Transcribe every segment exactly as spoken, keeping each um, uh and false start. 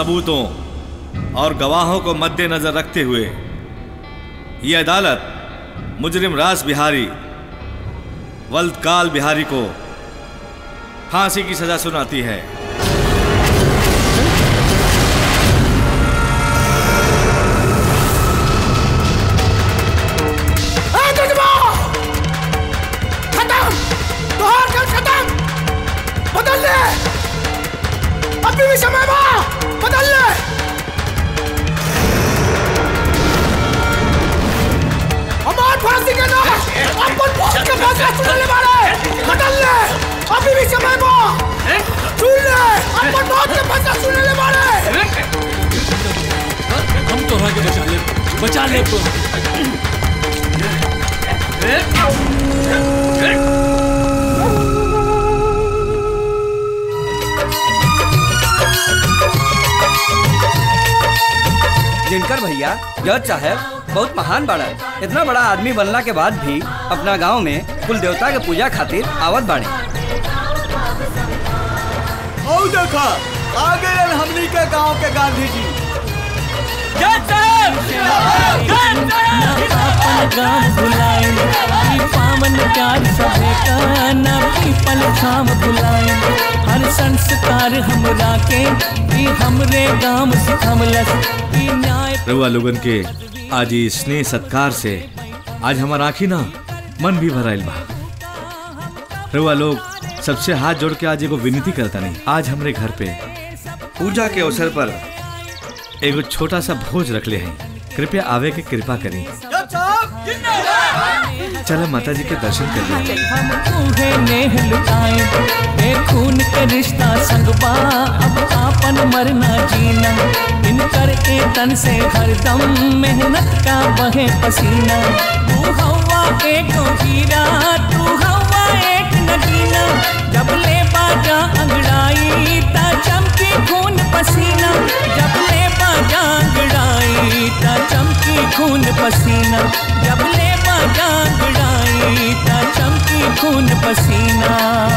सबूतों और गवाहों को मद्देनजर रखते हुए ये अदालत मुजरिम रास बिहारी वल्दकाल बिहारी को फांसी की सजा सुनाती है। बदल ले, अभी भी समय बा, बदल ले। हमार फांसी के ना, अपन मौत के फैसला सुनने वाले, बदल ले, अभी भी समय बा, सुन ले, अपन मौत के फैसला सुनने वाले। हम तो आगे बचा ले, बचा ले। दिनकर भैया जज साहब बहुत महान बाड़ा। इतना बड़ा आदमी बनला के बाद भी अपना गांव में कुल देवता के पूजा खातिर आवत बाड़े। और देखा आ गए हमनी के गांव के गांधी जी। जज साहब, जज साहब, गांव बुलाए, पावन प्यार सभे का ना पीपल धाम बुलाए। हर संस्कार हमरा के ई हमरे गांव सिखमलस। रउआ लोगन के आज ही स्नेह सत्कार से आज हमारा आँखी ना मन भी भराइल बा। रउआ लोग सबसे हाथ जोड़ के आज एगो विनती करता नहीं। आज हमरे घर पे पूजा के अवसर पर एगो छोटा सा भोज रख ले हैं। कृपया आवे के कृपा करी। चलो माता जी के दर्शन कर ले। हम तुम्हें नेह लुटाए, ए खून के रिश्ता संगबा, अब आपन मरना जीना। इनकर ए तन से हरदम मेहनत का बहे पसीना। तू हवा एक हीरा, तू हवा एक नगीना। जब ले बाजा अंगड़ाई ता चमकी खून पसीना। जब ले बाजा अंगड़ाई ता चमकी खून पसीना। जब ले बाजा अंगड़ाई ता चमकी खून पसीना।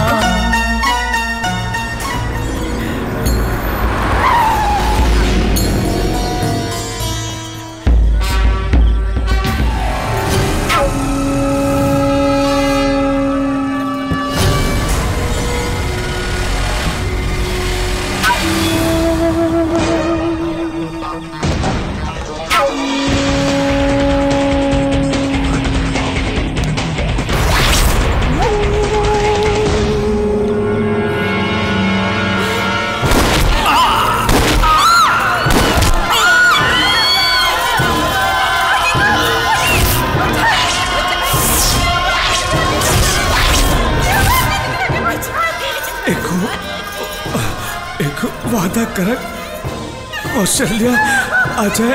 वादा कर कौशल्या, अजय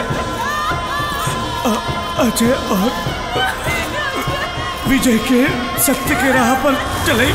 अजय और विजय के सत्य के राह पर चले।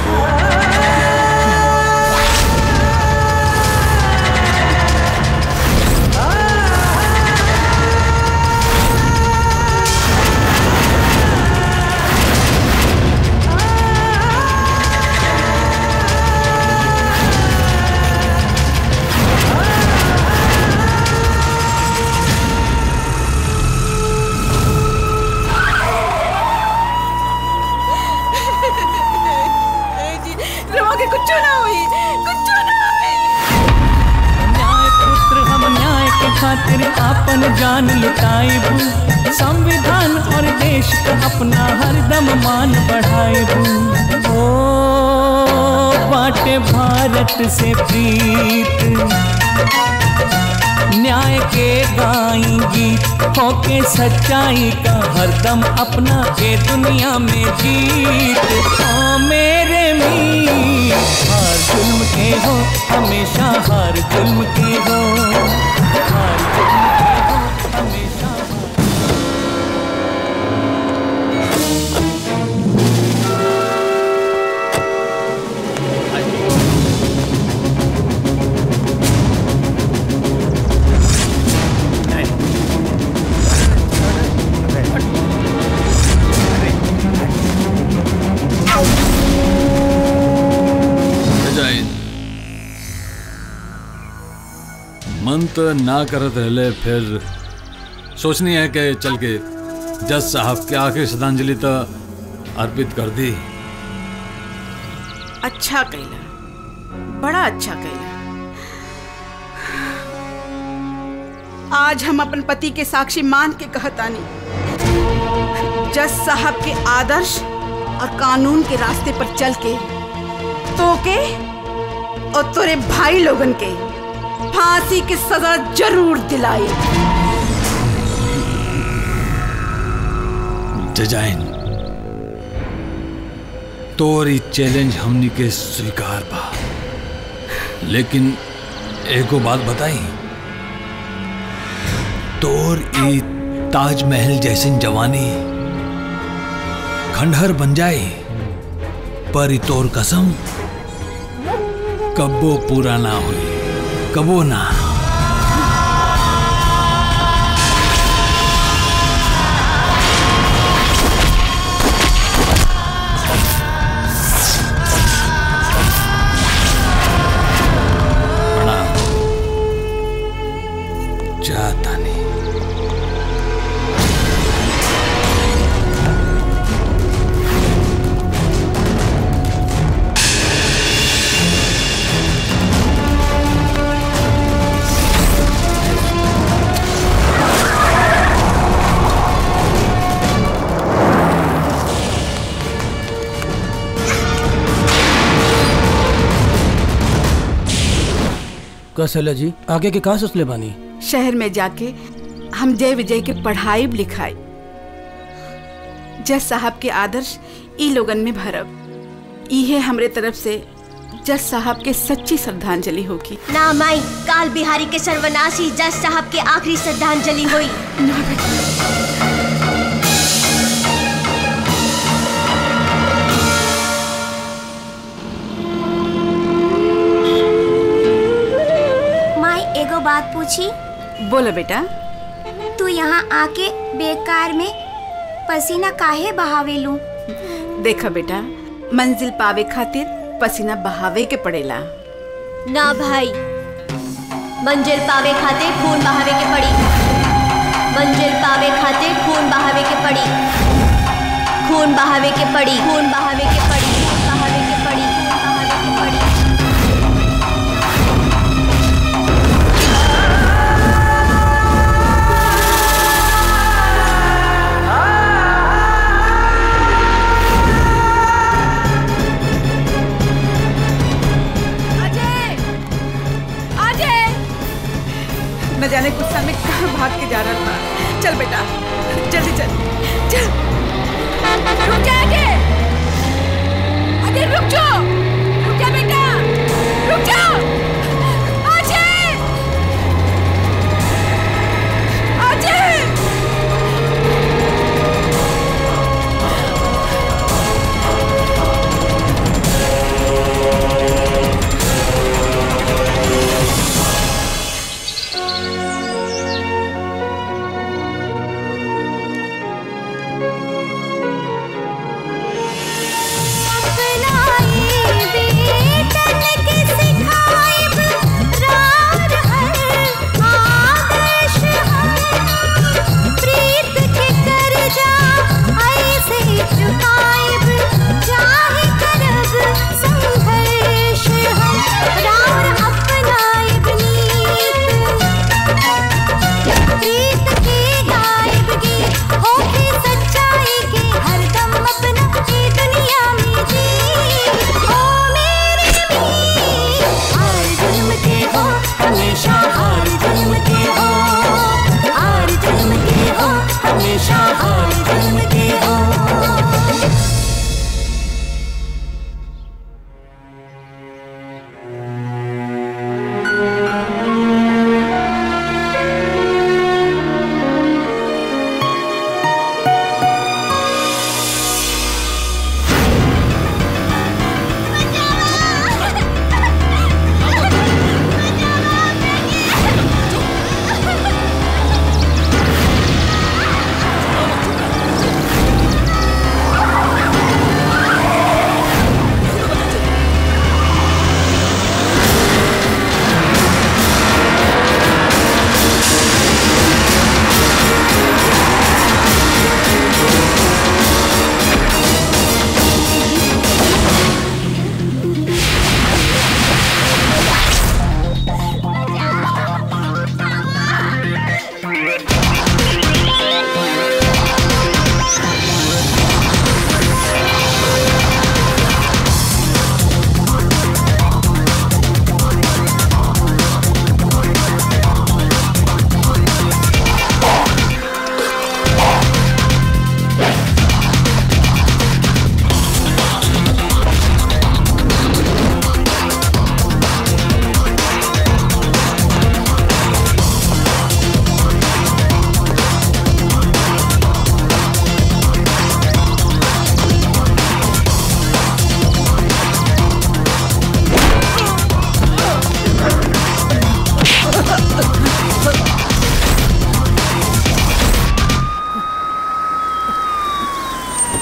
खातिर आपन जान लुटाएबू, संविधान और देश का अपना हरदम मान बढ़ाएबू। ओ बाटे भारत से प्रीत, न्याय के गाई गीत, होके सच्चाई का हरदम अपना के दुनिया में जीत। ओ मेरे मीर हार जुल्म के हो, हमेशा हार जुल्म के हो, हार जुल्म के हो हमेशा। मन तो ना करत रहले, फिर सोचनी है कि चल के जज साहब के आखिर श्रद्धांजलि तो अर्पित कर दी। अच्छा कैला, बड़ा अच्छा कैला। आज हम अपन पति के साक्षी मान के कहतानी, जज साहब के आदर्श और कानून के रास्ते पर चल के तो के और तोरे भाई लोगन के फांसी की सजा जरूर दिलाई। जजाइन, तोरी चैलेंज हमनी के स्वीकार बा, लेकिन एगो बात बताई, तोर ई ताजमहल जैसी जवानी खंडहर बन जाए, पर ई तोर कसम कब्बो पूरा ना हुई, कबो ना। जाता नहीं। कसला जी, आगे के कहा सोचले बानी? शहर में जाके हम जय विजय के पढ़ाई लिखाई, जज साहब के आदर्श ई लोगन में भरब। इहे हमरे तरफ से जज साहब के सच्ची श्रद्धांजलि होगी। ना माई, काल बिहारी के सर्वनाशी जज साहब के आखिरी श्रद्धांजलि हुई। ना बेटा। एगो बात पूछी? बोलो बेटा। तू यहाँ आके बेकार में पसीना काहे बहावेलू? देखा बेटा, मंजिल पावे खातिर पसीना बहावे के पड़ेला। ना भाई, मंजिल पावे खातिर खून बहावे के पड़ी। मंजिल पावे खातिर खून बहावे के पड़ी। खून बहावे के पड़ी। खून बहावे के पड़ी। खून बहावे के पड़ी। खून बहावे के पड़ी। न जाने गुस्सा में कहाँ भाग के जा रहा था। चल बेटा, जल्दी चल चल। रुक जा आगे, आगे रुक जाओ, रुक जा बेटा, रुक जाओ। अजय, अजय।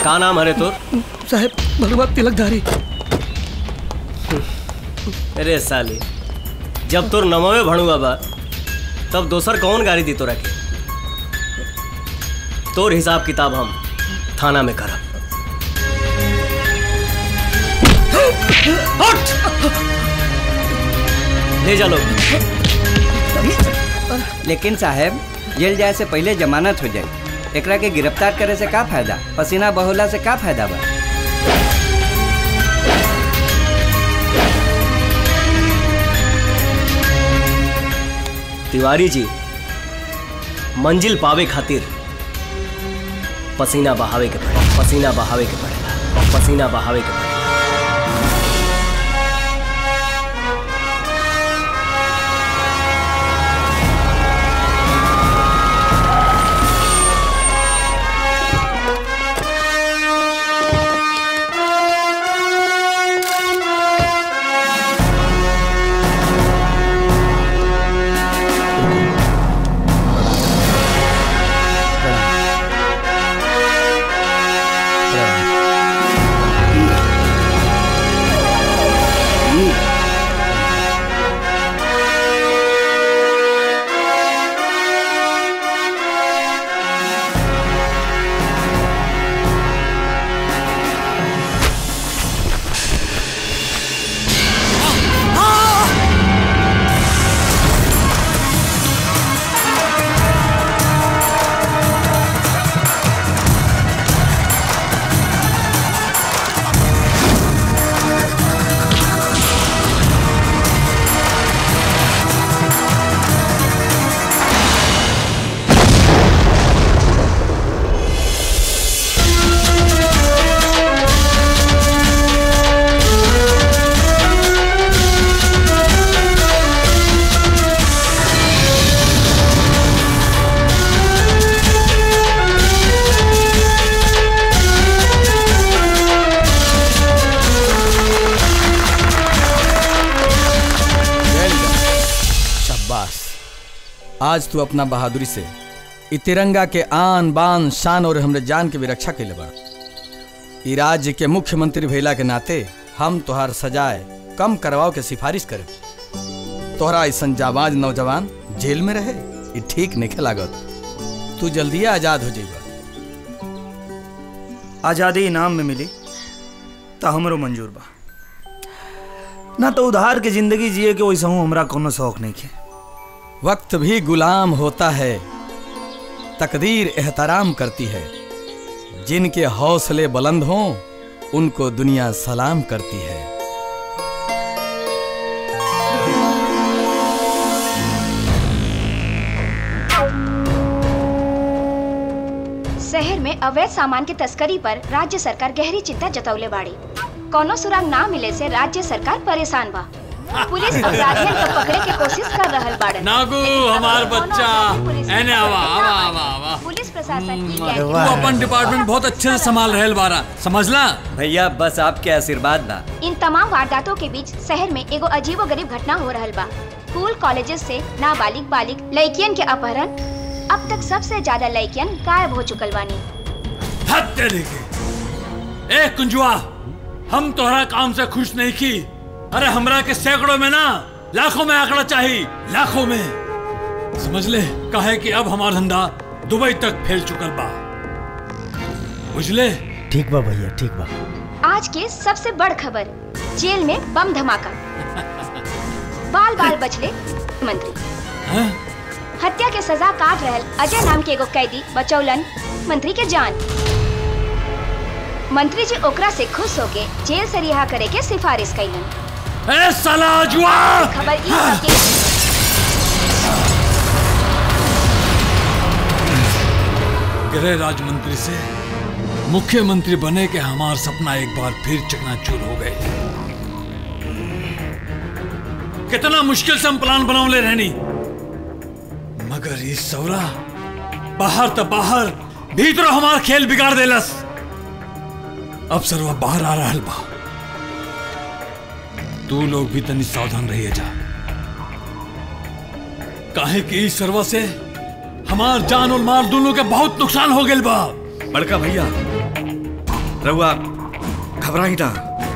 का नाम हरे तोर? साहब भगवा तिलकधारी। अरे साली, जब तोर नमवे भणुआ बा तब दोसर कौन गाड़ी दी तोरा के? तोर हिसाब किताब हम थाना में करब। ले जा लोग। लेकिन साहब, जेल जाए से पहले जमानत हो जाए। एकरा के गिरफ्तार करे से का फायदा? पसीना बहोला से का फायदा बा? तिवारी जी, मंजिल पावे खातिर पसीना बहावे के पड़े, पसीना बहावे के पड़ेगा, पसीना बहावे के पड़ेगा। आज तू अपना बहादुरी से इ तिरंगा के आन बान शान और हमरे जान के भी रक्षा के बड़ा। इ राज्य के मुख्यमंत्री भैला के नाते हम तोहार सजाए कम करवाओ के सिफारिश करे। तोहरा ऐसा जाबाज नौजवान जेल में रहे इ ठीक नहीं लागत। तू जल्दी आजाद हो जाएगा। आजादी इनाम में मिली तो हमरो मंजूर बा, ना तो उधार के जिंदगी जिए के वैसा हूँ हमरा कोनो शौक नहीं है। वक्त भी गुलाम होता है, तकदीर एहतराम करती है। जिनके हौसले बुलंद हों उनको दुनिया सलाम करती है। शहर में अवैध सामान की तस्करी पर राज्य सरकार गहरी चिंता जतौले बाड़ी। कोनो सुराग ना मिले से राज्य सरकार परेशान बा। पुलिस अपराधियों को पकड़े की कोशिश कर रहल बाड़न। नागू हमार बच्चा एने आवा आवा आवा आवा। पुलिस प्रशासन की तू अपन डिपार्टमेंट बहुत अच्छे से संभाल रहल बारा, समझला? भैया बस आपके आशीर्वाद बा। इन तमाम वारदातों के बीच शहर में एगो अजीबो गरीब घटना हो रहल बा। स्कूल कॉलेजेस से नाबालिग बालिग लड़कियन के अपहरण। अब तक सबसे ज्यादा लड़कियन गायब हो चुकल बानी। हद तेरी के। ए कुंजुआ, हम तोहरा काम से खुश नहीं की। अरे हमरा के सैकड़ों में ना लाखों में आंकड़ा चाहिए, लाखों में। समझ ले काहे कि अब हमारा धंधा दुबई तक फैल चुकल बा, बुझले? ठीक बा भैया, ठीक बा। आज के सबसे बड़ खबर, जेल में बम धमाका। बाल बाल बचले मंत्री। हाँ? हत्या के सजा काट रहल अजय नाम के एगो कैदी बचौलन मंत्री के जान। मंत्री जी ओकरा से खुश होके जेल से रिहा करे के सिफारिश कैलन। ए साला जुआ! खबर ई सबके गृह राज्य मंत्री से मुख्यमंत्री बने के हमार सपना एक बार फिर चकनाचूर हो गए। कितना मुश्किल से हम प्लान बनावले रहनी, मगर इस सौरा बाहर तो बाहर भीतर हमार खेल बिगाड़ देलस। अब सरवा बाहर आ रहा बा, तू लोग भी तनी सावधान रहिए जा। काहे कि इस सरवा से हमार जान और माल दोनों के बहुत नुकसान हो गए बा। बड़का भैया रहुआ घबराई ना।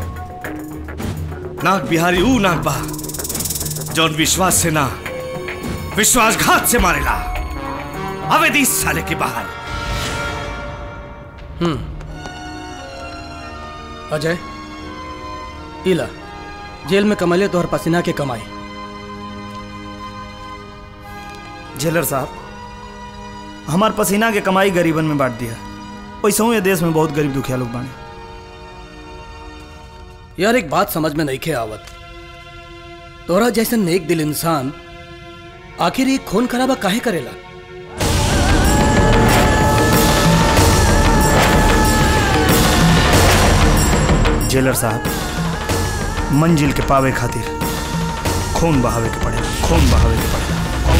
नाग बिहारी ऊ नाग बा जौन विश्वास से ना विश्वासघात से मारेला। अवैध साले के बाहर। हम्म अजय इला जेल में कमले तोहर पसीना के कमाई। जेलर साहब, हमार पसीना के कमाई गरीबन में बांट दिया। वैसे ये देश में बहुत गरीब दुखिया लोग बाने। यार एक बात समझ में नहीं खे आवत, तोरा जैसे नेक दिल इंसान आखिर एक खून खराबा काहे करेला? जेलर साहब, मंजिल के पावे खातिर खून बहावे के पड़ेगा, खून बहावे के पड़ेगा।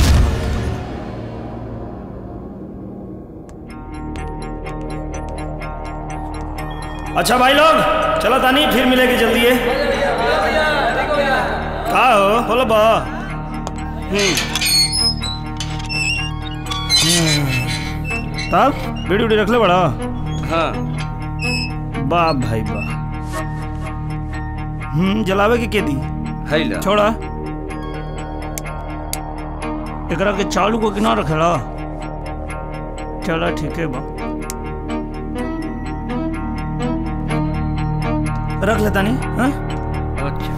अच्छा भाई लोग, चलो तानी फिर मिलेगी जल्दी है। का हो बोलो बा। तब बीड़ी उड़ी रख ले बड़ा। हाँ वाह भाई वाह। हम्म जलावे के के दी है ला। छोड़ा एकरा के चालू को किना रखेला। चला ठीक है बा, रख लेता नहीं। हाँ अच्छा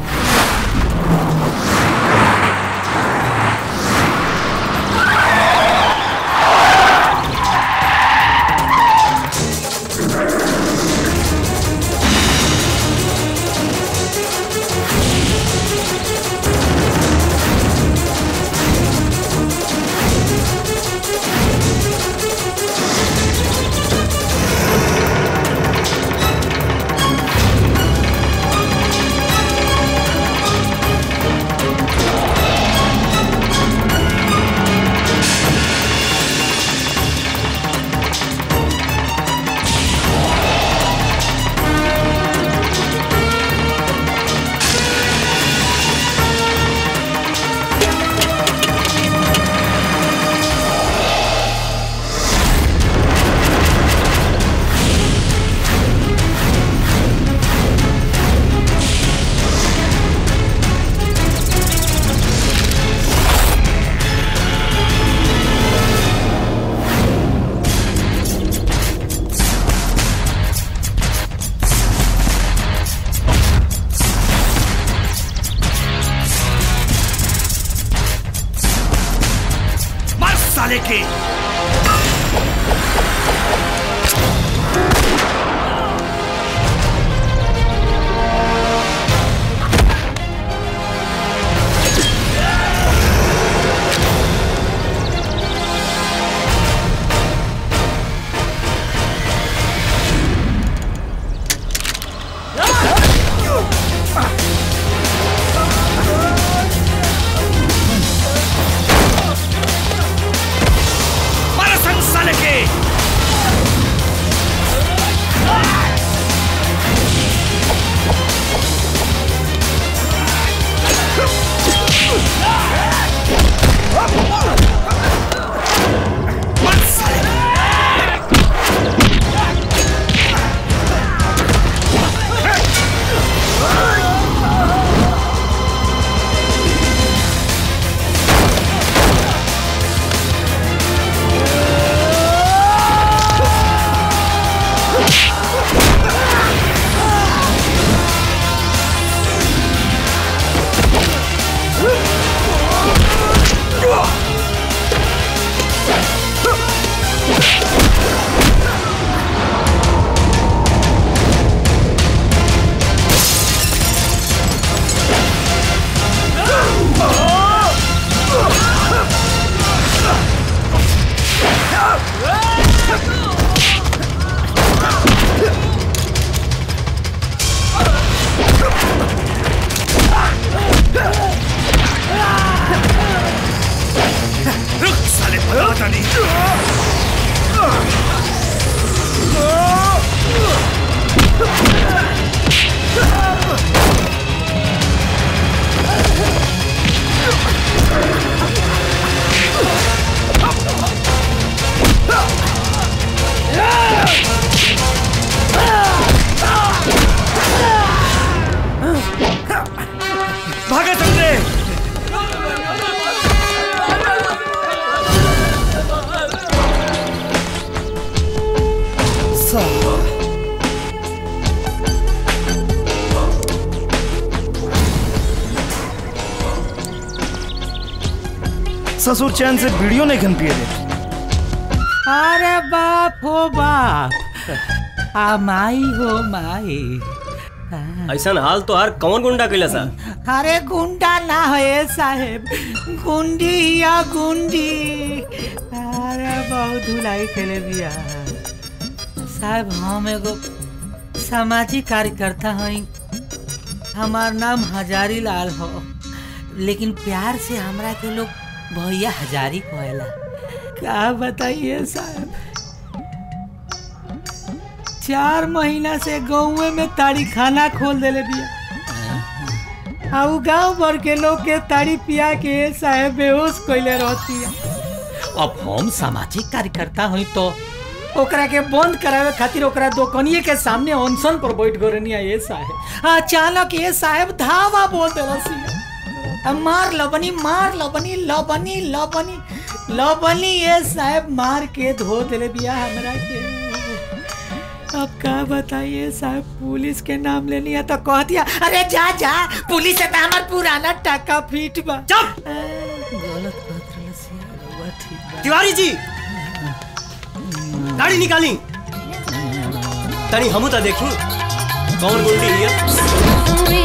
ससुर चैन से वीडियो नहीं खन पिए दे। अरे बाप हो बाप, आ माई हो माई। ऐसा हाल तो हर कौन गुंडा कैला सा? अरे गुंडा ना है साहेब, गुंडी या गुंडी। अरे बहुत धुलाई खेले बिया साहब। हम एगो सामाजिक कार्यकर्ता हई, हमार नाम हजारी लाल हो, लेकिन प्यार से हमरा के लोग भैया हजारी कहेला। क्या बताइए साहब, चार महीना से गाँव में ताड़ी खाना खोल देले बिया। आउ गाँव भर के लोग के ताड़ी पिया के साहब बेहोश कइले रहती है। अब हम सामाजिक कार्यकर्ता हई तो ओकरा के बंद करावे खातिर ओकरा दोकनिए के सामने अनशन पर बैठ गए नहीं ये साहब। अचानक ये साहब धावा बोल देलसी, मार लबनी मार लबनी लबनी लबनी लबनी ये साहब मार के धो देले बिया हमरा के। अब क्या बताइए साहब, पुलिस के नाम लेनी है तो कह दिया अरे जा जा पुलिस से तो हमार पुराना टाका फीट बा। चुप। गलत बात रलसिया ठीक बा। तिवारी जी गाड़ी निकाली तनी हमू तो देखी कौन गुंडी है।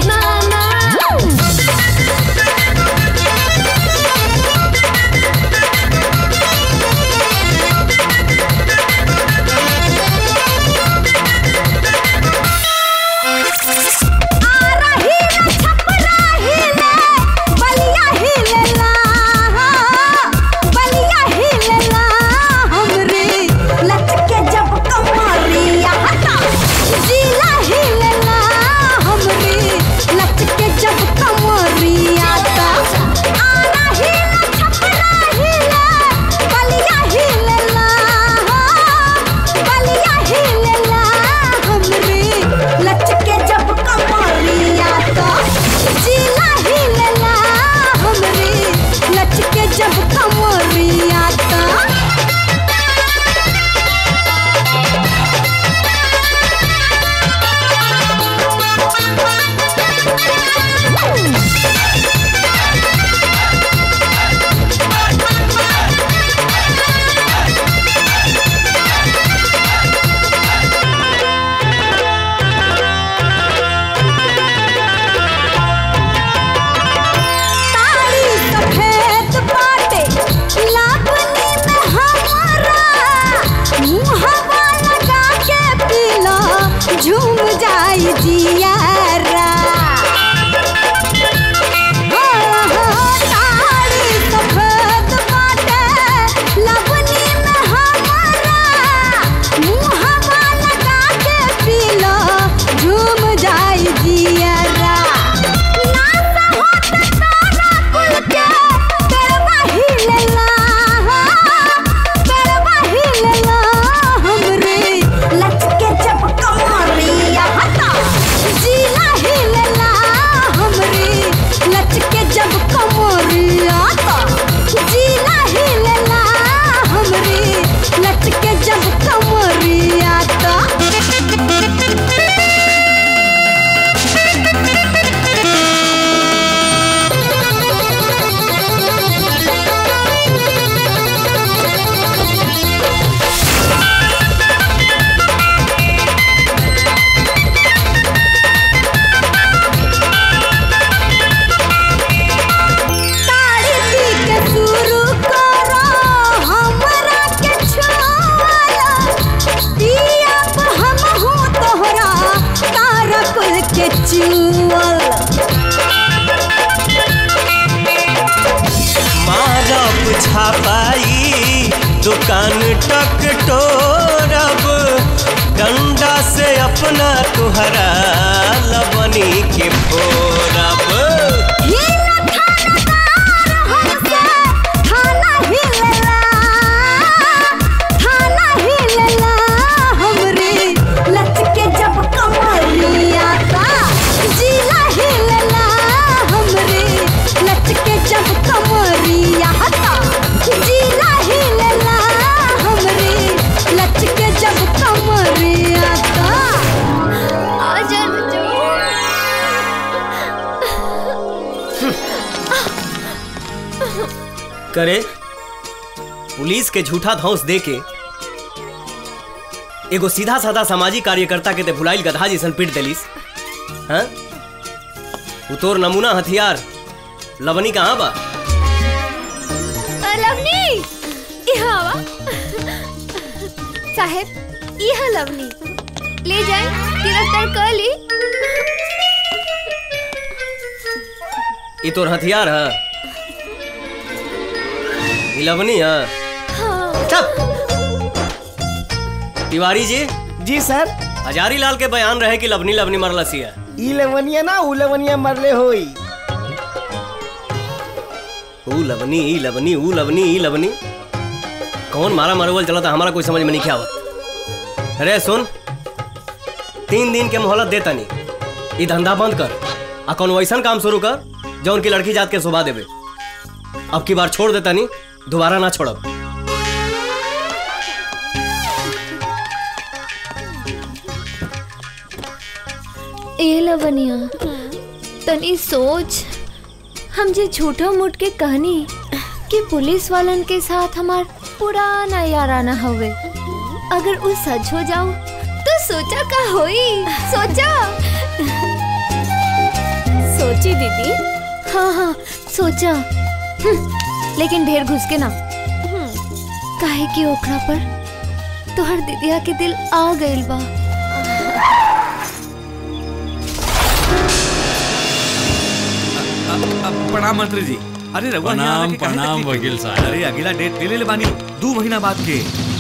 दुकान टक टोरब डंडा से अपना तुहरा लबनी के फोरब। जिला हिलला हमरे लचके जब कमरिया करे पुलिस के झूठा धौंस दे के एगो सीधा साधा सामाजिक कार्यकर्ता के ते भुलाइल गधा जैसन पीट देलिस। हाँ उ तोर नमूना हथियार लवनी कहाँ बा? लवनी यहाँ आवा। साहेब यहाँ लवनी ले जाए गिरफ्तार कर ली। ये तोर हथियार है? ये लवनी है? हाँ। तिवारी जी। जी सर। हजारी लाल के बयान रहे कि लवनी लवनी मरलसी है। ई लवनिया ना उ लवनिया मरले होई। ऊ लवनी ई लवनी ऊ लवनी ई लवनी कौन मारा मरवल चला था हमारा कोई समझ में नहीं क्या आवत। अरे सुन, तीन दिन के मोहलत देता नहीं, ये धंधा बंद कर आ कौन वैसन काम शुरू कर जो उनकी लड़की जात के शोभा देवे। अब की बार छोड़ देता नहीं, दोबारा ना छोड़ब। ए लवनिया तनी सोच, हम जे झूठो मूठ के कहनी कि पुलिस वालन के साथ हमार पुराना याराना हवे, अगर वो सच हो जाओ तो सोचा का होई? सोचा सोची दीदी। हाँ हाँ सोचा, लेकिन ढेर घुस के ना, काहे कि ओकरा पर तोहर दीदिया के दिल आ गइल बा। प्रणाम मंत्री जी। अरे रघुआ प्रणाम प्रणाम वकील साहब। अरे अगला डेट ले ले बानी दो महीना बाद के।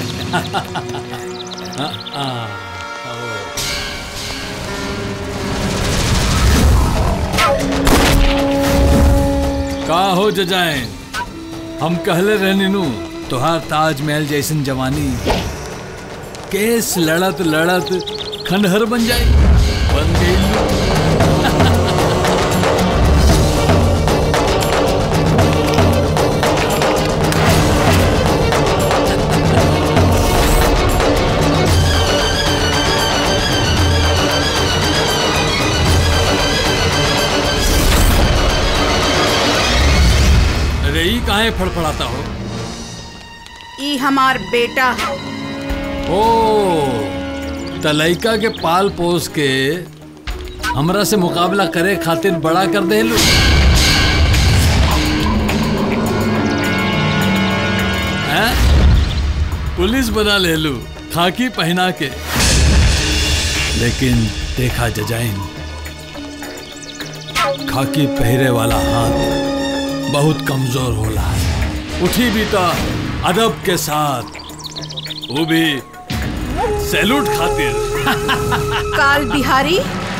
का हो जजाएं, हम कहले रहनी नु तोहार ताजमहल जैसन जवानी केस लड़त लड़त खंडहर बन जाए, बन गई। काहे फड़फड़ाता हो? ई हमार बेटा। ओ तलैका के पाल पोस के हमरा से मुकाबला करे खातिर बड़ा कर देलू। हैं? पुलिस बना लेलू खाकी पहना के। लेकिन देखा जजाइन, खाकी पहरे वाला हाथ बहुत कमजोर होला, उठी भी तो अदब के साथ, वो भी सैल्यूट खातिर। काल बिहारी,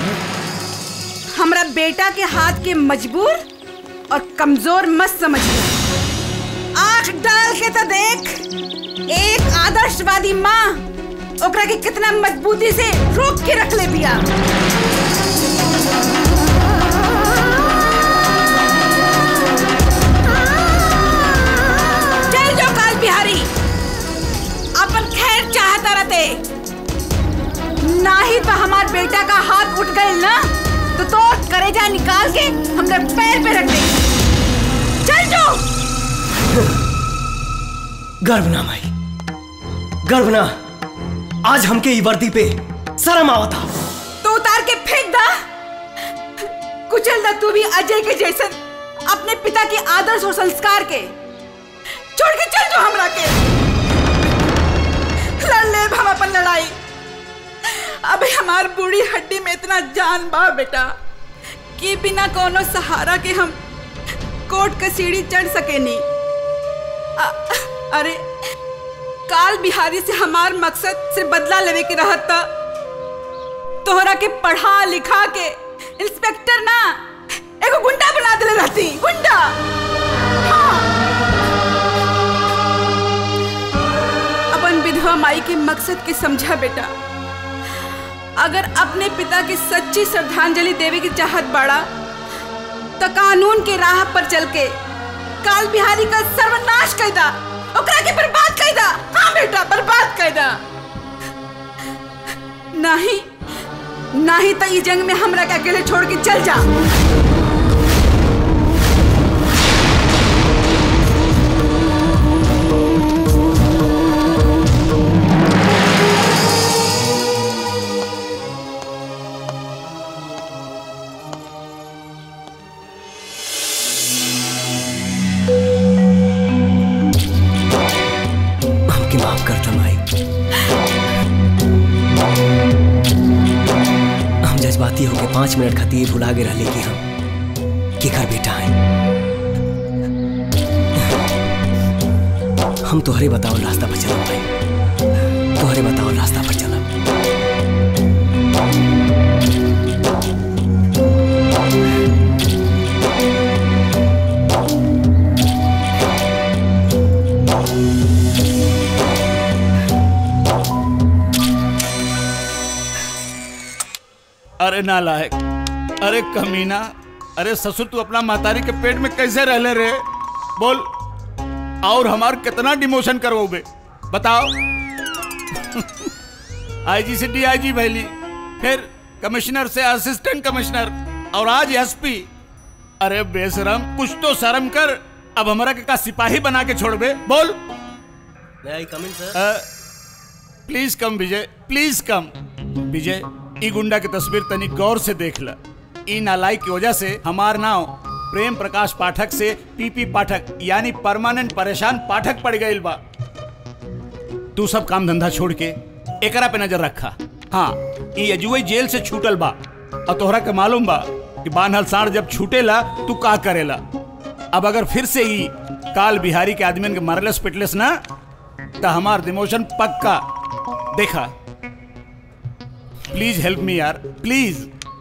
हमरा बेटा के हाथ के मजबूर और कमजोर मत समझिए। आंख डाल के तो देख, एक आदर्शवादी माँ ओकरा के कितना मजबूती से रोक के रख ले बिया। बिहारी अपन खैर चाहता रहते, ना ही तो हमार बेटा का हाथ उठ गए ना तो तो करेजा निकाल के हमने पैर पे रख दे। चल जाओ। गर्व ना माई, गर्व ना, आज हमके ई वर्दी पे शर्म आवता। तो उतार के फेंक दा, कुचल दा तू भी अजय के जैसन अपने पिता के आदर्श और संस्कार के। छोड़ के चल जो हमरा के, लड़ ले हम अपन लड़ाई। अबे हमार बूढ़ी हड्डी में इतना जान बा बेटा कि बिना कोनो सहारा के हम कोर्ट का सीढ़ी चढ़ सके नहीं। अरे काल बिहारी से हमार मकसद से बदला लेवे के रहत था, तोहरा के पढ़ा लिखा के इंस्पेक्टर ना एगो गुंडा बना देले रहती। गुंडा। हाँ। विधवा माई के मकसद के समझा बेटा। अगर अपने पिता की सच्ची श्रद्धांजलि देवे की चाहत बाड़ा तो कानून के राह पर चल के काल बिहारी का सर्वनाश कर दा, ओकरा के बर्बाद कर दा। हाँ बेटा, बर्बाद कर दा। नहीं नहीं तो इस जंग में हमरा के अकेले छोड़ के चल जा। पति होके पांच मिनट खातिर भुला के रहले कि हम केकर बेटा है। हम तोहरे बताओ रास्ता पर चलब भाई, तोहरे बताओ रास्ता पर चलब। अरे नालायक, अरे कमीना, अरे ससुर तू अपना मातारी के पेट में कैसे रह ले रे? बोल, और हमार कितना डिमोशन करवाओगे बताओ? आईजी से डीआईजी भैली, फिर कमिश्नर से असिस्टेंट कमिश्नर और आज एसपी। अरे बेशरम, कुछ तो शर्म कर। अब हमारा का सिपाही बना के छोड़ बे। बोल। Please come Vijay, please come. विजय, ई गुंडा की तस्वीर तनी गौर से देख ला। ई नालायक की वजह से हमार नाव प्रेम प्रकाश पाठक से पीपी पाठक यानी परमानेंट परेशान पाठक पड़ गई बा। तू सब काम धंधा छोड़ के एकरा पे नजर रखा। हाँ, ई अजुए जेल से छूटल बा और तोहरा के मालूम बा कि बानहल साढ़ जब छूटेला तू का करेला। अब अगर फिर से ई काल बिहारी के आदमी के मारलेस पिटलेस ना तो हमार डिमोशन पक्का। देखा, प्लीज हेल्प मी यार, प्लीज।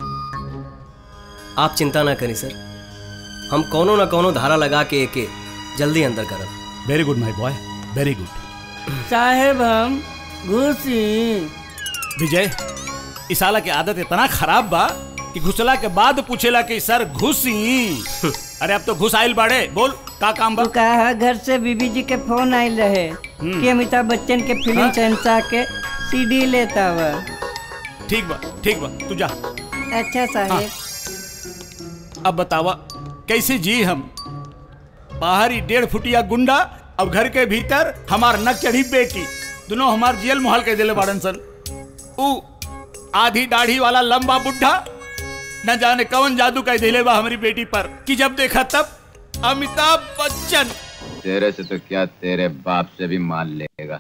आप चिंता ना करें सर, हम कोनो ना कोनो धारा लगा के एके जल्दी अंदर करब। Very good my boy, very good. साहेब हम घुसी। विजय, इस साला की आदत इतना खराब बा कि घुसला के बाद पूछेला कि सर घुसी। अरे अब तो घुस आइल बाड़े, बोल का काम बा? कहा घर से बीबी जी के फोन आइल रहे कि अमिताभ बच्चन के फिल्म शहंशाह के सीडी लेता हुआ। ठीक बा, ठीक बा, तू जा। अच्छा साहेब। हाँ। अब बतावा कैसे जी हम? बाहरी डेढ़ फुटिया गुंडा और घर के भीतर हमार नक चढ़ी बेटी, दोनों हमार जेल मोहल के दिले बाड़न सन। ऊ आधी दाढ़ी वाला लंबा बुढ़ा न जाने कौन जादू का दिले बा हमारी बेटी पर कि जब देखा तब अमिताभ बच्चन। तेरे से तो क्या तेरे बाप से भी मान लेगा।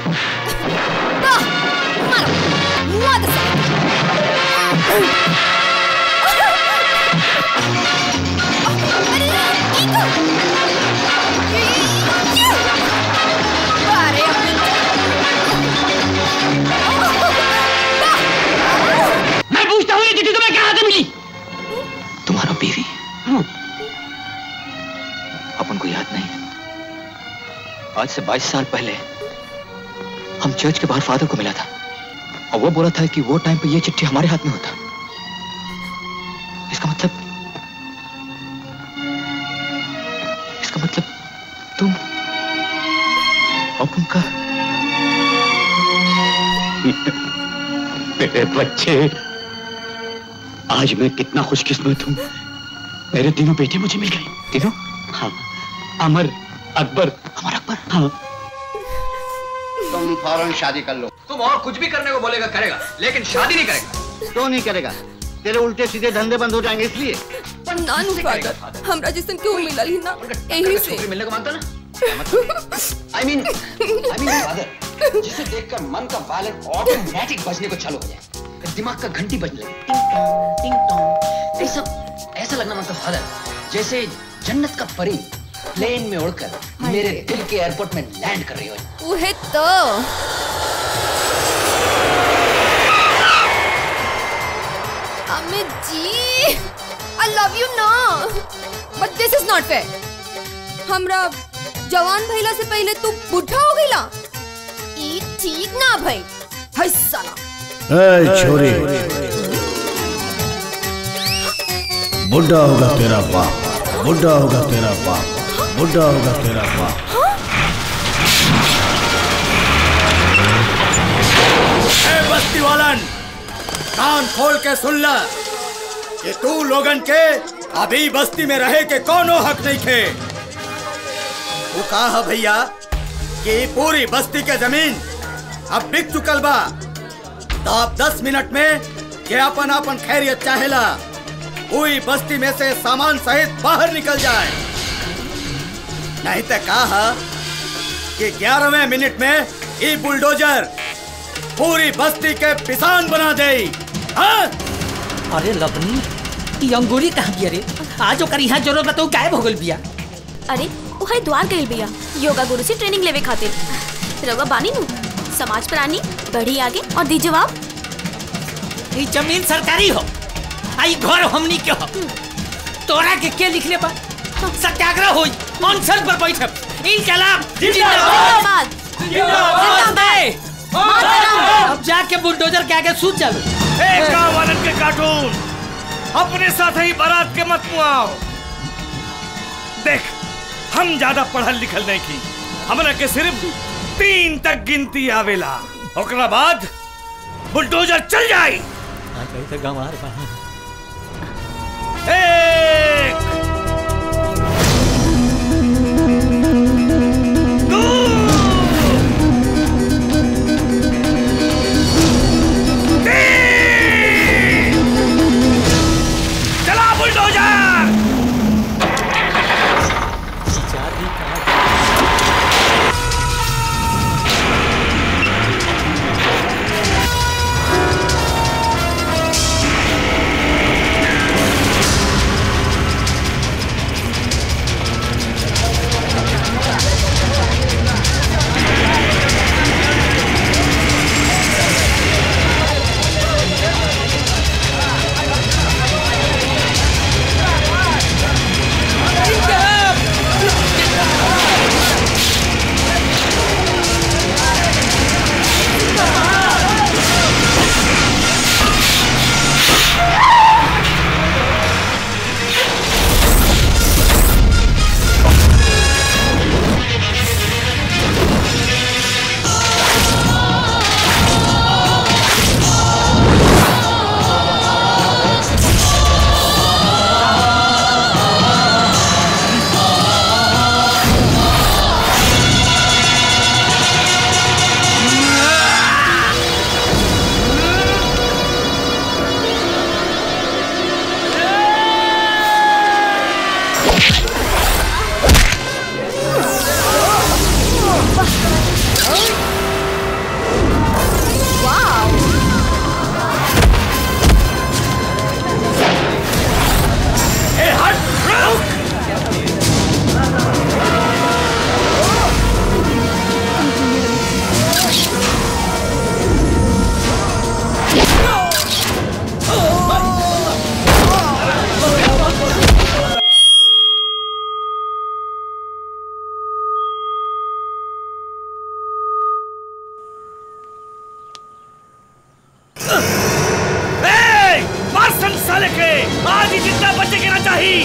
मैं पूछता हूँ ये चिट्ठी तुम्हें कहाँ से मिली? तुम्हारा बीवी। अपन को याद नहीं, आज से बाईस साल पहले हम चर्च के बाहर फादर को मिला था और वो बोला था कि वो टाइम पे ये चिट्ठी हमारे हाथ में होता। इसका मतलब इसका मतलब तुम और उनका। मेरे बच्चे, आज मैं कितना खुशकिस्मत हूँ, मेरे तीनों बेटे मुझे मिल गए। तीनों? हाँ, अमर, अकबर। अमर अकबर? हाँ। तुम फौरन शादी कर लो। तुम और कुछ भी करने को बोलेगा करेगा, लेकिन शादी नहीं करेगा। क्यों नहीं करेगा? तेरे उल्टे सीधे धंधे बंद हो जाएंगे इसलिए। पर नानू फादर, हमरा जिसन क्यों मिलल ही ना, यही से मिलने को मांगता ना। I mean, I mean father, जिसे देखकर मन का वायलेंट ऑटोमेटिक बजने को चालू हो जाए, दिमाग का घंटी बजने लगे, टिंग टोंग टिंग टोंग। ये सब ऐसा लगना मांगता फादर जैसे जन्नत का परी प्लेन में उड़कर मेरे दिल के एयरपोर्ट में लैंड कर रही हो। उहे तो Amit ji, I love you ना, but this is not fair। हमरा जवान भइला से पहले तू बुढ़ा हो गईला, ई ठीक ना भाई। हाय साला। ए छोरी, बुढ़ा होगा तेरा बाप, बुढ़ा होगा तेरा बाप, बुढ़ा होगा तेरा बाप। ए बस्ती वालन, कान खोल के सुन ला कि तू लोगन के अभी बस्ती में रहे के कोनो हक नहीं थे। वो कहा भैया कि पूरी बस्ती के जमीन अब बिक चुकल बा, तो आप दस मिनट में के अपन अपन खैरियत चाहेला पूरी बस्ती में से सामान सहित बाहर निकल जाए, नहीं तो कहा कि ग्यारहवें मिनट में ये बुलडोजर पूरी बस्ती के पिसान बना दे। हाँ? अरे लवनी ई अंगूरी कहाँ गया रे? आज ओकर यहाँ जरूरत बा तो गायब हो गइल बिया। अरे वो है द्वार गइल बिया योगा गुरु से ट्रेनिंग लेवे खातिर। रउआ बानी नु समाज प्राणी बढ़ी आगे और दी जवाब। ई जमीन सरकारी हो, आई घर हमनी के हो। तोरा के के लिखले बा? सत्याग्रह होई, अनशन पर बैठब। इनकलाब जिंदाबाद जिंदाबाद। अब जाके बुलडोजर के आगे सूत चलो। ए गांव वालन के कार्टून, अपने साथ ही बारात के मत मुआओ। देख, हम ज्यादा पढ़ल लिखल नहीं की, हमरा के सिर्फ तीन तक गिनती आवेला, ओकरा बाद बुलडोजर चल जाई। एक, दो, तीन, चला बुलडोजर। आज ही जितना बचे के ना चाहिए।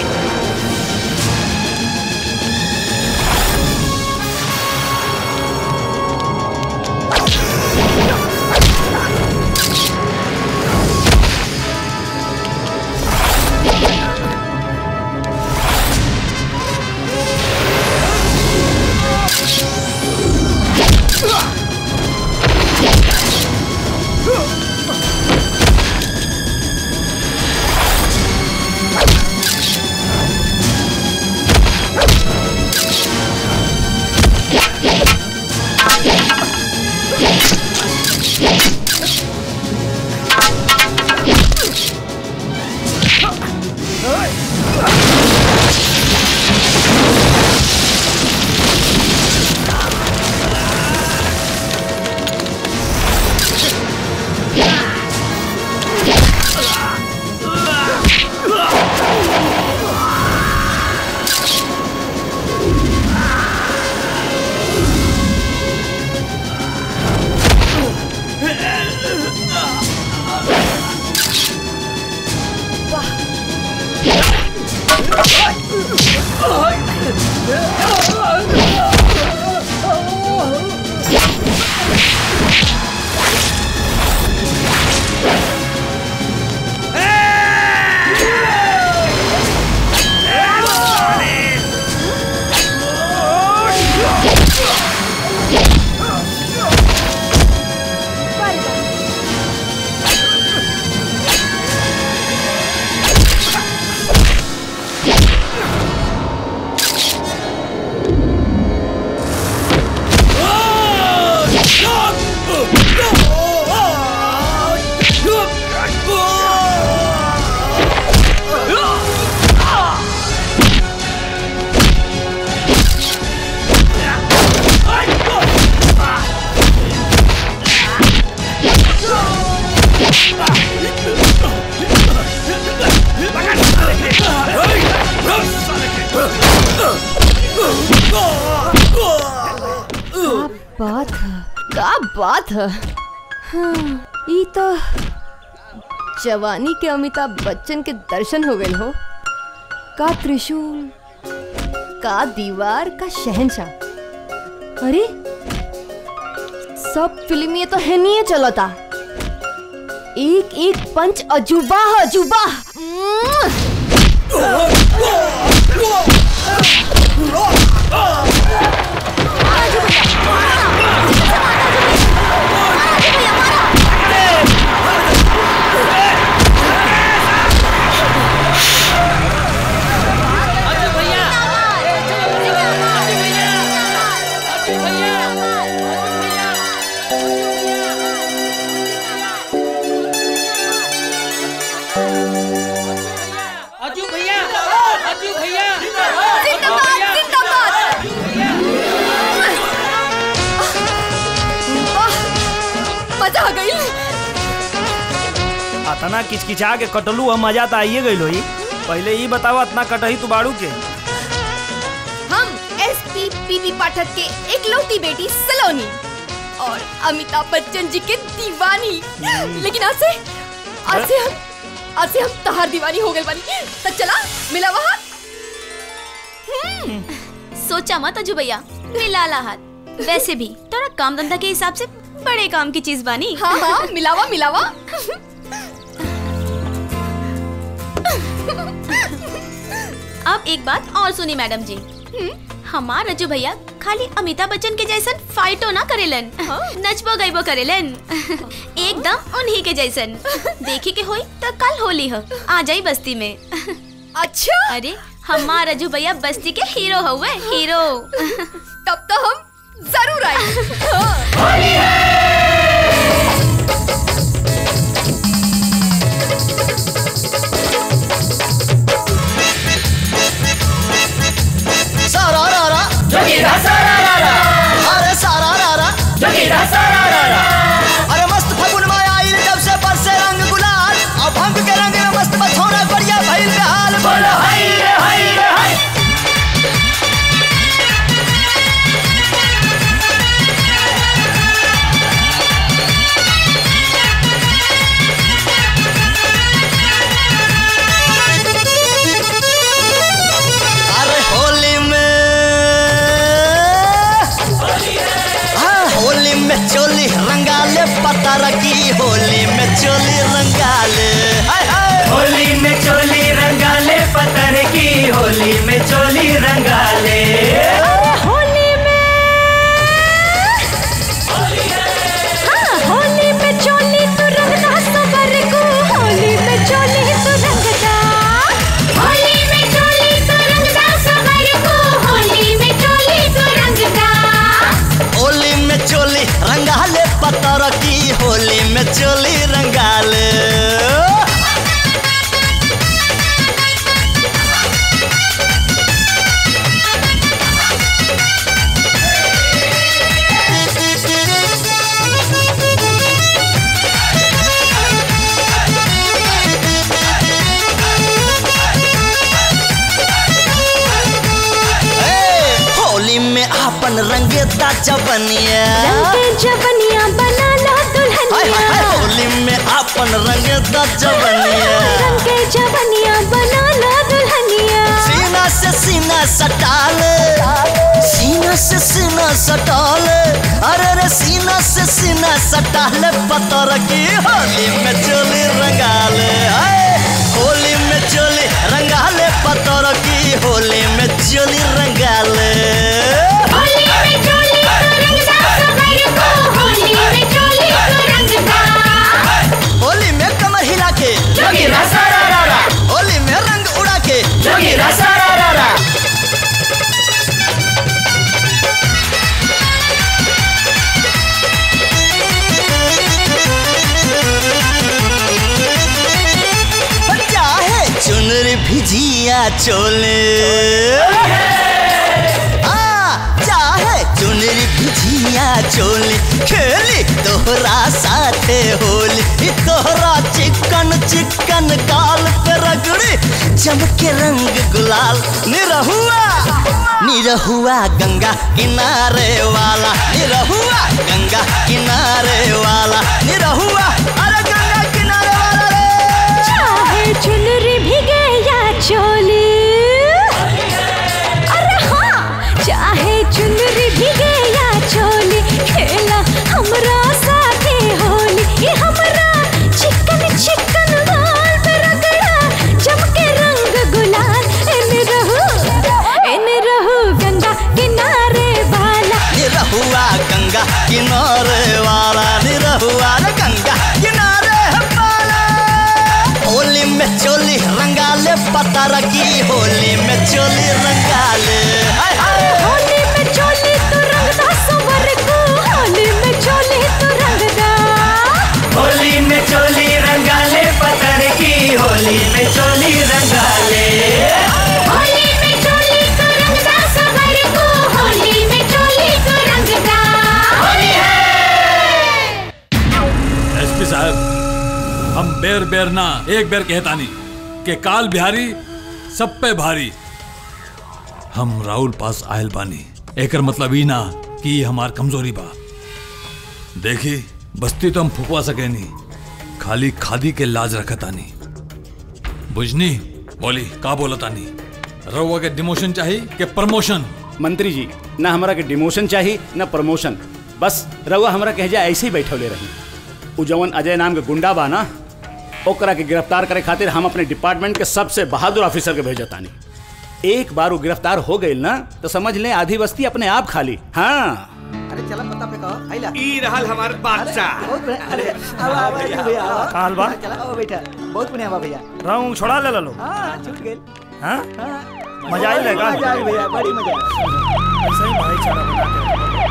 बात है। हाँ, ई तो जवानी के अमिताभ बच्चन के दर्शन हो गए हो। का त्रिशूल, का दीवार, का शहंशाह। अरे सब फिल्म ये तो है नहीं चलता। एक एक पंच अजूबा है, अजूबा। अतना किचकिचा के कटलू हम मजा तो आइए गई लोई। पहले ही बताओ इतना कटही तू बाड़ू के। हम एसपी पीपी पाठक के एकलौती बेटी सलोनी और अमिताभ बच्चन जी के दीवानी। लेकिन आज से आज से हम आज से हम तहार दीवानी हो गए बानी। तो चला मिलावा हाथ। सोचा मत अजू भैया, मिला ला हाथ। वैसे भी तोरा काम धंधा के हिसाब से बड़े काम की चीज बानी। हाँ हाँ मिलावा मिलावा। अब एक बात और सुनी मैडम जी, हमार रजू भैया खाली अमिताभ बच्चन के जैसन फाइटो ना करेलन, नचबो गईबो करेलन। एकदम उन्हीं के जैसन। देखी के होई तो कल होली हो, आ जाई बस्ती में। अच्छा? अरे हमार रजू भैया बस्ती के हीरो हुए, हीरो। तब तो हम जरूर आएंगे। होली है। सारा रारा जोगीरा सारा रारा, अरे सारा रारा जोगीरा सारा रारा। अरे मस्त फगुन में आई जब से बरसे रंग गुलाल, अब भंग के रंग में मस्त बछौना बढ़िया भइल बेहाल। बोलो हाय रे हाय रे हाय। अरे होली में, हाँ होली में चोली रंगाले पता रखी, होली में चोली रंगाले। होली में चोली रंगाले पता रखी, होली में चोली रंगाले। होली में, हाँ होली में चोली तू रंगदा सबर को, होली में चोली तू रंगदा। होली में चोली तू रंगदा सबर को, होली में चोली तू रंगदा। होली में चोली रंगाले पता रखी, होली में चोली रंगाले। होली में आपन रंगेता जवनिया, रंगे जवनिया बना लो दुल्हनिया। होली में आपन रंगेता जवनिया, रंगे जवनिया बना लो दुल्हनिया। सीना से सीना सटाल, सीना से सीना सटाल, अरे रे सीना से सीना सटाल पता रखी, होली में चोली रंगाले। होली में चोली रंगाले पता रखी, होली में चोली रंगाले। होली में चोली तू रंगदा सबर को, होली में चोली तू रंगदा। होली में कमर हिला के जोगीरा सारा रारा, होली में रंग उड़ा के जोगीरा सारा रारा। चाहे चुनरी भिजिया चोले, हाँ चाहे चुनरी भिजिया चोली, खेली तोहरा साथे होली, तोहरा चिकन चिकन गाल पे रगड़े चमके रंग गुलाल। निरहुआ निरहुआ गंगा किनारे वाला, निरहुआ गंगा किनारे वाला, निरहुआ अरे गंगा किनारे वाला रे। चाहे चुनरी भीगे या चोली, अरे हाँ चाहे चुनरी भीगे या चोली, खेला हमरा साथे होली। ये हमरा चिकन चिकन गाल पे रगड़ा चमके रंग गुलाल। इन रहू इन रहू गंगा किनारे वाला, निरहुआ गंगा किनारे वाला, निरहुआ गंगा किनारे वाला। होली में चोली रंगाले पता रखी, होली में चोली रंगाले। होली में चोली तो रंगदा सवर को, होली में चोली तो रंगदा। होली में चोली रंगाले पतर की, होली में चोली रंगाले। होली में चोली तो रंगदा सवर को, होली में चोली तो रंगदा। होली है। एसपी साहब, हम बेर बेर ना एक बेर कहतानी के काल बिहारी सब पे भारी। हम राहुल पास आयल बानी, एकर मतलब ही ना कि हमार कमजोरी बा। देखी बस्ती तो हम फुकवा सके नहीं, खाली खादी के लाज रखतानी। बुझनी बोली का बोलतानी? रउआ के डिमोशन चाहिए के प्रमोशन? मंत्री जी ना हमारा के डिमोशन चाहिए ना प्रमोशन, बस रउआ हमरा कह जाए ऐसे ही बैठौले रही। उ जवन अजय नाम के गुंडा बा ना, ओकरा के गिरफ्तार करे खातिर हम अपने डिपार्टमेंट के सबसे बहादुर ऑफिसर के भेजतानी। एक बार वो गिरफ्तार हो गई ना तो समझ लें आधी बस्ती अपने आप खाली। हाँ अरे चला पता पे कहो आइला ई रहल हमार बादशाह। अरे अब अब भैया काल बा चला ओ बेटा बहुत पुण्य बा भैया। रंग छोड़ा ले लो। हां छूट गेल। हां मजा आई लेगा, मजा आई भैया, बड़ी मजा। ऐसे ही भाईचारा बना के।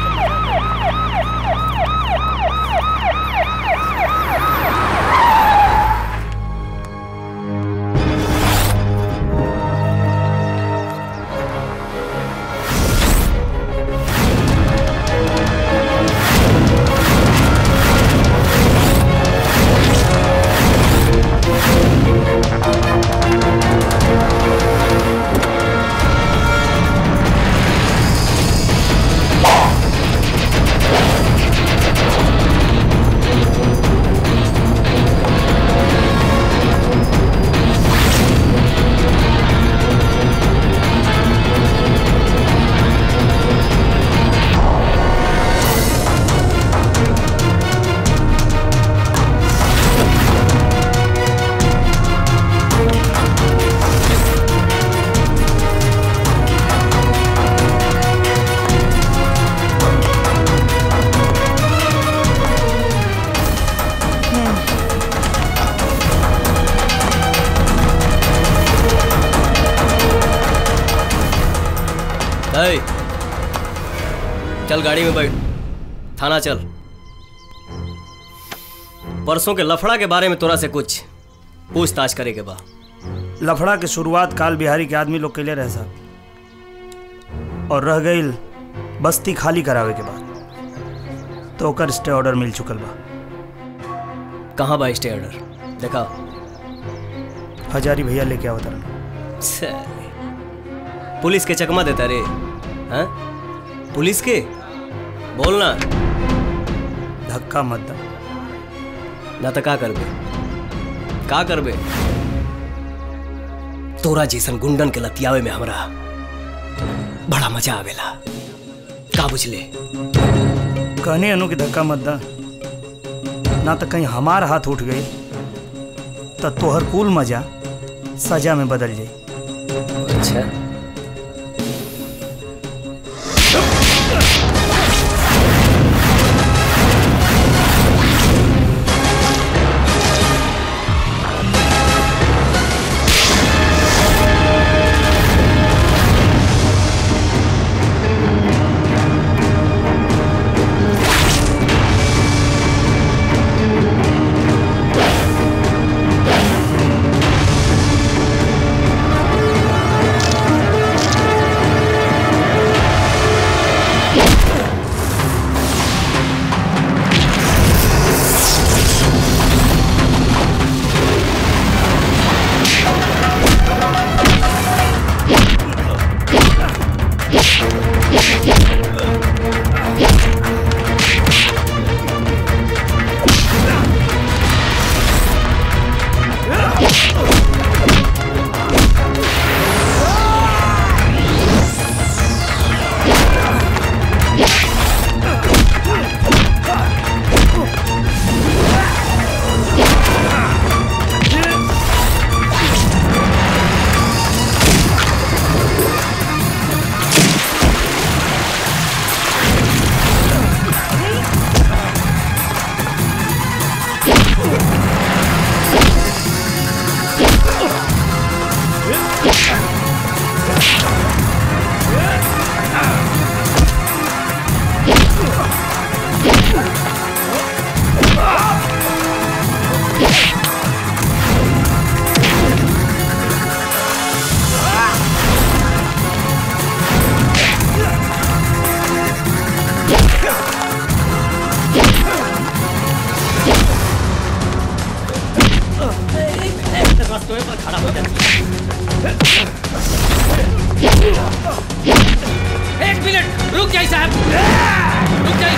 चल गाड़ी में बैठ, थाना चल। परसों के लफड़ा के बारे में तोरा से कुछ पूछताछ करे के बा। लफड़ा के शुरुआत काल बिहारी के आदमी लोग के लिए रह साहब, और रह गई बस्ती खाली करावे के बाद तो ओकर स्टे ऑर्डर मिल चुकल बा। कहाँ बा स्टे ऑर्डर? देखा हजारी भैया लेके आवत रहा। पुलिस के चकमा देता रे? हाँ पुलिस के बोलना, धक्का मत दा ना तो का करबे का करबे? तोरा जैसन गुंडन के लतियावे में हमरा बड़ा मजा आवेला, का बुझले? कहने अनु की धक्का मत दा, ना तो कहीं हमार हाथ उठ गई तो तोहर कुल मजा सजा में बदल जाए। अच्छा रास्तों पर खड़ा हो जाती एक मिनट रुक जाइए साहब, रुक जाइए।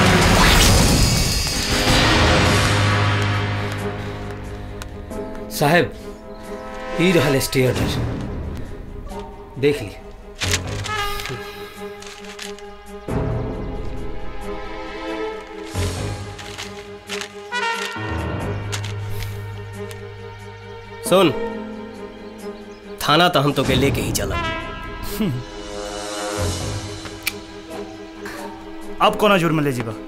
साहब ई रहल स्टेयर देख ली। सुन, थाना तो हम तो के लेके ही चला। अब कौन जुर्म ले जीबा?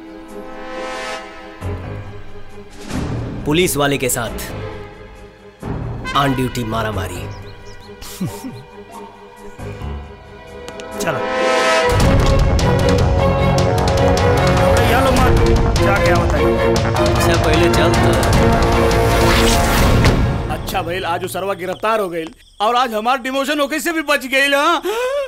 पुलिस वाले के साथ ऑन ड्यूटी मारा मारी। चलो लो मत, जाके आओ बताइए। अच्छा पहले चल तो। अच्छा भाई, आज वो सरवा गिरफ्तार हो गई और आज हमारा डिमोशन होके से भी बच गई। हाँ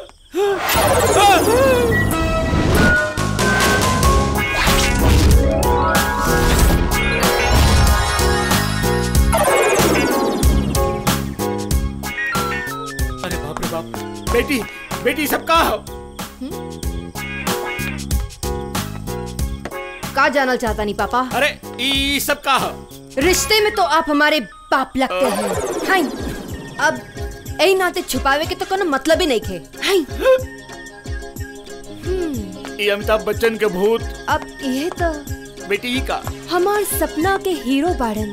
अरे बाप रे बाप, बेटी बेटी सब कहा हो? का जानना चाहता नहीं पापा? अरे ये सब कहा हो? रिश्ते में तो आप हमारे बाप लगते हैं। हाय, अब यही नाते छुपावे के तो कोनो मतलब ही नहीं थे। हाय, ये अमिताभ बच्चन के भूत। अब ये तो बेटी का हमार सपना के हीरो बाड़न,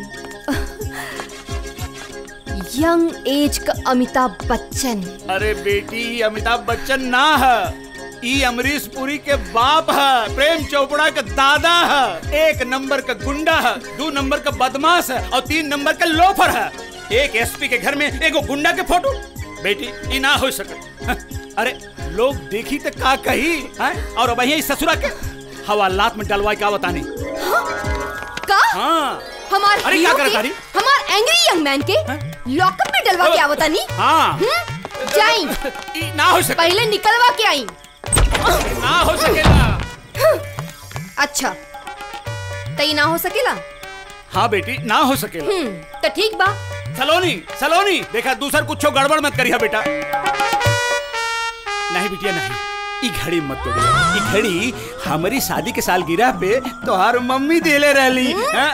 यंग एज का अमिताभ बच्चन। अरे बेटी, अमिताभ बच्चन ना है, ई अमरीश पुरी के बाप है, प्रेम चोपड़ा का दादा है। एक नंबर का गुंडा है, दो नंबर का बदमाश है और तीन नंबर का लोफर है। एक एसपी के घर में एगो गुंडा के फोटो। बेटी ई ना हो सके। अरे लोग देखी तो का कही है? और अब यही ससुरा के हवालात में डलवाई का बतानी। का? हाँ। हमार अरे क्या कर तारी? हमार एंग्री यंग मैन के लॉकअप में डलवा के आवता नहीं? हाँ। जाई। ना हो सके। पहले निकलवा के आई। ना हो सकेला। अच्छा, तई ना हो सकेला? हाँ बेटी, ना हो सकेला। हम्म, तो ठीक बा। सलोनी, सलोनी, देखा दूसर कुछ गड़बड़ मत करिया बेटा। नहीं बिटिया नहीं, ई घड़ी मत तोड़िया। ई घड़ी हमारी शादी के सालगिरह पे तोहार मम्मी देले रहली।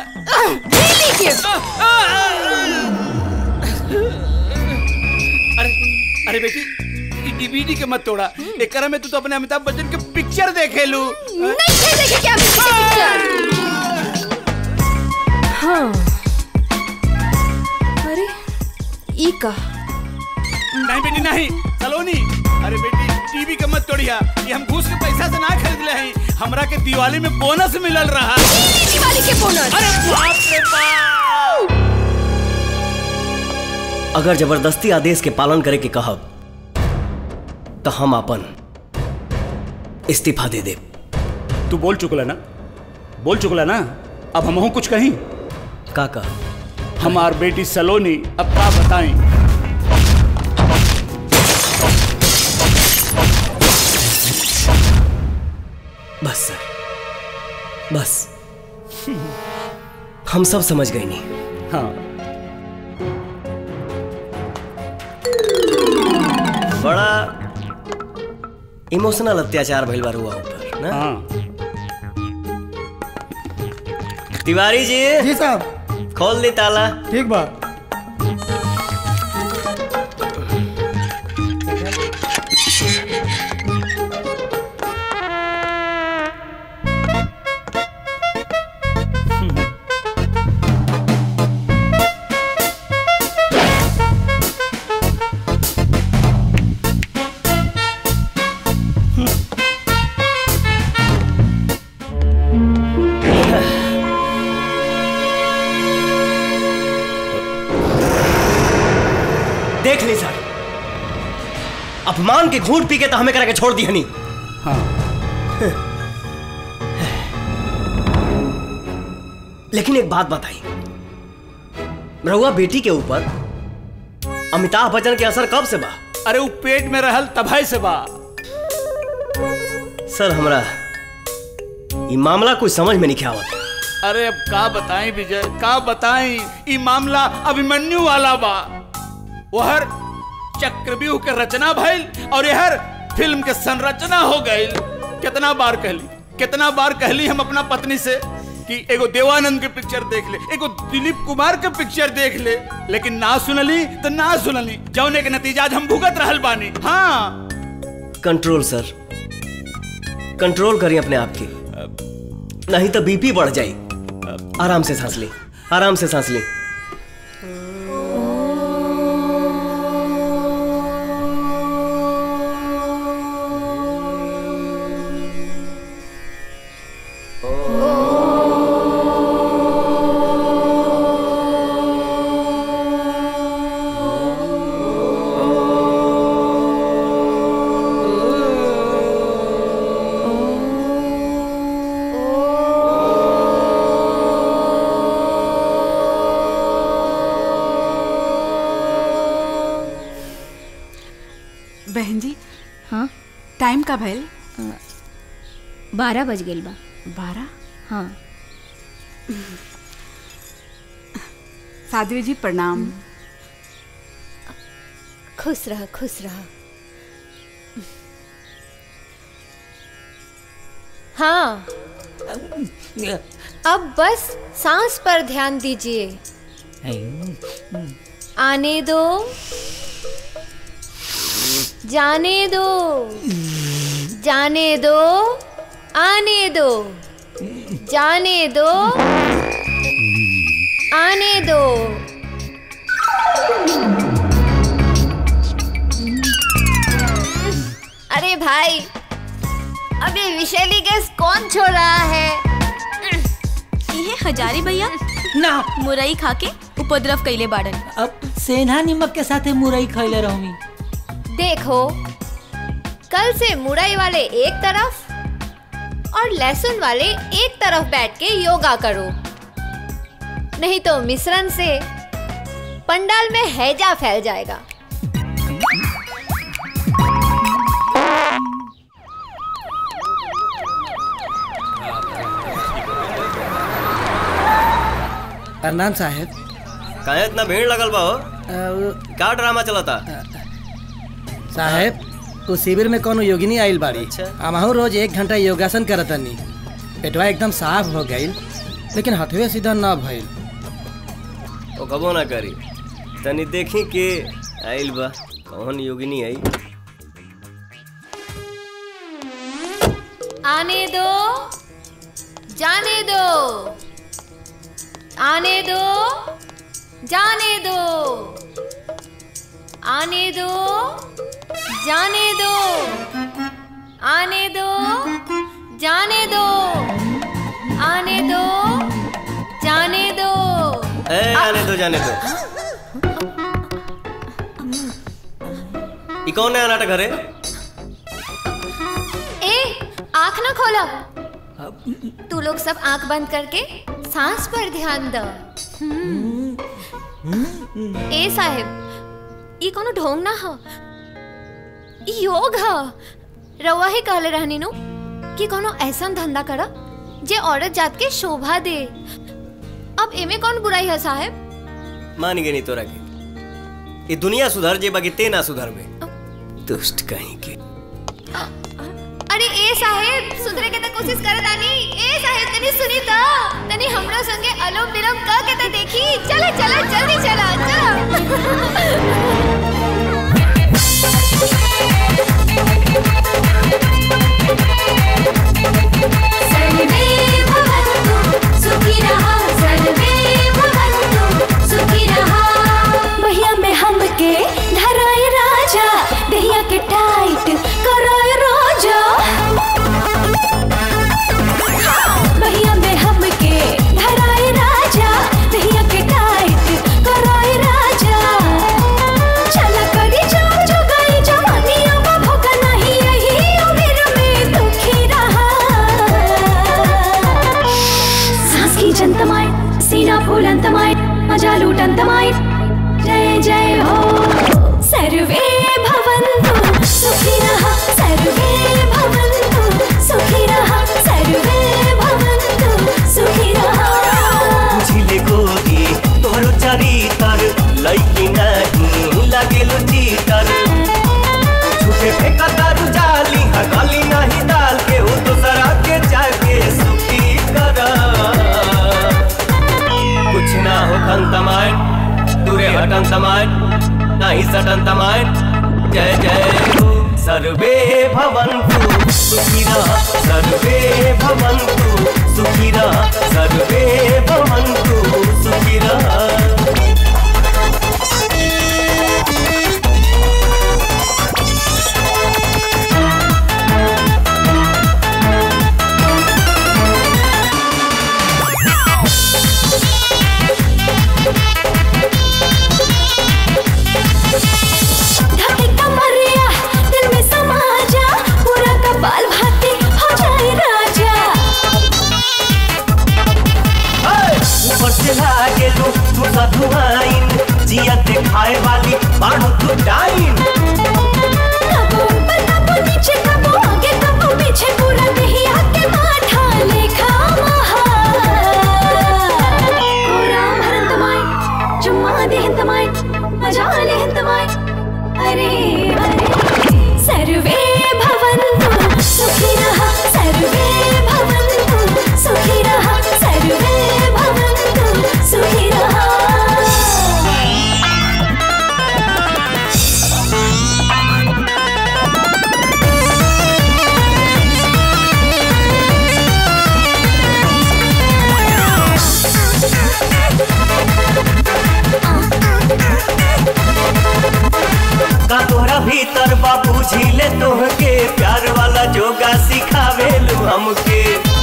अरे अरे बेटी, डीवीडी के मत तोड़ा। एक में तू तो अपने अमिताभ बच्चन के पिक्चर देखे लू। नहीं थे देखे क्या पिक्चर? हाँ। अरे ई का? नहीं बेटी नहीं, सलोनी। अरे बेटी टीवी के मत तोड़िया, ये हम घूस के पैसा से ना खरीद ले हैं। हमरा के दिवाली में बोनस मिलल रहा। दिवाली के बोनस? अरे बाप रे बाप। अगर जबरदस्ती आदेश के पालन करे के कहब तो हम अपन इस्तीफा दे दे। तू बोल चुकला ना, बोल चुकला ना, अब हम कुछ कहीं? काका हमार बेटी सलोनी अब का बताएं? बस सर, बस हम सब समझ गए नहीं। हाँ। बड़ा इमोशनल अत्याचार भइल बार हुआ ऊपर ना। हाँ। तिवारी जी। जी साहब। खोल दी ताला। ठीक बा। देख ली सर, अपमान के घूंट पी के तो हमें करा के छोड़ दी हनी। हाँ। लेकिन एक बात बताई, रहुआ बेटी के ऊपर अमिताभ बच्चन के असर कब से बा? अरे वो पेट में रहल तभाई से बा। सर हमरा ये मामला कोई समझ में नहीं आवत। अरे अब का बताएं विजय, का बताएं, ये मामला अभिमन्यु वाला बा। वहर चक्रव्यूह के रचना भइल और यहर फिल्म के संरचना हो गई। कितना बार कहली कितना बार कहली हम अपना पत्नी से कि एगो देवानंद के पिक्चर देख ले, एगो दिलीप कुमार के पिक्चर देख ले, लेकिन ना सुनली तो ना सुनली, जौने के नतीजा हम भुगत रहल बानी। हाँ कंट्रोल सर, कंट्रोल करिए अपने आप की, नहीं तो बीपी बढ़ जाए। आराम से सांस ले, आराम से सांस ले। बहन जी, हाँ टाइम का भइल? बारह बज गई बा। बारह? हाँ। साध्वी जी प्रणाम। खुश रह खुश रह। हाँ, अब बस सांस पर ध्यान दीजिए। आने दो, जाने दो, जाने दो, आने दो, जाने दो, आने दो। अरे भाई, अभी विषैली गैस कौन छोड़ रहा है? ये हजारी भैया ना मुरई खा के उपद्रव कैले बाड़न। अब सेना निमक के साथे मुरई खैले रहूंगी। देखो, कल से मुरई वाले एक तरफ और लहसुन वाले एक तरफ बैठ के योगा करो, नहीं तो मिश्रण से पंडाल में हैजा फैल जाएगा। प्रणाम साहेब। काहे इतना भीड़ लगल बा हो? का ड्रामा चलता? साहेब, को शिविर में कोनो योगिनी आइल बाड़ी। हमहू रोज एक घंटा योगासन करतनी। पेटवा एकदम साफ हो गई, लेकिन हथवे सीधा ना भइल। ओ कबो ना करी, तनी देखी के आइल बा कौन योगिनी आई। आने दो, जाने दो, आने दो, जाने दो, आने दो, जाने दो, आने दो, जाने दो, आने दो, जाने दो। ए, आने दो जाने दो। ये कौन नया नाटक है? ए, आँख ना खोला। तू लोग सब आँख बंद करके सांस पर ध्यान दो। ए साहेब, ये कोनो ढोंग ना हो, ये योग हो। रवा ही कहले रहनी नु कि कोनो ऐसा धंधा करा जे औरत जात के शोभा दे। अब एमे कौन बुराई है साहेब? मान गई नहीं तोरा के। ये दुनिया सुधर जे बाकी ते ना सुधर में। दुष्ट कहीं के। अरे ए साहेब, सुधरे के त कोशिश करत आनी। ए साहेब, तनी सुनी त, तनी हमरा संगे अलोम विलोम क के त देखी। चला चला जल्दी चला चला। सर्वे भवन्तु सुखिनः, सर्वे भवन्तु सुखिनः। भैया में हमके धराए राजा, दहिया के टाइट कराए राजा। भैया में हमके धराए राजा, दहिया के टाइट कराए महन्तमाय जय जय हो सर्वे भवन्तु सुखिनः सर्वे भवन्तु सुखिनः सर्वे भवन्तु सुखिनः बुझिले गोरी तोरो चरितर लइकी नहीं लागेलो चीटर झूठे फेंका दारू जाली हगली नहीं डाल के हो तो सरा के जाके सुखी करा कुछ ना हो खंतमाय दूरे हटन तमाय नहीं सटन तमाय जय जय हो सर्वे भवन्तु सुखिनः सर्वे भवन्तु सुखिनः सर्वे भवन्तु सुखिनः जिया दिखाए वाली बाणु तू डाइन कबो ऊपर कबो नीचे कबो आगे कबो पीछे पूरा नहीं आके माठा लेखा महा राम हरंतमाय जुम्मा देहंतमाय मजा लेहंतमाय अरे अरे सर्वे भवन्तु सुखिनः सर्वे भवन्तु सुखिनः सर्वे भवन्तु सुखिनः का तोहरा भीतर बाबू झीले तोहके प्यार वाला जोगा सिखावे लो हमके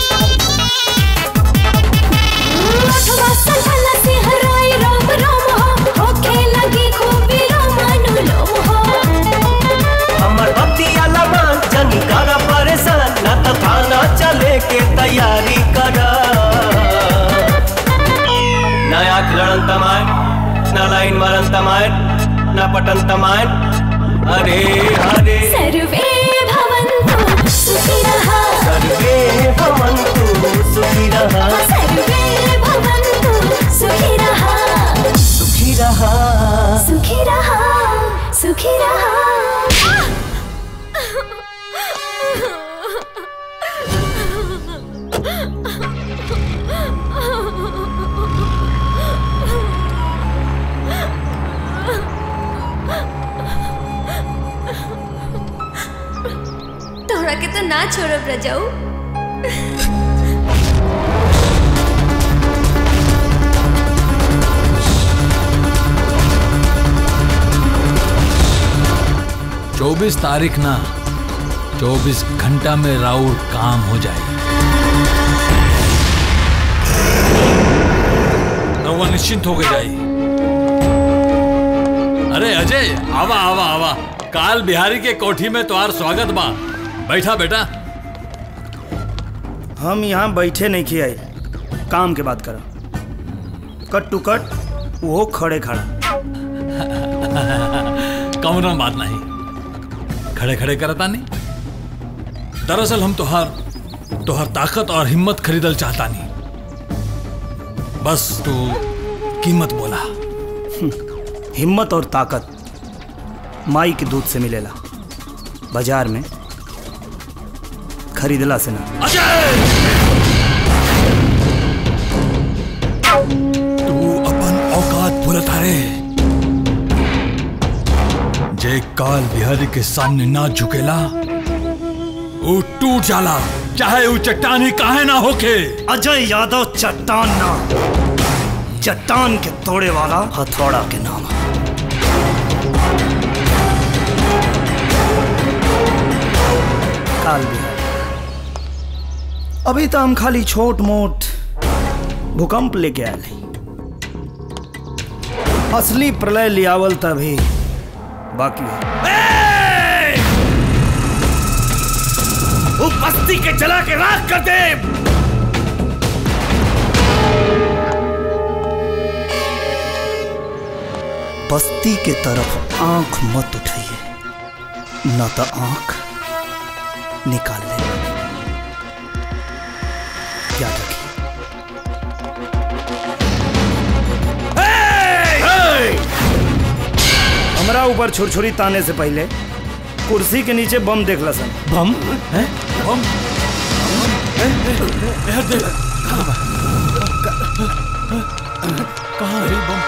अठवा सफला से हराई राम राम हो होके लगी खूबी रामानु लोम हो हमर बतिया लमान जनी करा परेशान ना तो थाना चले के तैयारी करा ना आँख लड़न तमाय ना लाइन मारन तमाय ना पटन तमाय अरे हरे सर्वे भवन्तु सुखिनः सर्वे भवन्तु सुखिनः सर्वे भवन्तु सुखिनः सुखिनः सुखिनः सुखिनः तोहरा के तो ना छोड़ब रजाऊ चौबीस तारीख ना चौबीस घंटा में राउर काम हो जाए नौवा निश्चिंत हो गई जाए। अरे अजय आवा आवा आवा काल बिहारी के कोठी में तुम्हार स्वागत बा बैठा बेटा। हम यहाँ बैठे नहीं किए आए काम के बात करा कट टू कट वो खड़े खड़ा कमरा बात नहीं खड़े खड़े करता नहीं। दरअसल हम तोहार तोहार ताकत और हिम्मत खरीदल चाहता नहीं। बस तू कीमत बोला। हिम्मत और ताकत माई के दूध से मिलेला बाजार में खरीदला से ना। तू अपन औकात भूलता रे। जय काल बिहारी के सामने ना झुकेला वो टूट जाला चाहे वो चट्टान ही काहे ना होके। अजय यादव चट्टान ना चट्टान के तोड़े वाला हथौड़ा के नाम। काल बिहारी अभी तो हम खाली छोट मोट भूकंप लेके आए नहीं। असली प्रलय लियावल तभी बाकी है। वो बस्ती के जला के राख कर दे। बस्ती के तरफ आंख मत उठाइए, न तो आंख निकाल ले। याद रखिए। हमरा ऊपर छुरछुरी ताने से पहले कुर्सी के नीचे बम देख ला सन। बम है? बम यार देख कहाँ है बम?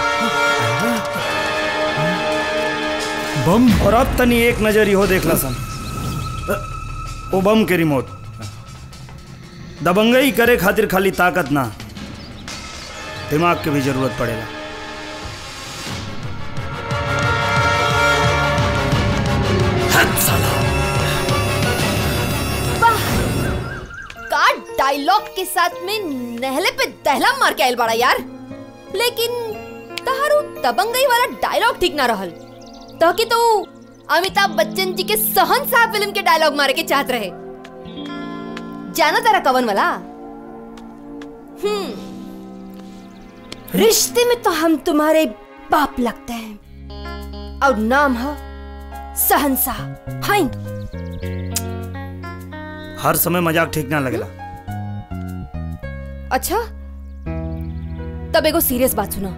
बम और अब तनी एक नजर इहो देख ला सन। ओ बम के रिमोट दबंगई करे खातिर खाली ताकत ना, दिमाग के भी जरूरत पड़ेगा। का डायलॉग के साथ में नहले पे दहला मार के आयल बड़ा यार। लेकिन तहारू दबंगई वाला डायलॉग ठीक ना रहल। तो कि तो अमिताभ बच्चन जी के शहंशाह फिल्म के डायलॉग मारे के चाहत रहे। जाना तेरा कवन वाला? हम्म रिश्ते में तो हम तुम्हारे बाप लगते हैं और नाम है शहंशाह। हाय हर समय मजाक ठीक ना लगेला। अच्छा तब एगो सीरियस बात सुना।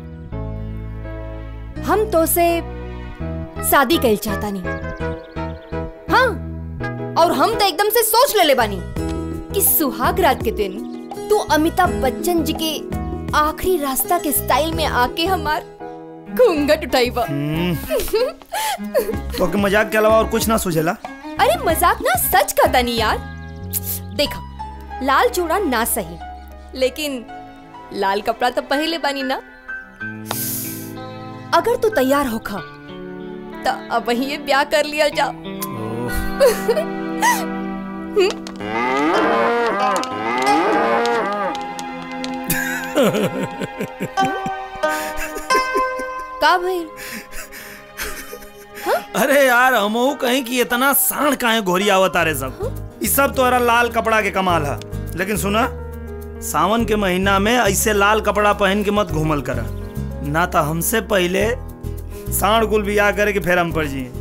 हम तो से शादी कइल चाहता नहीं। हाँ और हम तो एकदम से सोच ले ले बानी कि सुहाग रात के दिन तू अमिताभ बच्चन जी के आखिरी रास्ता के स्टाइल में आके हमार घूंघट उठाईबा। तो के मजाक के अलावा और कुछ ना सुझेला? अरे मजाक ना सच का नहीं यार। देखा लाल चूड़ा ना सही, लेकिन लाल कपड़ा तो पहले बानी ना। अगर तू तैयार होखा तो अब वही ब्याह कर लिया जा। का भाई? अरे यार हमहू कहीं कि इतना साण काहे घोरी आवत आ रे सब। इस सब तो लाल कपड़ा के कमाल है। लेकिन सुना, सावन के महीना में ऐसे लाल कपड़ा पहन के मत घूमल करा, ना तो हमसे पहले साण कुल बियाह करे के फेर हम पड़ जिए।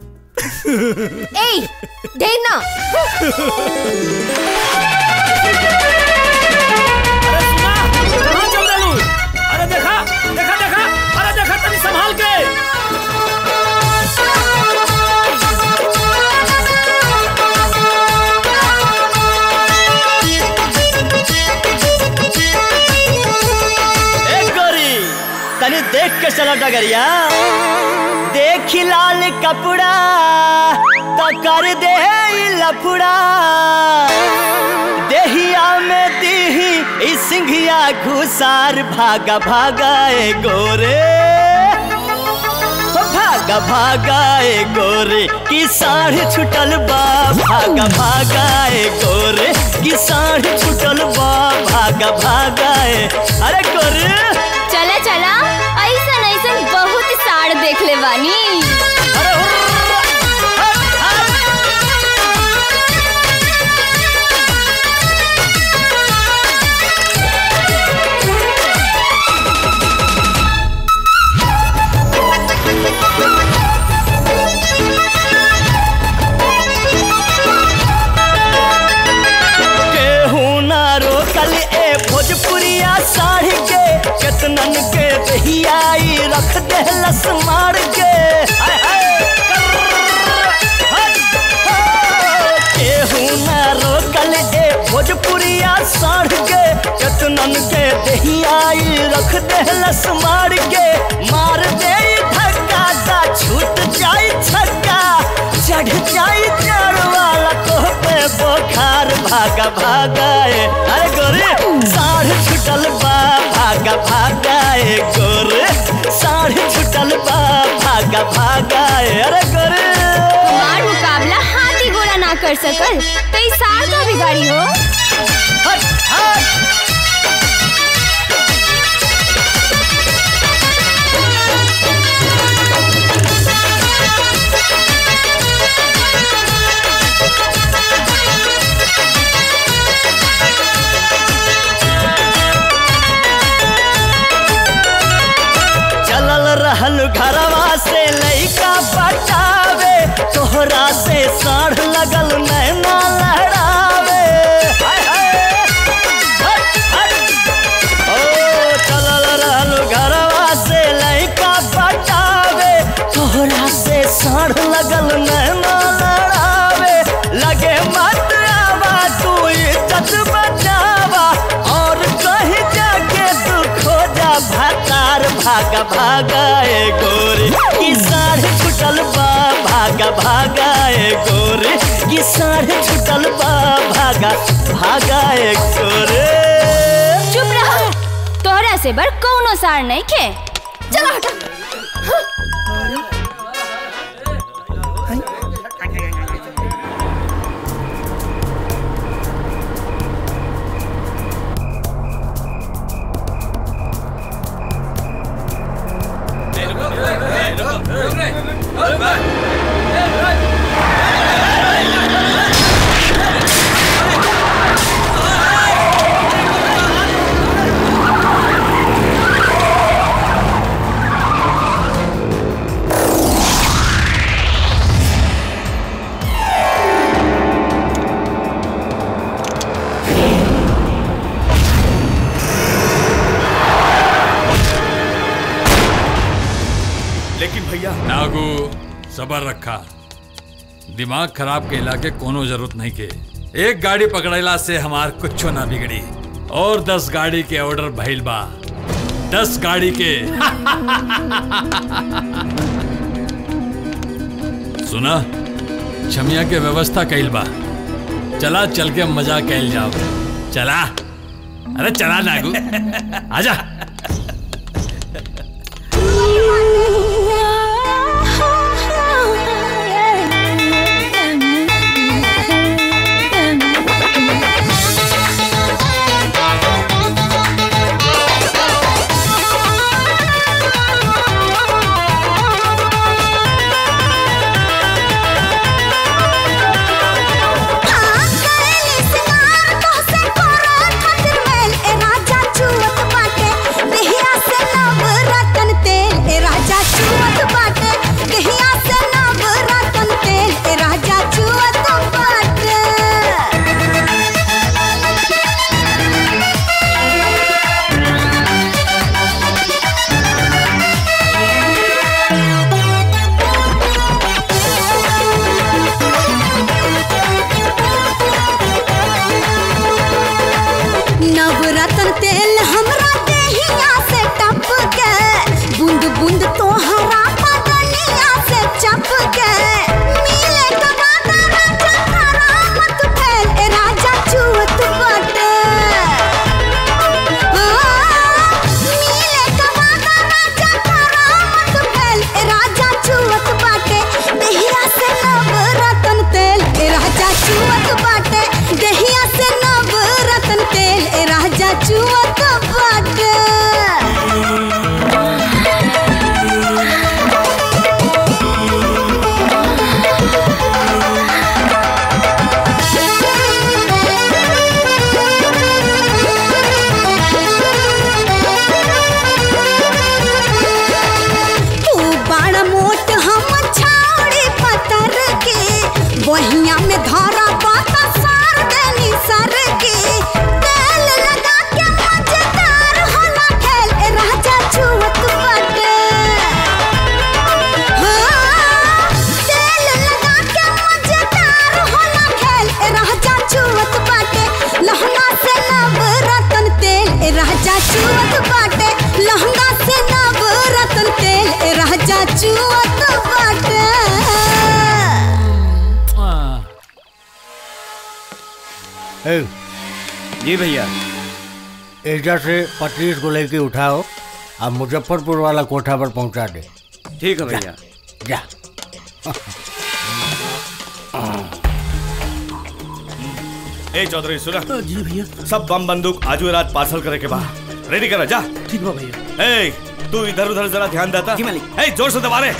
ए देख ना। कहाँ चल रहे लोग? अरे देखा देखा देखा, अरे देखा तनी संभाल के। तनी देख के चला डगरिया, देखी लाल कपड़ा तो कर दे लफड़ा, देहिया में दी सिंघिया घुसार, भागा भागा ए गोरे, भागा भागा ए गोरे की साढ़ छुटल बा, भागा भागा ए गोरे की साढ़ छुटल बा, भागा भागा ए। अरे गोरे चला चला, ऐसा ऐसा बहुत साड़ देख ले बानी। भोजपुरिया साढ़ के केतनन के दहियाई रख दे लस मार के, केहू ना रोकल ए भोजपुरिया साढ़ के केतनन के दहियाई रख दे लस मार के, मार दे धक्का दा छूट जाई छक्का, चढ़ जाई चढ़ वाला तो पे बोखार, भागा भागा ए। अरे गोरे साढ़ छुटल बा, भागा भागा ए गोरे, साढ़ छुटल बा, भागा भागा ए। अरे गोरे तुम्हार मुकाबला हाथी घोड़ा ना कर सकल तो इस साड़ का बिगाड़ी हो। हट हट चलल रहल घरवा से लइका बचावे, तोहरा से साढ़ लगल नैना लहरावे। हाय हाय ओ चलल रहल घरवा से लइका बचावे, तोहरा से साढ़ लगल नैना लहरावे। लगे मत आवा तू इज्जत बचावा, और कहीं जाके तू खोजा भातार। भागा भागा ए गोरी की साढ़ छुटल बा, भागा भागा ए गोरी की साढ़ छुटल बा, भागा भागा ए गोरी। चुप रहो, तोहरा से बर कौनो सार नहीं खे। चलो हटा। नागू सबर रखा, दिमाग खराब के इलाके कोनो जरूरत नहीं के। एक गाड़ी पकड़ेला से हमार कुछ ना बिगड़ी, और दस गाड़ी के ऑर्डर भइल बा, दस गाड़ी के। सुना, छमिया के व्यवस्था कैल बा, चला चल के मजा कैल जाओ। चला, अरे चला नागू, आजा। जी भैया, एजा से पच्चीस गो लड़की उठाओ, अब मुजफ्फरपुर वाला कोठा पर पहुंचा दे। ठीक है भैया। जा, ए चौधरी सुना। जी भैया। सब बम बंदूक आज रात पार्सल करे के बाद रेडी करा जा। ठीक है भैया। ए तू इधर उधर जरा ध्यान देता। जी मालिक। ए जोर से दबा रे।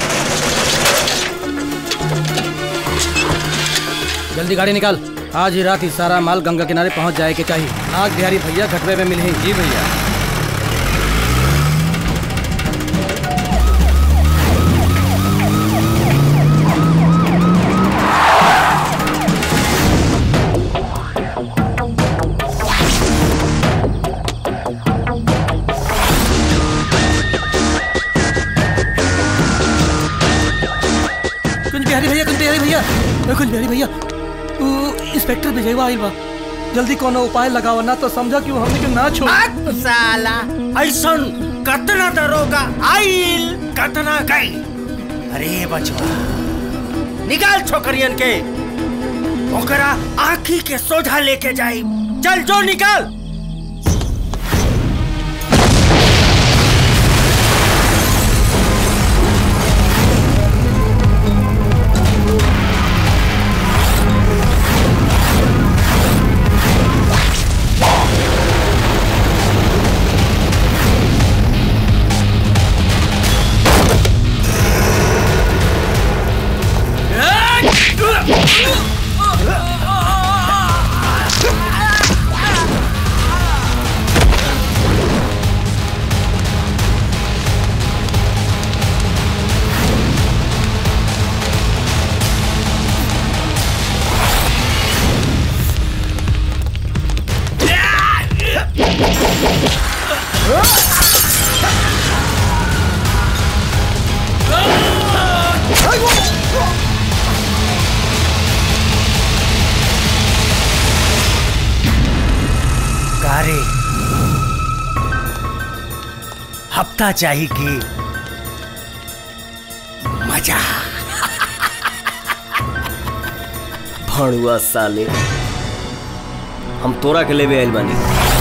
जल्दी गाड़ी निकाल, आज ही रात ही सारा माल गंगा किनारे पहुंच जाए के चाहिए। आग बिहारी भैया घटवे में मिले। जी भैया। बिहारी भैया कुछ बिहारी भैया कुछ बिहारी भैया इंस्पेक्टर विजयवा आइल बा जल्दी कोनो उपाय लगाओ ना तो समझा कि वो हमने के ना छोड़ साला ऐसन कतना दरोगा आइल कतना गई। अरे बचवा निकाल छोकरियन के ओकरा आँखी के सोझा लेके जाई। चल जो निकाल। हफ्ता चाहिए कि मजा। भणुआ साले हम तोरा के लेवे आइल बानी।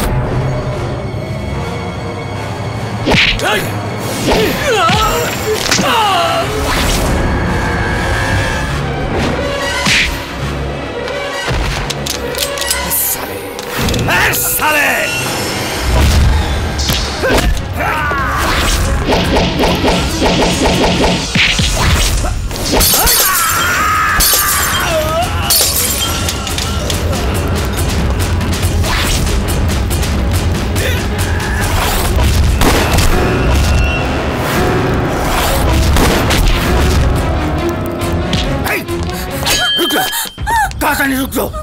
साले साले नहीं रुक जाओ।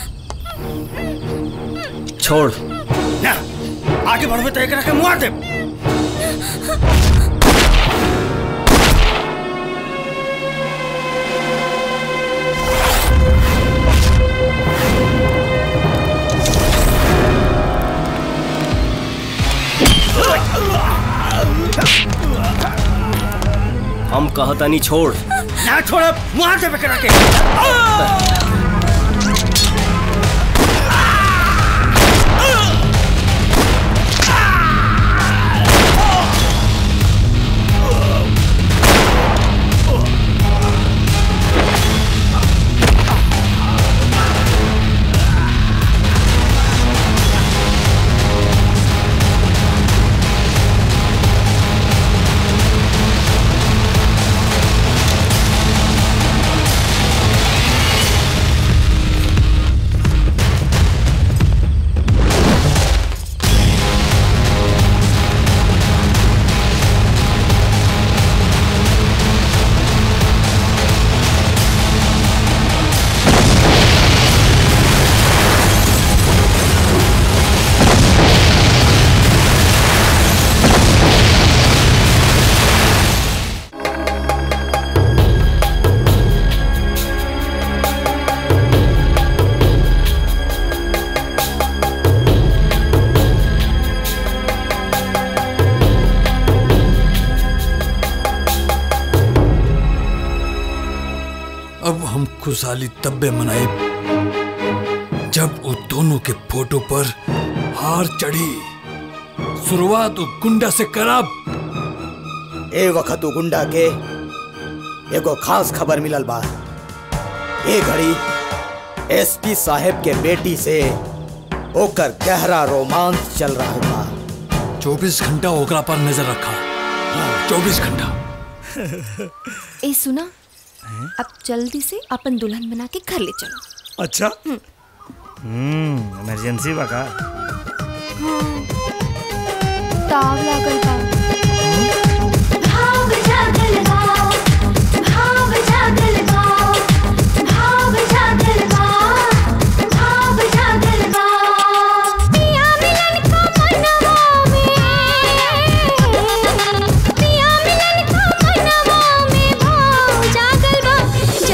छोड़ ना आगे बढ़वे तो एक रखे मुआ दे। हम कहता नहीं छोड़। ना छोड़ मुआ दे करा के। अब हम खुशहाली तब्बे मनाए जब वो दोनों के फोटो पर हार चढ़ी। शुरुआत गुंडा से करब। ए वक्त गुंडा के एगो खास खबर मिलल बा। ए घड़ी एसपी साहब के बेटी से ओकर गहरा रोमांस चल रहा बा। चौबीस घंटा ओकरा पर नजर रखा। चौबीस घंटा। ए सुना, अब जल्दी से अपन दुल्हन बना के घर ले चलो। अच्छा हम्म इमरजेंसी बा का? ताव लागल बा। भाव जागल बा, भाव जागल बा, भाव जागल बा, भाव जागल बा। पिया मिलन का मनवा में, पिया मिलन का मनवा में भाव जागल बा।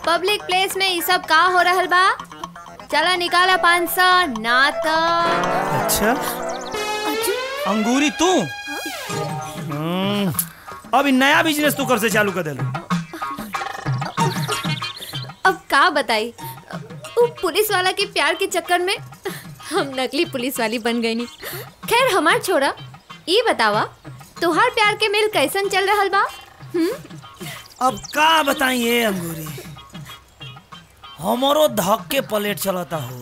पब्लिक प्लेस में ये सब का हो रहल बा? चला निकाला पाँच सौ ना तो। अच्छा अंगूरी तू? हम्म, अब इ नया बिजनेस तू कब से चालू कर देलू? अब का बताई, वो पुलिस वाला के प्यार के चक्कर में हम नकली पुलिस वाली बन गई नी। खैर हमार छोड़ा, ये बतावा तुहार प्यार के मेल कैसन चल रहल बा? हम्म? अब का बताई ये अंगूरी, हमारो धक्के पलेट चलता हो।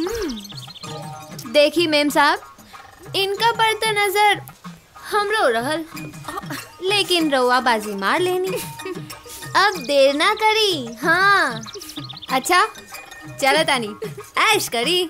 देखी मेम साहब, इनका पर तो नजर हमरो रहल, लेकिन रउआ बाजी मार लेनी। अब देर ना करी। हाँ अच्छा चलो तानी ऐश करी।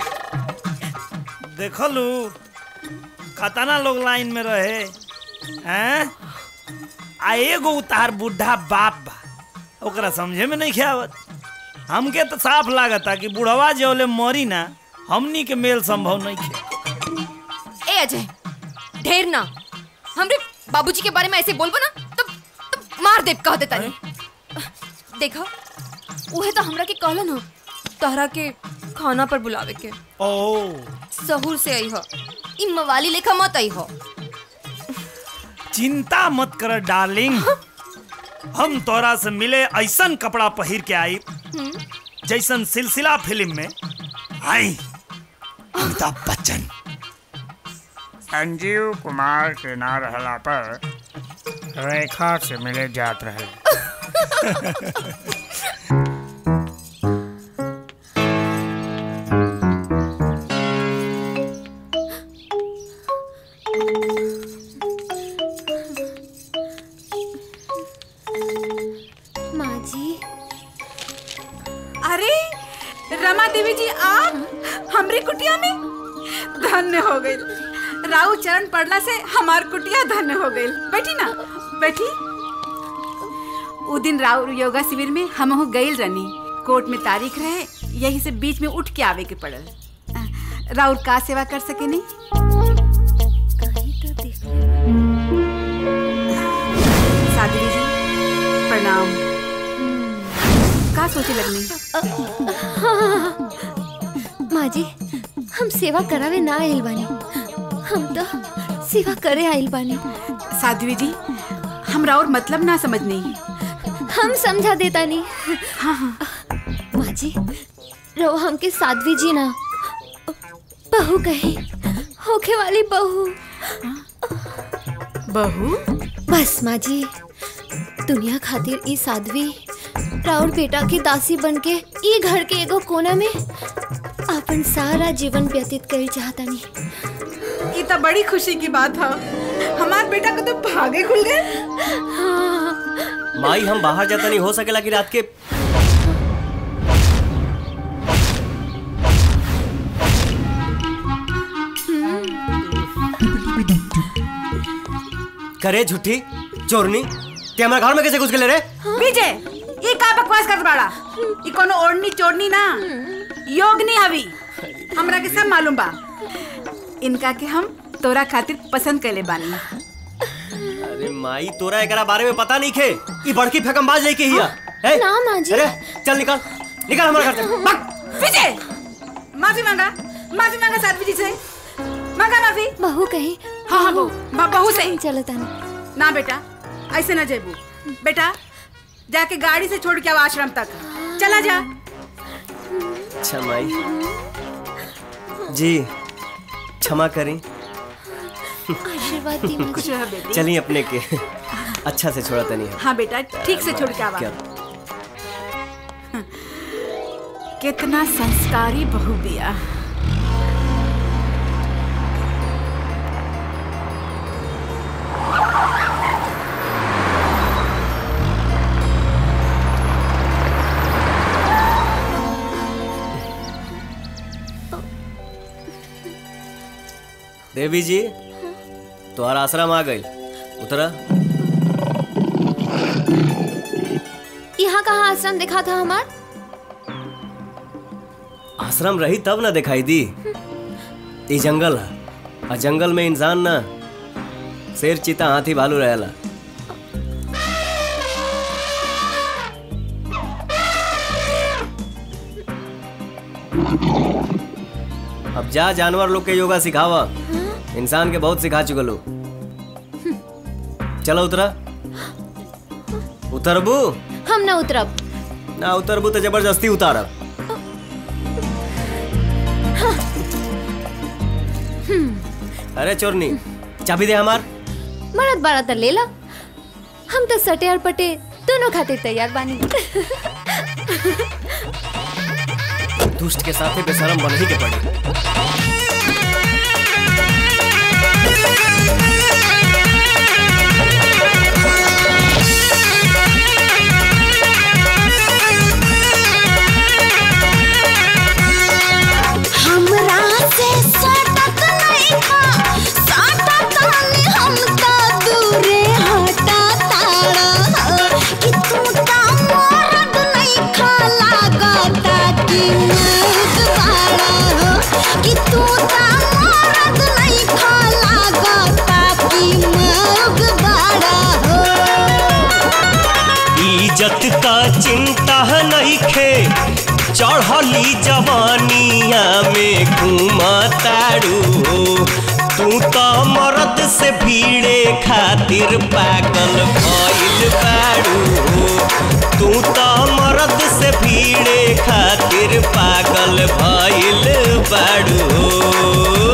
देखलू खतना लोग लाइन में रहे हैं, आ एगो उतार बुढ़ा बाप बा, ओकरा समझे में नहीं ख्यावत। हमके तो साफ लागता कि बुढ़वा जोले मरी ना, हमनी के मेल संभव नहीं खे। ए अजय, ढेर ना हमरे बाबूजी के बारे में ऐसे बोलबो ना तो, तो मार देब कह देता नहीं। देखा उहे तो हमरा के कहलन हो तहरा के खाना पर बुलावे के। ओ सहूर से आई हो, इ मवाली लेखा मत आई हो। चिंता मत कर डार्लिंग, हम तोरा से मिले ऐसन कपड़ा पहिर के आई जैसन सिलसिला फिल्म में आई अमिताभ बच्चन। संजीव कुमार के ना रहला पर रेखा से मिले जात रहे। माँ जी। अरे रमा देवी जी, आप हमरे कुटिया में धन्य हो गई। राउ चरण पड़ला से हमार कुटिया धन्य हो गई। बैठी ना बैठी। उ दिन राउ योगा शिविर में हमहु गइल रनी, कोर्ट में तारीख रहे, यही से बीच में उठ के आवे के पड़ल। राउर का सेवा कर सके नहीं? साध्वी जी प्रणाम। का सोचे लगनी? माँ जी, हम सेवा करावे ना आइल बानी, हम तो सेवा करे आइल बानी। साध्वी जी, हमरा और मतलब ना समझनी। हम समझा देता नहीं। हाँ हाँ माँ जी, रो हमके साध्वी जी ना बहू कहे, होखे वाली बहू। बहू? बस माँ जी, दुनिया खातिर ई साध्वी राउर बेटा की दासी बनके ई घर के एगो कोना में अपन सारा जीवन व्यतीत कर चाहता नहीं। ये तो बड़ी खुशी की बात है। हमार बेटा को तो भागे खुल गए। हाँ। माई हम बाहर जाता नहीं हो सकेला कि रात के करे झूठी चोरनी ते हमारे घर में कैसे घुस गए रे? विजय, ये का बकवास कर बाड़ा? ये कोनो ओढ़नी चोरनी ना, योगनी हवी। हमरा के सब मालूम बा। इनका के हम तोरा खातिर पसंद कैले बानी। अरे माई, तोरा एकरा बारे में पता नहीं खे, ये बड़की फेकमबाज लेके हिया। है? ना माँ जी। अरे चल निकल निकल हमारे घर से। भाग। विजय, माफी मांगा, माफी मांगा साध्वी जी से, मांगा माफी। बहू कहीं? हाँ हाँ बहू, बहू सही। चलो तानी। ना बेटा, ऐसे ना जेबू। बेटा जाके गाड़ी से छोड़ के आओ आश्रम तक, चला जा। अच्छा माई जी, क्षमा करें। आशीर्वाद दी मुझे। खुश रह बेटी। चलिए अपने के अच्छा से छोड़ा तनी। हाँ बेटा, ठीक से छोड़ के आवा। कितना संस्कारी बहू बिया। देवी जी, तुम्हारा आश्रम आ गई, उतरा। यहाँ कहाँ आश्रम दिखा था हमार? आश्रम रही तब ना दिखाई दी। ये जंगल है, और जंगल में इंसान ना शेर चीता हाथी भालू रहेला। अब जा जानवर लोग के योगा सिखावा। इंसान के बहुत सिखा चुके लो। चलो उतरा। उतरबू? हम ना उतरब। ना उतरबू तो जबरदस्ती उतारब। अरे चोरनी, चाबी दे हमार। मरद बारा तो ले ला। हम तो सटे और पटे दोनों खातिर तैयार बानी। दुष्ट के साथ बेशरम बन ही के पड़ी। हमरा से सटक नहीं खा, सटक नहीं हम तो दूरे हटा तारा। कि तू तो मरद नहीं खा लागता कि मर्द बाड़ा हो। कि तू तो मरद नहीं खा लागता कि मर्द बाड़ा हो। इज्जत का चिंता नहीं खे, चढ़ली जवानिया में घूमा तारू हो। तू तो मर्द से भीड़े खातिर पागल भइल बारू हो। तू तो मर्द से भीड़े खातिर पागल भइल बारू हो।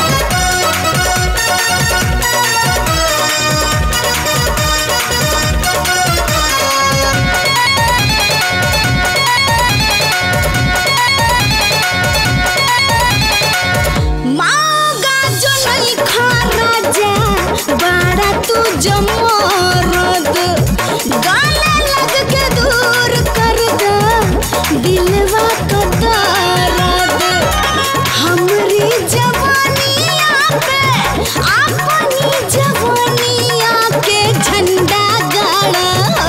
मांगा जो नहीं खा राजा, बाड़ा तू जो मरद। गाले लग के दूर कर दे दिलवा का दर्द। हमरी जवानिया पे अपनी जवानिया के झंडा गाड़ा।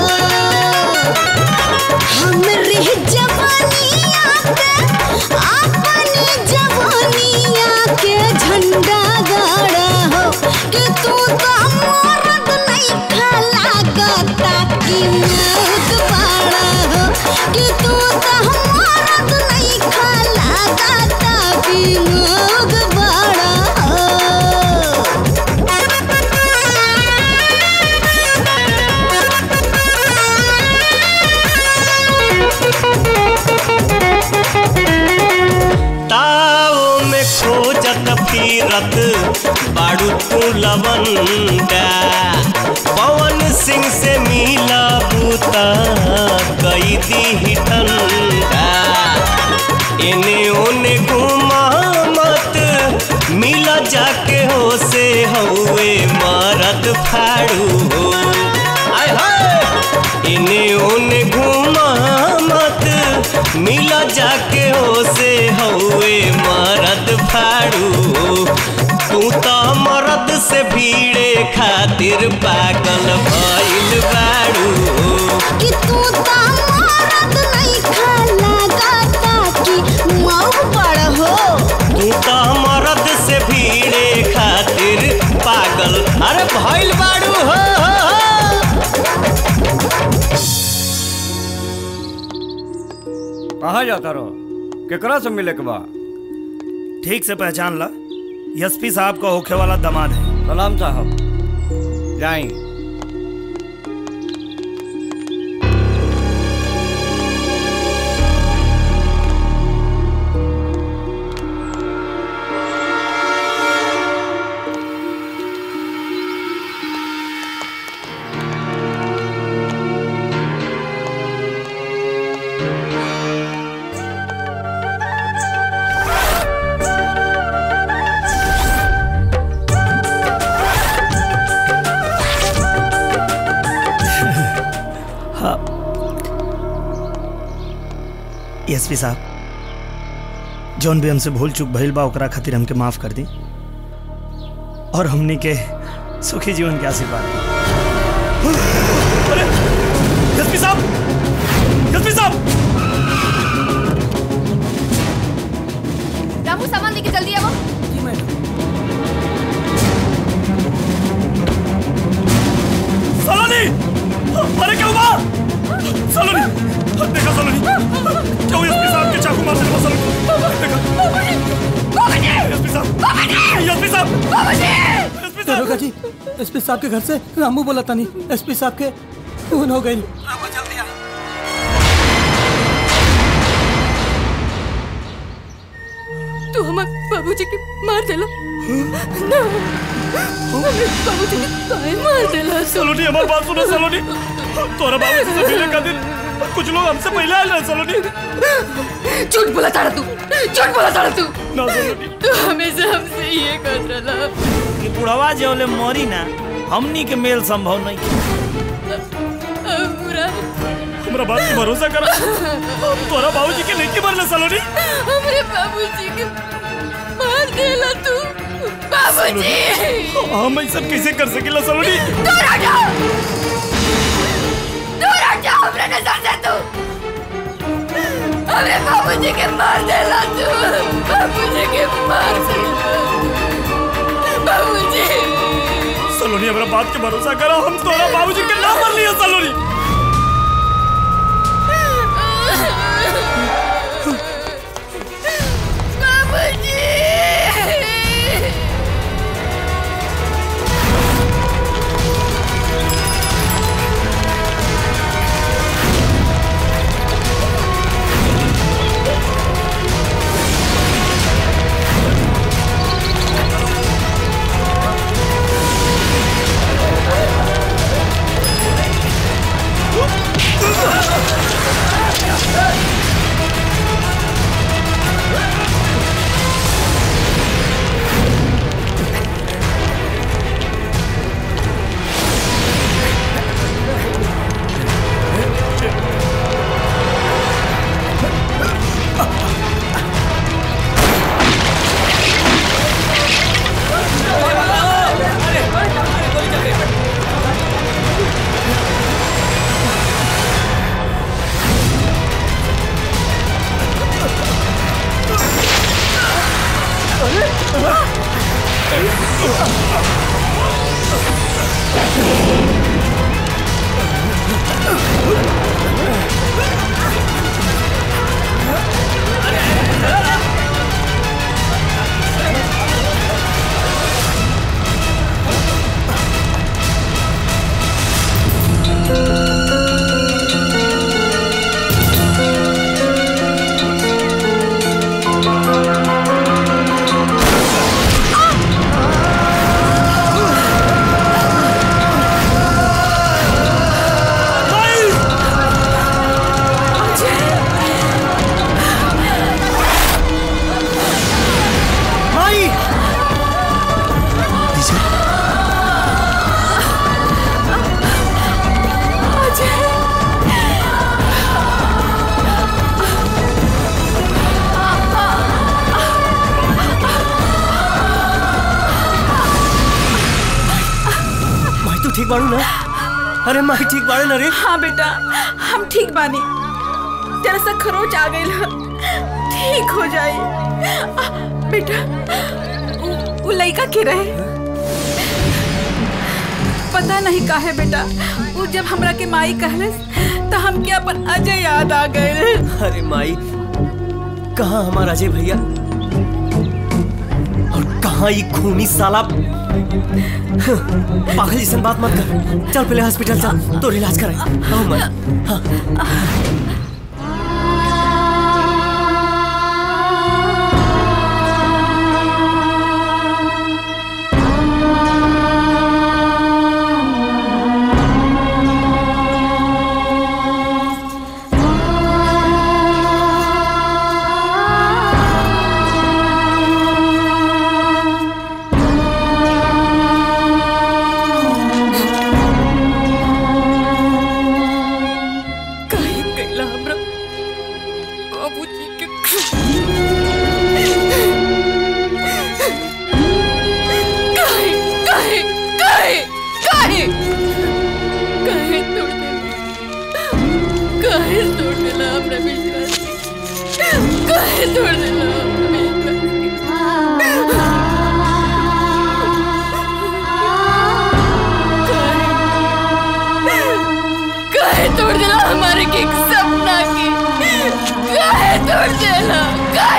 हमरी जवानिया पे अपनी जवानिया के झंडा गाड़ा हो। कि तू तो मर्द नहीं खा लागता कि मर्द बाड़ा हो। कि तू तो मर्द नहीं खा लागता कि मर्द बाड़ा ताओ में खोजत फिरत बाड़ू तू लवंडा। पवन सिंह से मिला बूता कई दी ठंडा। इने ओने घुमा मत, मिला जाके हो से हौवे मरद फाड़ू हो। आय हाय। इने ओने घुमा मत, मिला जाके हो से हौवे मरद फाड़ू हो। तू तो मर्द से भीड़े खातिर पागल भइल बाड़ू हो। कि तू तो मर्द नहीं खा लागता कि मऊ बड़ हो। तू तो मर्द से भीड़े खातिर पागल अरे भइल बाड़ू हो। कहाँ जाता रहो? केकरा से मिले के बा? ठीक से पहचान ला, एसपी साहब का होखे वाला दामाद है। सलाम साहब, जाएं। एसपी साहब, जौन भी हमसे भूल चूक भइल बा ओकरा खातिर हमके माफ कर दी और हमनी के सुखी जीवन के आशीर्वाद दी। एसपी साहब, एसपी साहब, रामू सामान लेके जल्दी आओ। जी मैडम। सलोनी, अरे क्या हुआ? सलोनी, देखा सलोनी, क्यों एसपी साहब के चाकू मार दिया सलोनी? दरोगा जी, एसपी साहब के घर से रामू बोला था नहीं, एसपी साहब के खून हो गई। तू हमारे बाबूजी के मार देला ना, हमारे बाबूजी के काहे मार देला? सलोनी हमारी बात सुनो सलोनी, तोरा बाबूजी से मिलने का दिन कुछ लोग हमसे पहले आए ना सलोनी। झूठ बोला तारा तू, झूठ बोला तारा तू। ना सलोनी, तू हमेशा हमसे ये कर रहा कि बुढ़वा जो मरी ना, हमनी के मेल संभव नहीं। हमरा बात पे भरोसा कर, तोरा बाबूजी के नहीं मरले सलोनी। हमारे बाबूजी के मार देला तू। बाबूजी हम ये सब कैसे कर सकेला सलोनी? दूर हट जा, दूर हट जा हमरे नजर से तू। हमारे बाबूजी के मार देला तू, बाबूजी के मार देला। बाबूजी सलोनी हमरा बात के भरोसा करो, हम तोरा बाबूजी के ना मर लिया सलोनी। ठीक बाड़ू ना? अरे माँ ठीक बाड़े ना रे? हाँ बेटा, हम ठीक बानी। जरा सा खरोच आ गई, ठीक हो जाए। आ, बेटा वो लड़का के रहे, पता नहीं काहे बेटा, वो जब हमरा के माई कहले तो हम के अपन अजय याद आ गए। अरे माई, कहाँ हमारा अजय भैया और कहाँ ये खूनी साला? पागल जैसन बात मत कर, चल पहले हॉस्पिटल चल, तो इलाज कराए। हाँ माई, हाँ।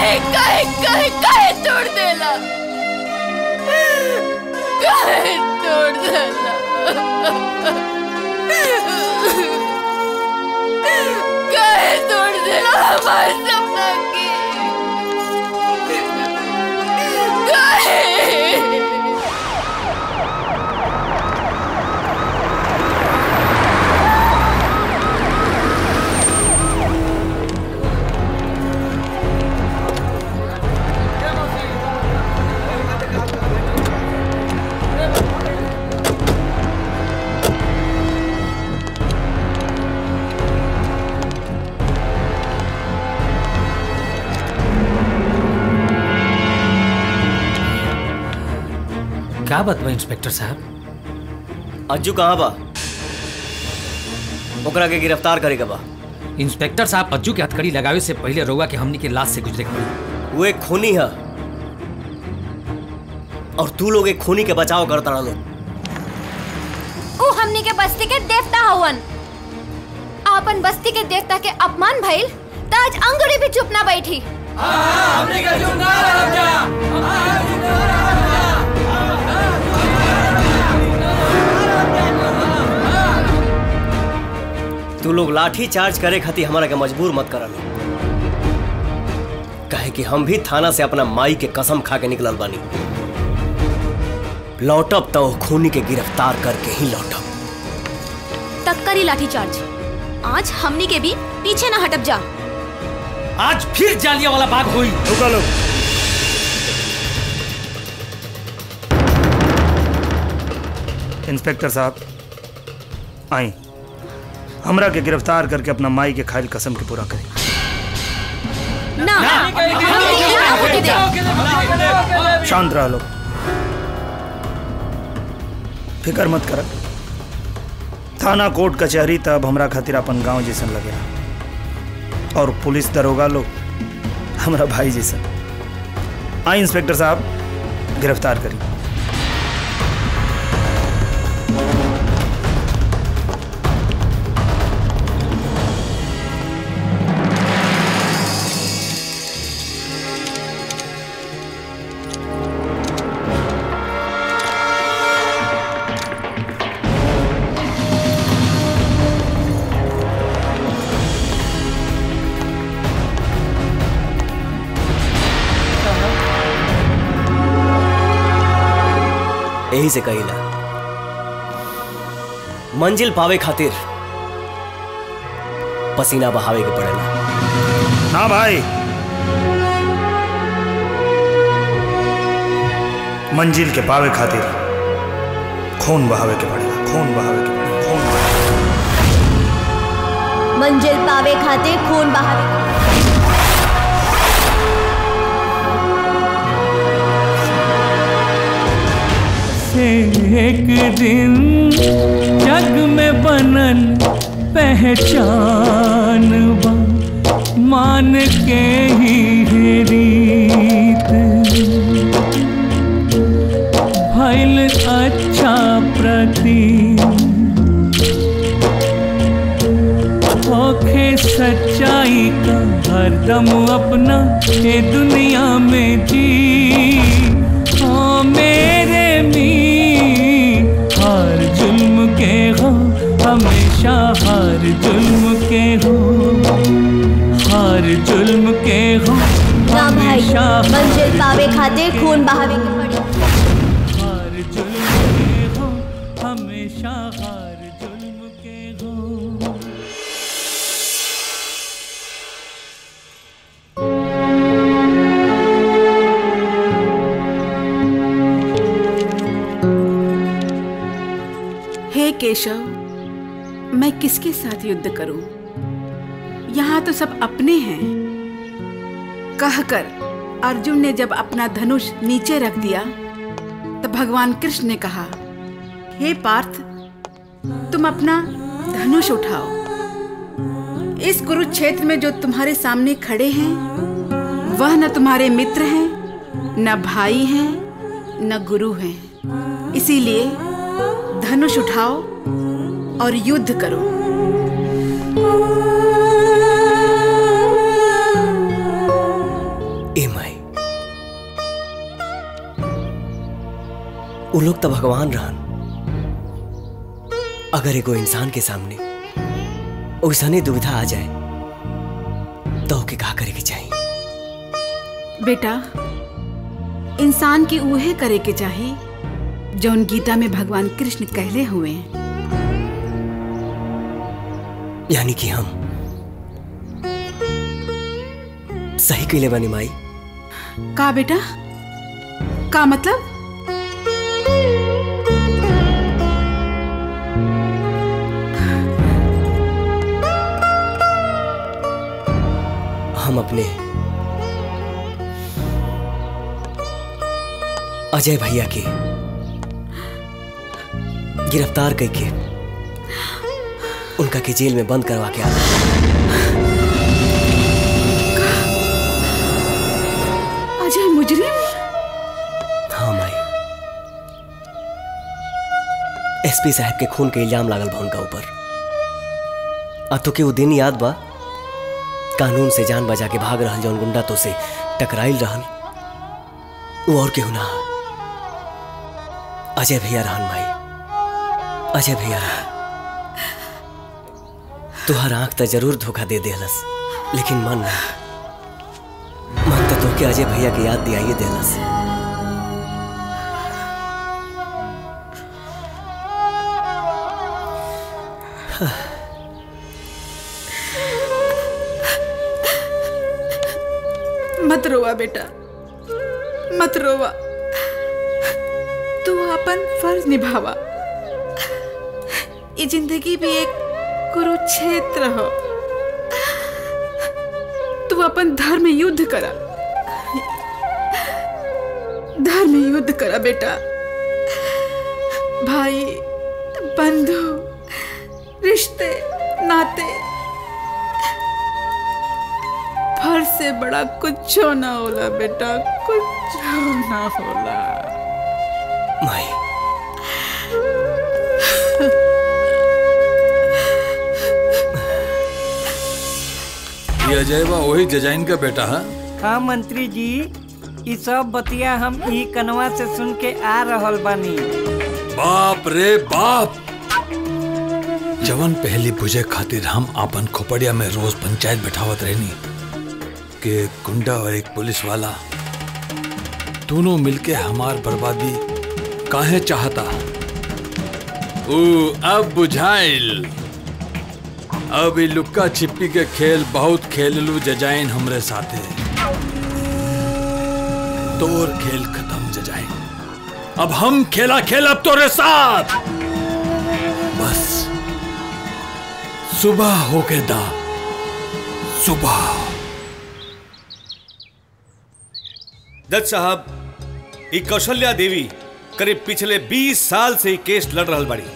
काहे तोड़ देला काहे तोड़ देला हमारे सपना के काहे क्या बतवा इंस्पेक्टर साहब? अज्जू कहाँ बा? ओकरा के गिरफ्तार करेगा बा। इंस्पेक्टर साहब, अज्जू के हथकड़ी लगावे से पहले रउआ के हमनी के लाश से गुजरे पड़ी। वो एक खूनी है और तू लोग एक खूनी के बचाव करता रहो। ओ हमनी के बस्ती के देवता हवन। आपन बस्ती के देवता के अपमान भइल त आज अंगुरी भी चुप ना बैठी। हमनी के चुप ना रह जा। तू लोग लाठी चार्ज करे खातिर हमारा के मजबूर मत करा लो, कहे कि हम भी थाना से अपना माई के कसम खा के निकलल बानी। लौटब तो खूनी के गिरफ्तार करके ही लौटब। तक करी लाठी चार्ज। आज हमनी के भी पीछे ना हटब जा। आज फिर जालिया वाला बाग हुई। रुका लो। इंस्पेक्टर साहब आई, हमरा के गिरफ्तार करके अपना माई के खाइल कसम के पूरा करी। ना, शांत रह लो, फिकर मत कर। थाना कोर्ट कचहरी तब हमरा खातिर अपन गांव जैसन लगेला और पुलिस दरोगा लोग हमरा भाई जैसन। आई इंस्पेक्टर साहब, गिरफ्तार करी। यही से कहिला, मंजिल पावे खातिर पसीना बहावे के पड़ेला। ना भाई, मंजिल के पावे खातिर खून बहावे के पड़ेला। खून बहावे के पड़ेला। खून बहावे। मंजिल पावे खातिर खून बहावे। एक दिन जग में बनल पहचान बा, मान के ही रीत भइल अच्छा प्रतीत होखे सच्चाई का हरदम अपना ये दुनिया में जी। ओ मेरे मी हार जुल्म के हो, हमेशा हार जुल्म के हो, हार जुल्म के हो। ना भाई, मंजिल पावे खातिर खून बहावे के पड़ी। हार जुल्म के हो, हमेशा हार जुल्म के हो। हे केशव, मैं किसके साथ युद्ध करूं? यहाँ तो सब अपने हैं। कहकर अर्जुन ने जब अपना धनुष नीचे रख दिया तो भगवान कृष्ण ने कहा, हे पार्थ, तुम अपना धनुष उठाओ। इस कुरुक्षेत्र में जो तुम्हारे सामने खड़े हैं वह न तुम्हारे मित्र हैं, न भाई हैं, न गुरु हैं। इसीलिए धनुष उठाओ और युद्ध करो। ए माई, वो लोग तो भगवान रहन, अगर एगो इंसान के सामने ओइसने दुविधा आ जाए तो ओके का करे के चाहिए? बेटा, इंसान की उहे करे के चाही जौन गीता में भगवान कृष्ण कहले हुए हैं। यानी कि हम सही कहले बानी माई? का बेटा, का मतलब? हम अपने अजय भैया के गिरफ्तार करके उनका के जेल में बंद करवा के आ अजय मुजरिम? हाँ माई, एसपी साहब के खून के इल्जाम लागल बा उनका ऊपर। आ तो के वो दिन याद बा, कानून से जान बचा के भाग रहल जौन गुंडा तो से टकराइल रहल, वो और केहू ना अजय भैया रहन माई, अजय भैया रहन। तुहार आंख तो जरूर धोखा दे देहलस, लेकिन मन ना, मन तो तोके अजय भैया की याद दिलाइए देहलस। मत रोवा बेटा, मत रोवा। तू अपन फर्ज निभावा। ये जिंदगी भी एक कुरुक्षेत्र हो। तू अपन धर्म युद्ध करा, धर्म युद्ध करा बेटा। भाई, बंधु, रिश्ते, नाते, फर्ज से बड़ा कुछ ना होला बेटा, कुछ ना होला। माई, ये अजयबा वही जजाइन का बेटा है? हाँ मंत्री जी, ये सब बतिया हम ई कनवा से सुन के आ रहल बानी। बाप रे बाप, जवन पहली बुझे खातिर हम आपन खोपड़िया में रोज पंचायत बैठावत रहनी कि गुंडा और एक पुलिस वाला दोनों मिलके हमार बर्बादी काहे चाहता। ओ अब बुझाइल। अब ई लुक्का छिपी के खेल बहुत खेललू जजाइन हमरे साथे। तोर खेल खत्म जजाइन, अब हम खेला खेल अब तोरे साथ। बस सुबह होके दा, सुबह। जज साहब, ई कौशल्या देवी करीब पिछले बीस साल से केस लड़ रहल बड़ी।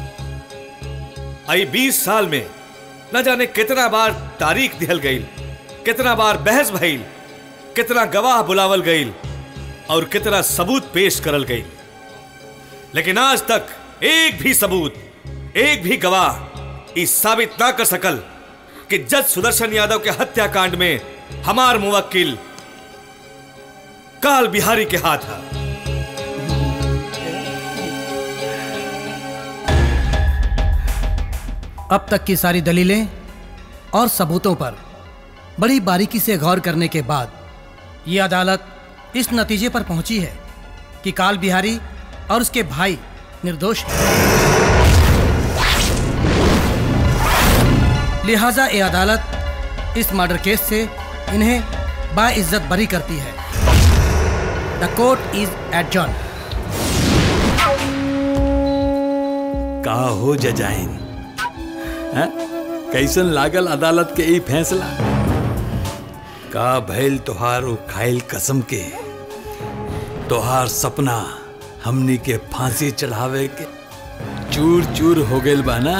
आई बीस साल में न जाने कितना बार तारीख दिहल गई, कितना बार बहस भइल, कितना गवाह बुलावल गई और कितना सबूत पेश करल गई, लेकिन आज तक एक भी सबूत, एक भी गवाह इस साबित ना कर सकल कि जज सुदर्शन यादव के हत्याकांड में हमार मुवक्किल काल बिहारी के हाथ है। अब तक की सारी दलीलें और सबूतों पर बड़ी बारीकी से गौर करने के बाद ये अदालत इस नतीजे पर पहुंची है कि काल बिहारी और उसके भाई निर्दोष हैं। लिहाजा ये अदालत इस मर्डर केस से इन्हें बाइज्जत बरी करती है। The court is adjourn. का हो जजाइन, कैसन लागल अदालत के ई फैसला? का भैल तोहार खाइल कसम के, तोहार सपना हमनी के फांसी चढ़ावे के चूर चूर हो गेल बा ना?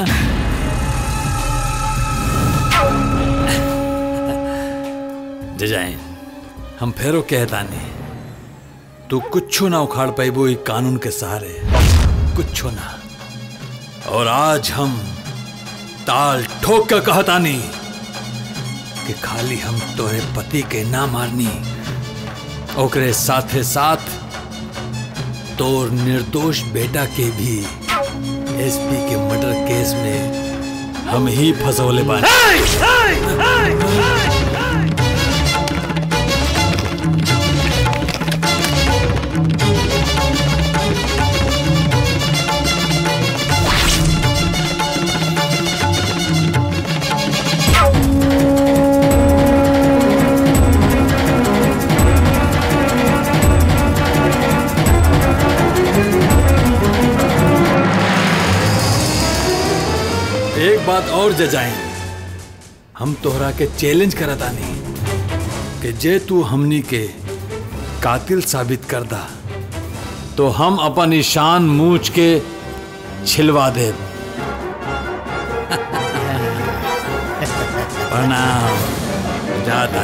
जजाइन, हम फेरो कहतानी, तू कुछो ना उखाड़ पाइबो ई कानून के सहारे, कुछो ना। और आज हम ताल ठोक के कहतानी कि खाली हम तोरे पति के ना मारनी, ओकरे साथे साथ तोर निर्दोष बेटा के भी एसपी के मर्डर केस में हम ही फंसौले बानी। एक बात और जजाएं, हम तोहरा के चैलेंज करता नहीं कि जे तू हमनी के कातिल साबित कर दा तो हम अपन ईशान मूछ के छिलवा दे। प्रणाम जाता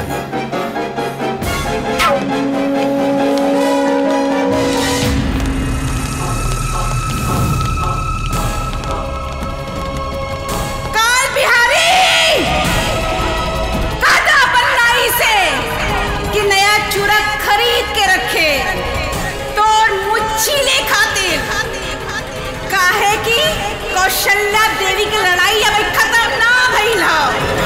कौशल्या देवी की लड़ाई अभी खत्म ना भइल हौ।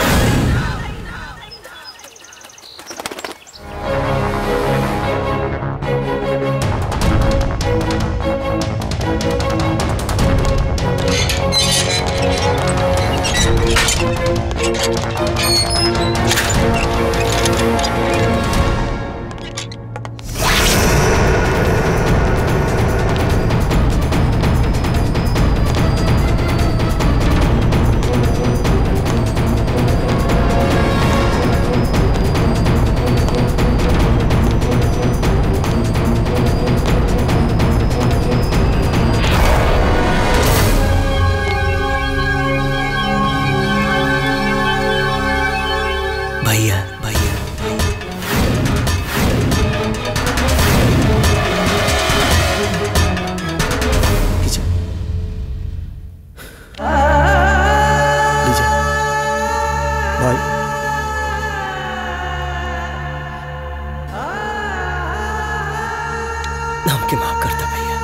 हमके माफ करता भैया।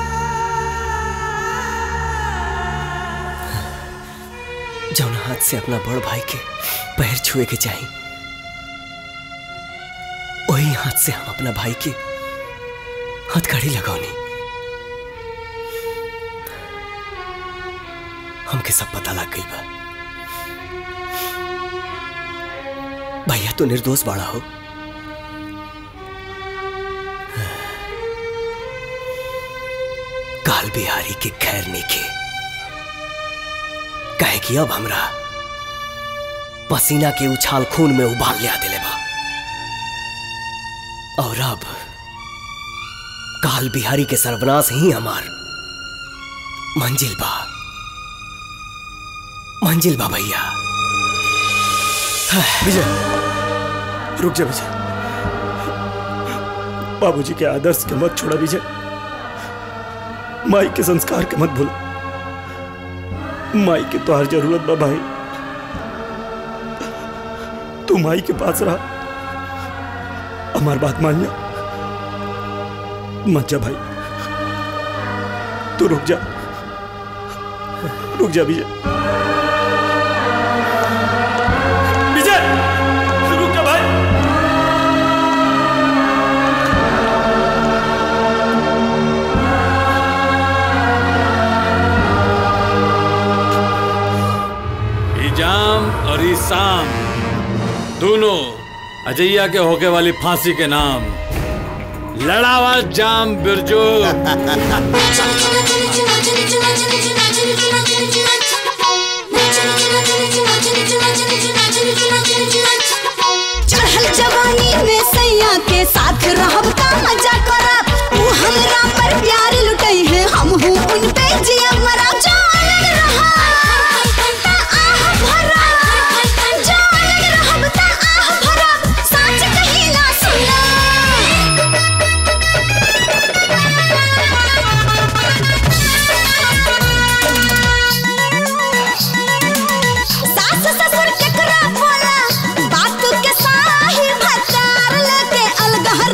जौन हाथ से अपना बड़ भाई के पैर छुए के चाही वही हाथ से हम अपना भाई के हथकड़ी लगौनी। हमके सब पता लग गई बा। भैया तो निर्दोष बाड़ा हो। काल बिहारी के खैर नीके कहे कि अब हमरा पसीना के उछाल खून में उबाल लिया दिले बा और अब काल बिहारी के सर्वनाश ही हमार मंजिल बा मंजिल बा भैया। विजय रुक जा विजय, बाबूजी के आदर्श के मत छोड़ा विजय, माई के संस्कार के मत भूल। माई के तो हर जरूरत बा भाई, तू माई के पास रहा। हमार बात मान लिया, मत जा भाई, तू रुक जा रुक जा विजय। विजय रुक जा भाई। इजाम और ईसाम दोनों अजैया के होके वाली फांसी के नाम लड़ावा जाम बिरजू। चढ़ल जवानी में सैया के साथ रहब का मजा करब, तू हमरा पर प्यार लुटई है, हम हूँ उन पे जिया मरा जान रहा ता आह भरा जान रहब ता आह भरा सच कहिला सुना। सास ससुर केकरा बोला बात के साही भतार लेके अलगहर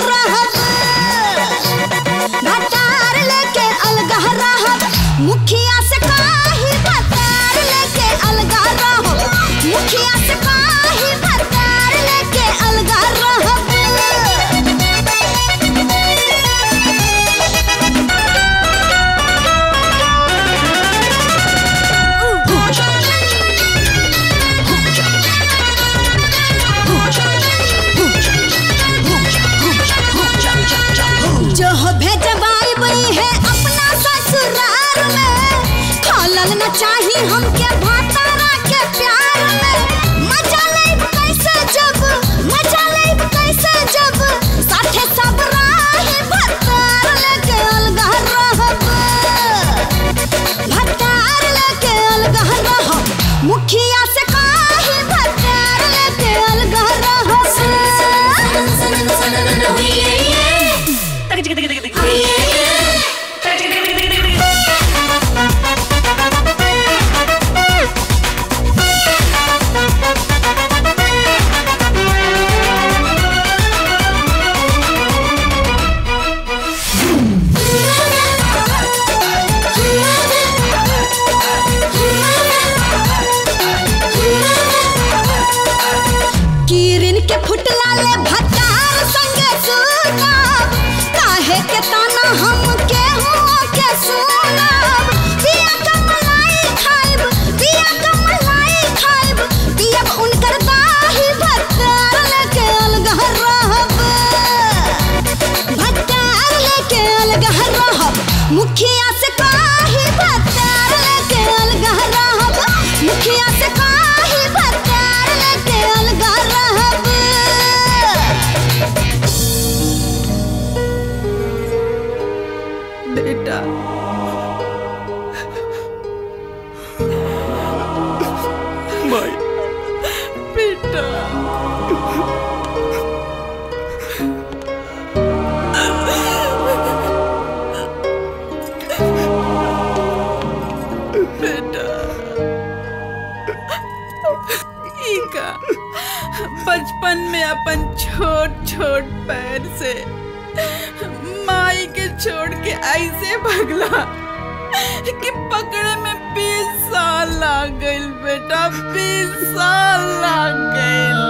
बचपन में अपन छोट छोट पैर से माई के छोड़ के ऐसे भगला कि पकड़े में बीस साल लग गइल बेटा, बीस साल लग गइल।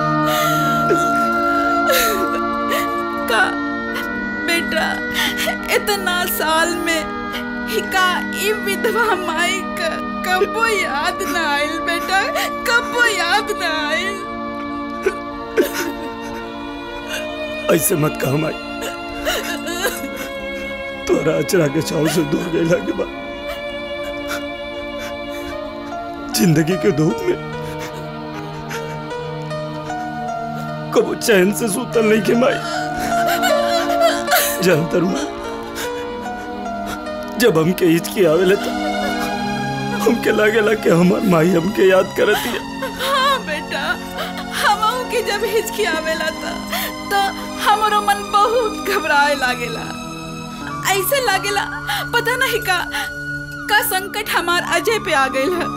का बेटा इतना साल में का ई विधवा माई का कबो याद ना आइल बेटा, कबो याद ना आइल। ऐसे मत कहो माई, तोरा अचरा के छाव से दूर गए के बाद जिंदगी के धूप में कबो चैन से सूतल नहीं के माई। जानता हूँ मैं, जब हमके हिचकी आवेले तो हमके लागेला कि हमार माई हमके याद करती है। हाँ बेटा, हमहू के जब हिचकी आवेला था तो हमारो मन बहुत घबराए लागेला। ऐसे लागेला पता नहीं का का संकट हमार अजय पे आ गइल है।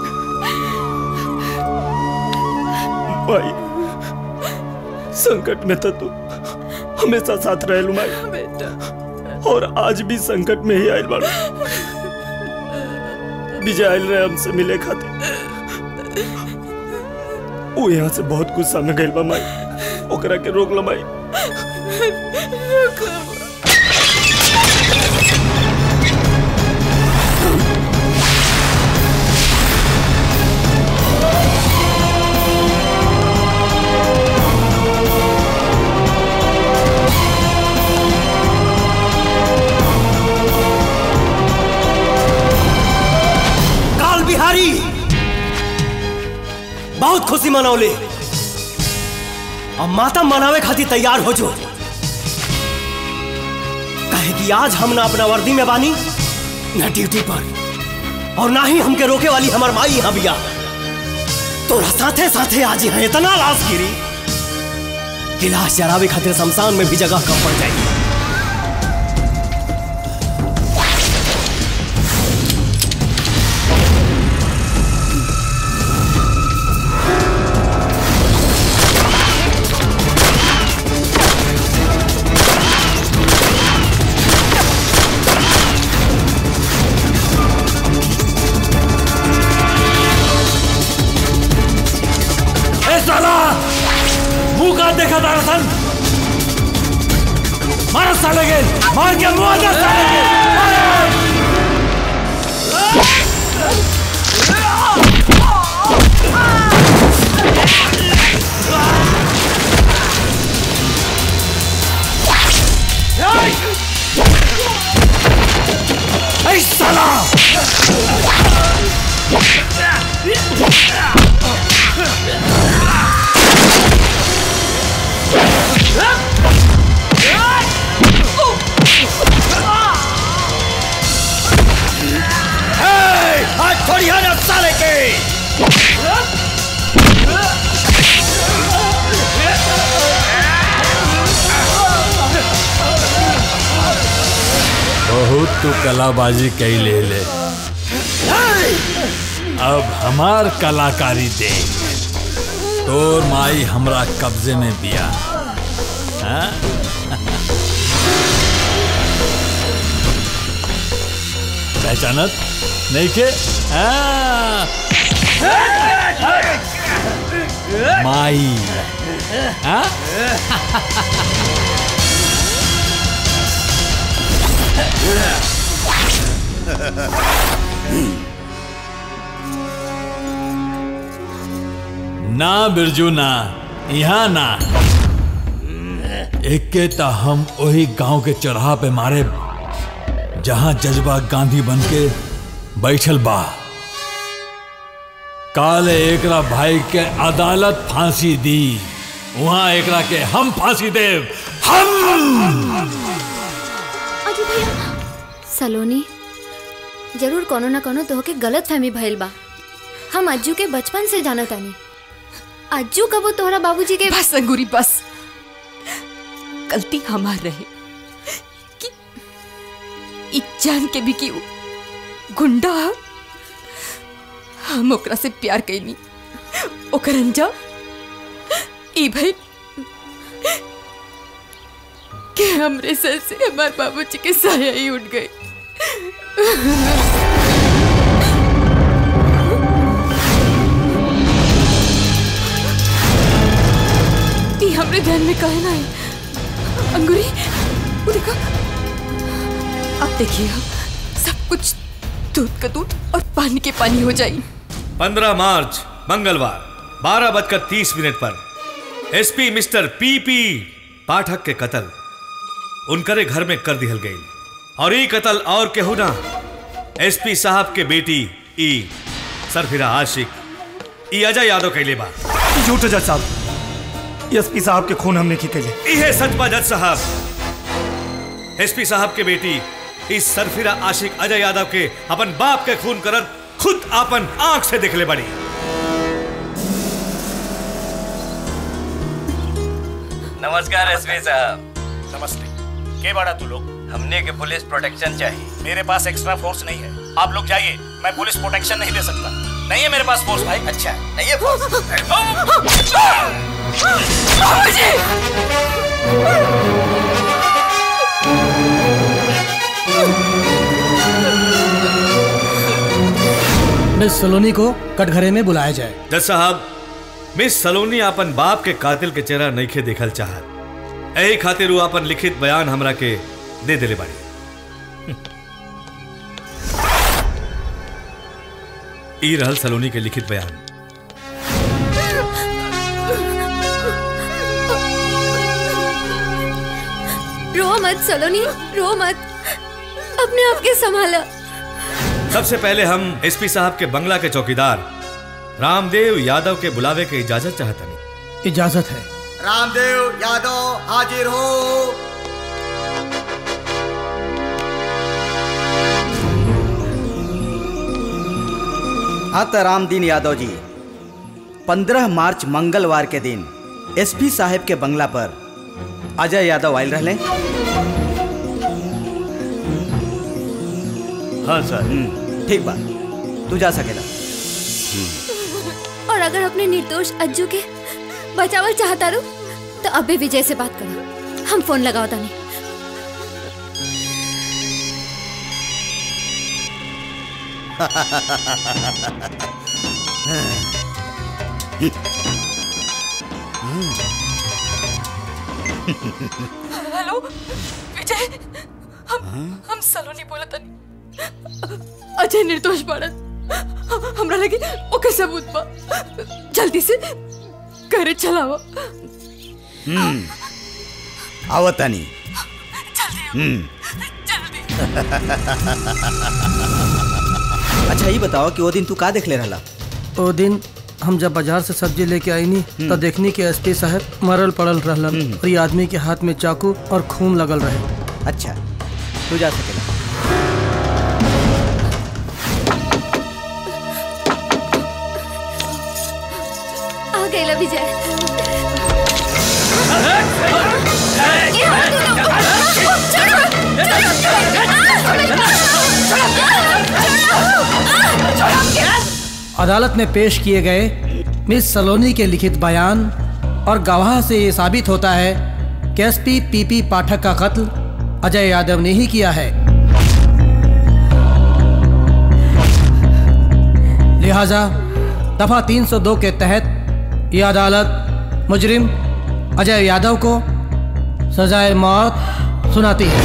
माई, संकट में तो तू हमेशा साथ रहेलू माई बेटा, और आज भी संकट में ही आयल बाड़ू। विजय आयल रहे हमसे मिले खातिर, वो यहाँ से बहुत गुस्सा में गइल बा माई, ओकरा के रोक लो माई। बिहारी बहुत खुशी मनाओले, अब माता मनावे खातिर तैयार हो जो, कहे कि आज हम ना अपना वर्दी में बानी न ड्यूटी पर, और ना ही हमके रोके वाली हमार माई यहाँ बिया। तोरा साथे साथे आज यहाँ इतना लाश गिरी कि लाश जरावे खातिर शमशान में भी जगह कम पड़ जाएगी। देखा था रसन, मार साले के, मार के मुआवजा साले के। ऐ साला आज थोड़ी है ना साले के। बहुत तू कलाबाजी कई ले ले, अब हमार कलाकारी देख। तोर माई हमरा कब्जे में बिया, हाँ? पहचानत नहीं के? हाँ? माई, हाँ? ना बिरजू ना, यहाँ ना। एक के ता हम वही गांव के चौराहा पे मारे जहां जज्बा गांधी बन के बैठल बा। काले एकरा भाई के अदालत फांसी दी, वहां एकरा के हम फांसी देव। हम सलोनी, जरूर कोनो ना कोनो तोहके गलत फहमी भइल बा। हम अज्जू के बचपन से जानत तानी। अज्जू कबो तोहरा बाबूजी के बस अंगूरी बस, गलती हमार रहे कि इ जान के भी कि गुंडा हम ओकरा से प्यार कैनी, ओकर अंजाम ई भाई कि हमरे सर से हमारे बाबूजी के साया ही उठ गई। ये हमरे ध्यान में काहे ना है। अंगूरी वो देखो, अब देखिए सब कुछ दूध का दूध और पानी के पानी हो जाए। पंद्रह मार्च मंगलवार बारह बजकर तीस मिनट पर एसपी मिस्टर पीपी पाठक के कत्ल उनकरे घर में कर दिहल गई। और ई कत्ल और केहू ना, एसपी साहब के बेटी ई सरफिरा आशिक ई अजय यादव कैले बा। झूठ जज साहब, एसपी साहब के खून हमने की कैले। इहे सच बा जज साहब। एसपी साहब के बेटी इस सरफिरा आशिक अजय यादव के अपन बाप के खून करत खुद अपन आंख से देखले बड़ी। नमस्कार एसपी साहब। नमस्ते। के बड़ा तू लोग? हमने के पुलिस प्रोटेक्शन चाहिए। मेरे पास एक्स्ट्रा फोर्स नहीं है, आप लोग जाइए। मैं पुलिस प्रोटेक्शन नहीं दे सकता। नहीं है मेरे पास फोर्स भाई। अच्छा नहीं है फोर्स। मिस सलोनी को कटघरे में बुलाया जाए। जज साहब, मिस सलोनी अपन बाप के कातिल के चेहरा नइखे देखल चाहत, यही खातिर वो अपन लिखित बयान हमरा के दे देले बाड़ी। ई रहल सलोनी के लिखित बयान। रो मत सलोनी, रो मत, अपने आप के संभाला। सबसे पहले हम एसपी साहब के बंगला के चौकीदार रामदेव यादव के बुलावे के इजाजत चाहता नहीं। इजाजत है। रामदेव यादव हाजिर हो। हाँ तो रामदीन यादव जी, पंद्रह मार्च मंगलवार के दिन एसपी साहब के बंगला पर अजय यादव आयल रहले। हाँ सर। ठीक बा, तू जा सकेला। और अगर अपने निर्दोष अज्जू के बचावल चाहता रू तो अबे विजय से बात करो, हम फोन लगाओ तानी। हेलो विजय, हम हम सलोनी बोला तानी। अजय निर्दोष बाड़न, हमरा लगे ओके सबूत बा। जल्दी से करे चलावा। हम्म, आवतानी। हम्म। अच्छा ये बताओ कि वो दिन तू का देख ले रहला? वो दिन हम जब बाजार से सब्जी लेके आई नी तो देखनी कि एसपी साहब मरल पड़ल रहलन और ये आदमी के हाथ में चाकू और खून लगल रहे। अच्छा, तू जा सकेला। आ गए विजय। अदालत में पेश किए गए मिस सलोनी के लिखित बयान और गवाह से ये साबित होता है कि एसपी पीपी पाठक का कत्ल अजय यादव ने ही किया है। लिहाजा दफा तीन सौ दो के तहत ये अदालत मुजरिम अजय यादव को सजाए मौत सुनाती है।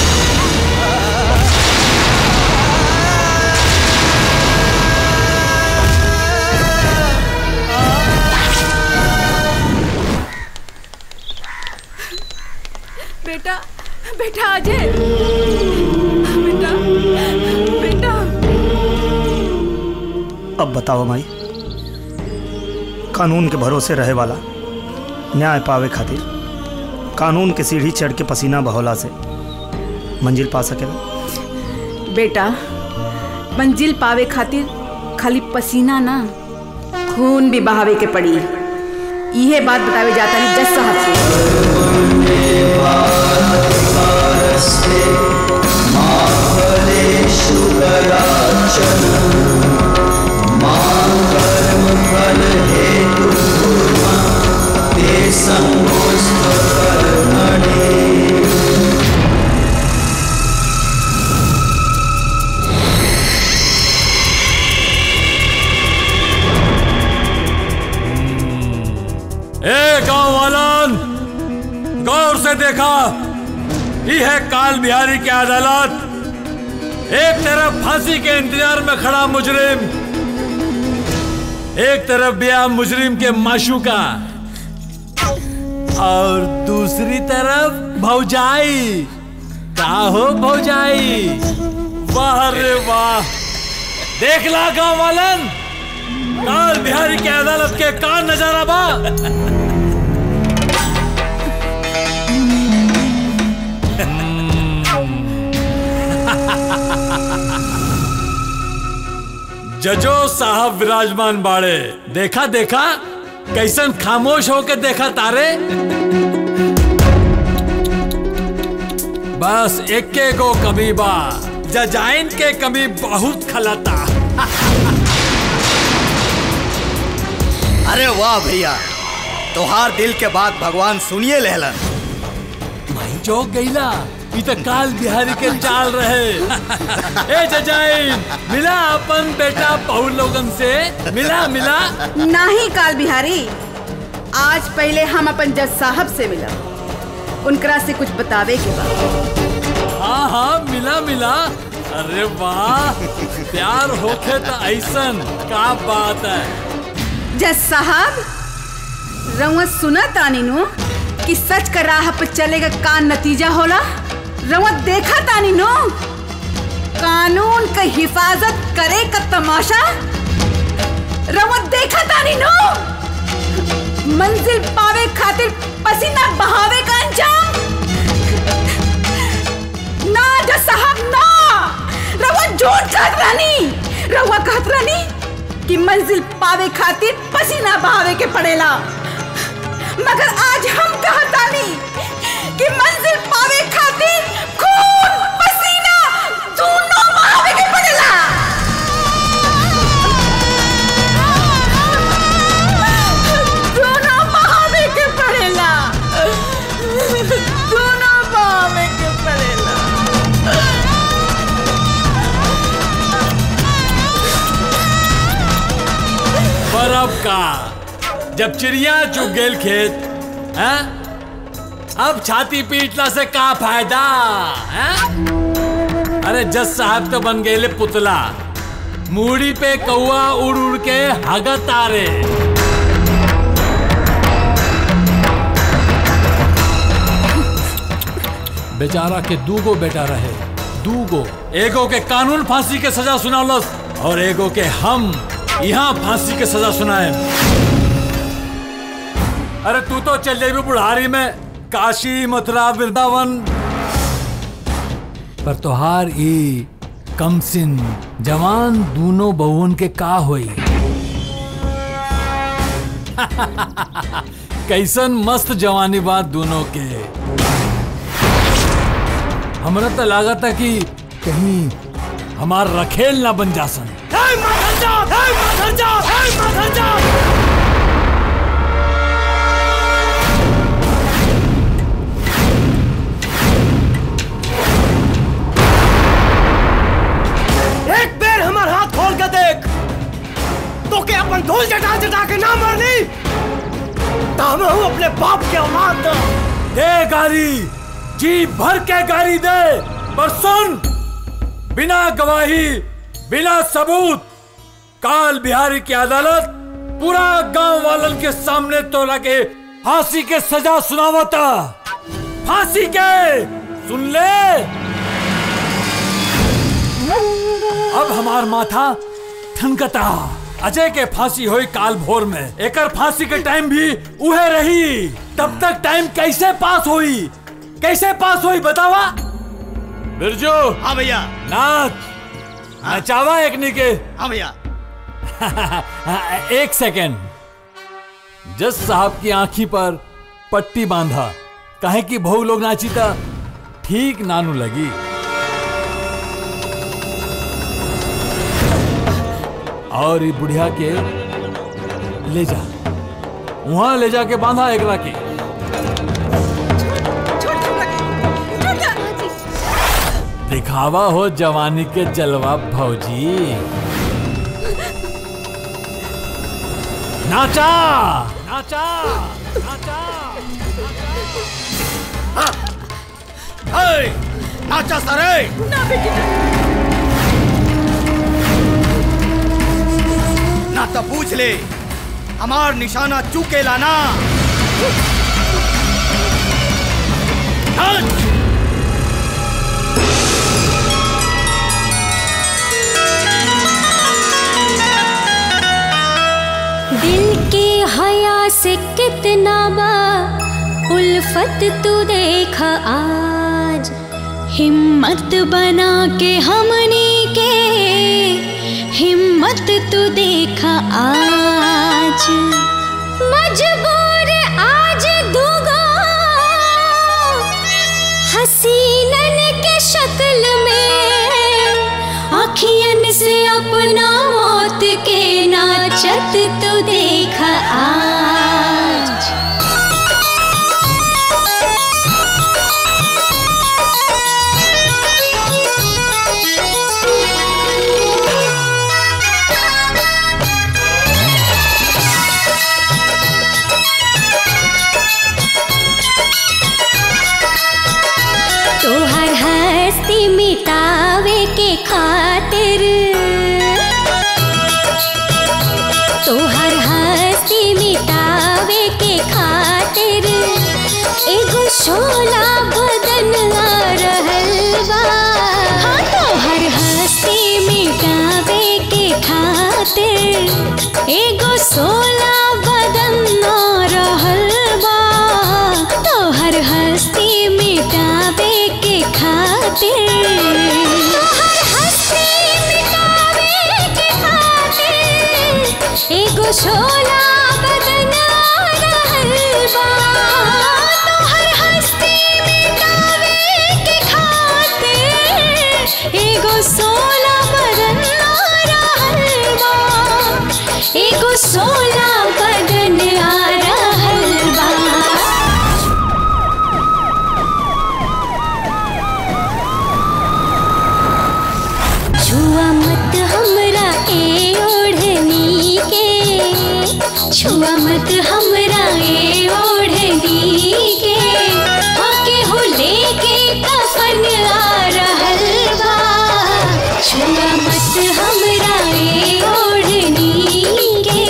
बेटा, बेटा अजय, बेटा, बेटा। अब बताओ माई, कानून के भरोसे रहे वाला न्याय पावे खातिर कानून के सीढ़ी चढ़ के पसीना बहौला से मंजिल पा सकेला? बेटा, मंजिल पावे खातिर खाली पसीना ना, खून भी बहावे के पड़ी। यह बात बतावे जाता है जज साहब से। देखा, ये है काल बिहारी की अदालत। एक तरफ फांसी के इंतजार में खड़ा मुजरिम, एक तरफ बिया मुजरिम के माशूका, और दूसरी तरफ भौजाई। का हो भौजाई? वाह रे वाह! देख ला गांव वालन, काल बिहारी के अदालत के का नजारा बा। जजो साहब विराजमान बाड़े। देखा देखा कैसन खामोश होके देखा तारे। बस एके गो कमी बा, जजाइन के कमी बहुत खलता। अरे वाह भैया, तोहार दिल के बात भगवान सुनिए लेहलन। माई जो गईला, ये तो काल बिहारी के चाल रहे। ए जजाइन, मिला अपन बेटा बहु लोगन से, मिला मिला। नहीं काल बिहारी, आज पहले हम अपन जज साहब से मिला, उनकरा से कुछ बतावे के बाद। हाँ हाँ मिला मिला। अरे वाह, प्यार होके तो ऐसन का बात है। जज साहब, रउआ सुना तानी नु कि सच का राह पर चलेगा का नतीजा होला। रउआ देखा तानी नो, कानून का हिफाजत करे का तमाशा। रउआ देखा तानी नो, मंजिल पावे खातिर पसीना बहावे का अंजाम। ना जज साहब ना, रउआ झूठ कहत रानी। रउआ कहत रानी कि मंजिल पावे खातिर पसीना बहावे के पड़ेला, मगर आज हम कहतानी कि मंजिल पावे खातिर खून पसीना दोनों बहावे के पड़ेला। दोनों बहावे के पड़ेला, दोनों बहावे के पड़ेला। पर अब का, जब चिड़िया चुग गेल खेत, है? अब छाती पीटला से का फायदा है? अरे जज साहब तो बन गए पुतला, मूड़ी पे कौआ उड़ उड़ के हगत आ रे। बेचारा के दूगो बेटा रहे, दूगो, एगो के कानून फांसी के सजा सुनावलस और एगो के हम यहाँ फांसी के सजा सुनाए। अरे तू तो चल जाइबी बुढ़ारी में काशी मथुरा वृंदावन, पर तोहार ई कमसिन जवान दोनों बहुन के का होई। कैसन मस्त जवानी बात दोनों के। हमरा तो लागत है कि कहीं हमार रखेल ना बन जासन। एक बेर हमार हाथ खोल के देख, तो के अपन धूल जटा जटा के ना मरनी, तो हम हूँ अपने बाप के औलाद। दे गाली, जी भर के गाली दे, पर सुन, बिना गवाही बिना सबूत काल बिहारी की अदालत पूरा गांव वालन के सामने तो लगे फांसी के सजा सुनावता। फांसी के सुन ले। अब हमार माथा ठनकता। अजय के फांसी हुई काल भोर में, एकर फांसी के टाइम भी उहे रही। तब तक टाइम कैसे पास हुई, कैसे पास हुई बतावा। बिरजू। हाँ भैया। नाच नचावा एक निके। हाँ भैया। एक सेकेंड। जज साहब की आंखी पर पट्टी बांधा, काहे कि बहु लोग नाची था ठीक नानू लगी। और ये बुढ़िया के ले जा, वहां ले जाके बांधा एकरा के। दिखावा हो जवानी के जलवा भौजी। नाचा नाचा नाचा, नाचा। जा सारे। ना बेटी ना तो पूछ ले, हमार निशाना चूके लाना। दिल के हया से कितना बा उल्फत तू देख आज, हिम्मत बना के हमनी के हिम्मत तू देख आज। मजबूर आज दूगो हसीनन के शक्ल में, आँखियन से अपना मौत के नाचत तू देख आज। तोहर हस्ती मिटावे के खातिर, तोहर हस्ती मिटावे के खातिर एगो शोला बदन आ रहल बा। हाँ, तोहर हस्ती मिटावे के खातिर एगो शोला बदन आ रहल बा। तोहर हस्ती मिटावे के खातिर, तोहर हस्ती मिटावे के खातिर एगो शोला बदन आ रहल बा। तोहर हस्ती मिटावे के खातिर एगो शोला बदन आ रहल बा। एगो शोला बदन आ रहल बा। छुआ मत हमरा ए ओढ़नी के, छुआ मत हमरा ए ओढ़नी के, होके हो लेके कफन आ रहल बा। छुआ मत हमरा ए ओढ़नी के।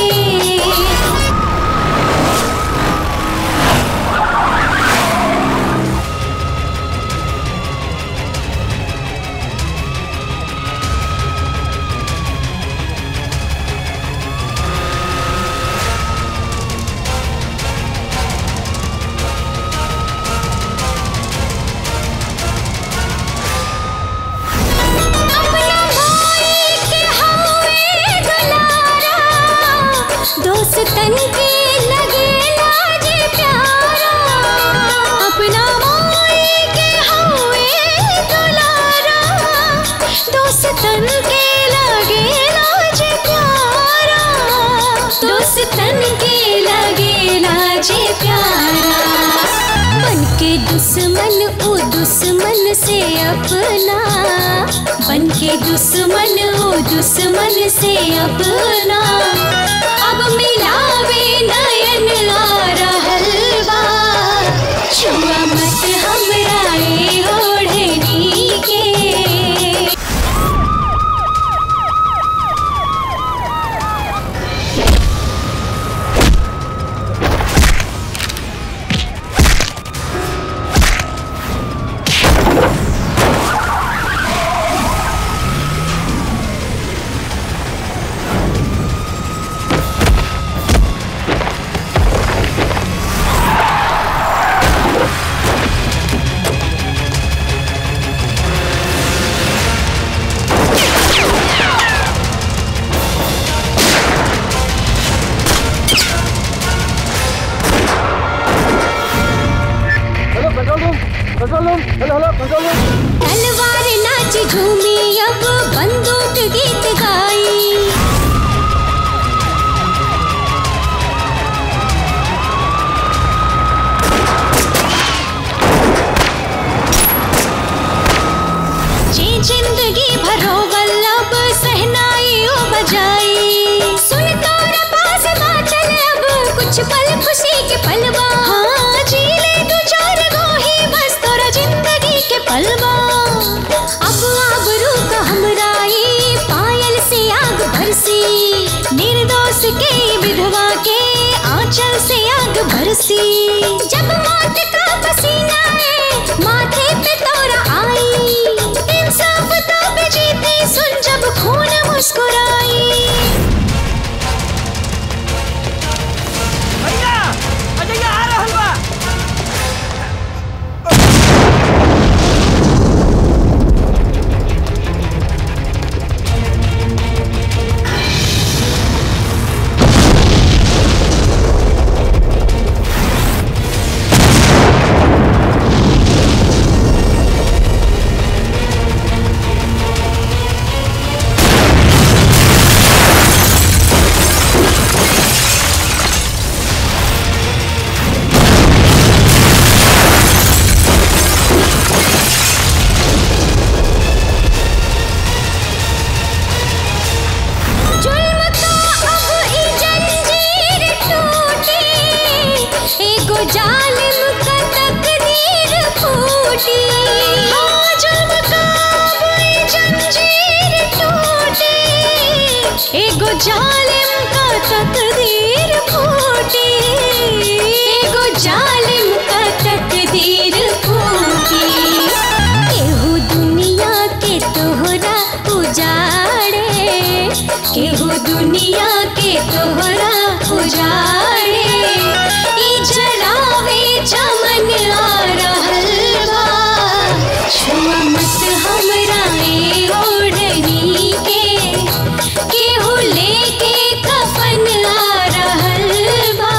दोस्तन के लगे लाज प्यारा, अपना माई के हुए दुलारा। दोस्तन के लगे लाज प्यारा, दोस्तन के लगे लाज प्यारा। बन के दुश्मन ओ दुश्मन से अपना, बन के दुश्मन ओ दुश्मन से अपना। अब मिलावे नयन आ रहल बा। छुआ मत हमरा ए ओढ़नी के। तलवार नाच झूमी अब बंदूक गीत गाई। जे जिंदगी भर हो गलब सहनाई ओ बजाई। सुन तोरा पास बाचल अब कुछ पल खुशी के पलवा। हाँ जी ले दो चार गो ही बस तोरा जिंदगी के पलवा। दुनिया के तोहरा उजाड़े ई जलावे चमन आ रहल बा छुआ मत हमरा ए ओढ़नी के केहू लेके कफन आ रहल बा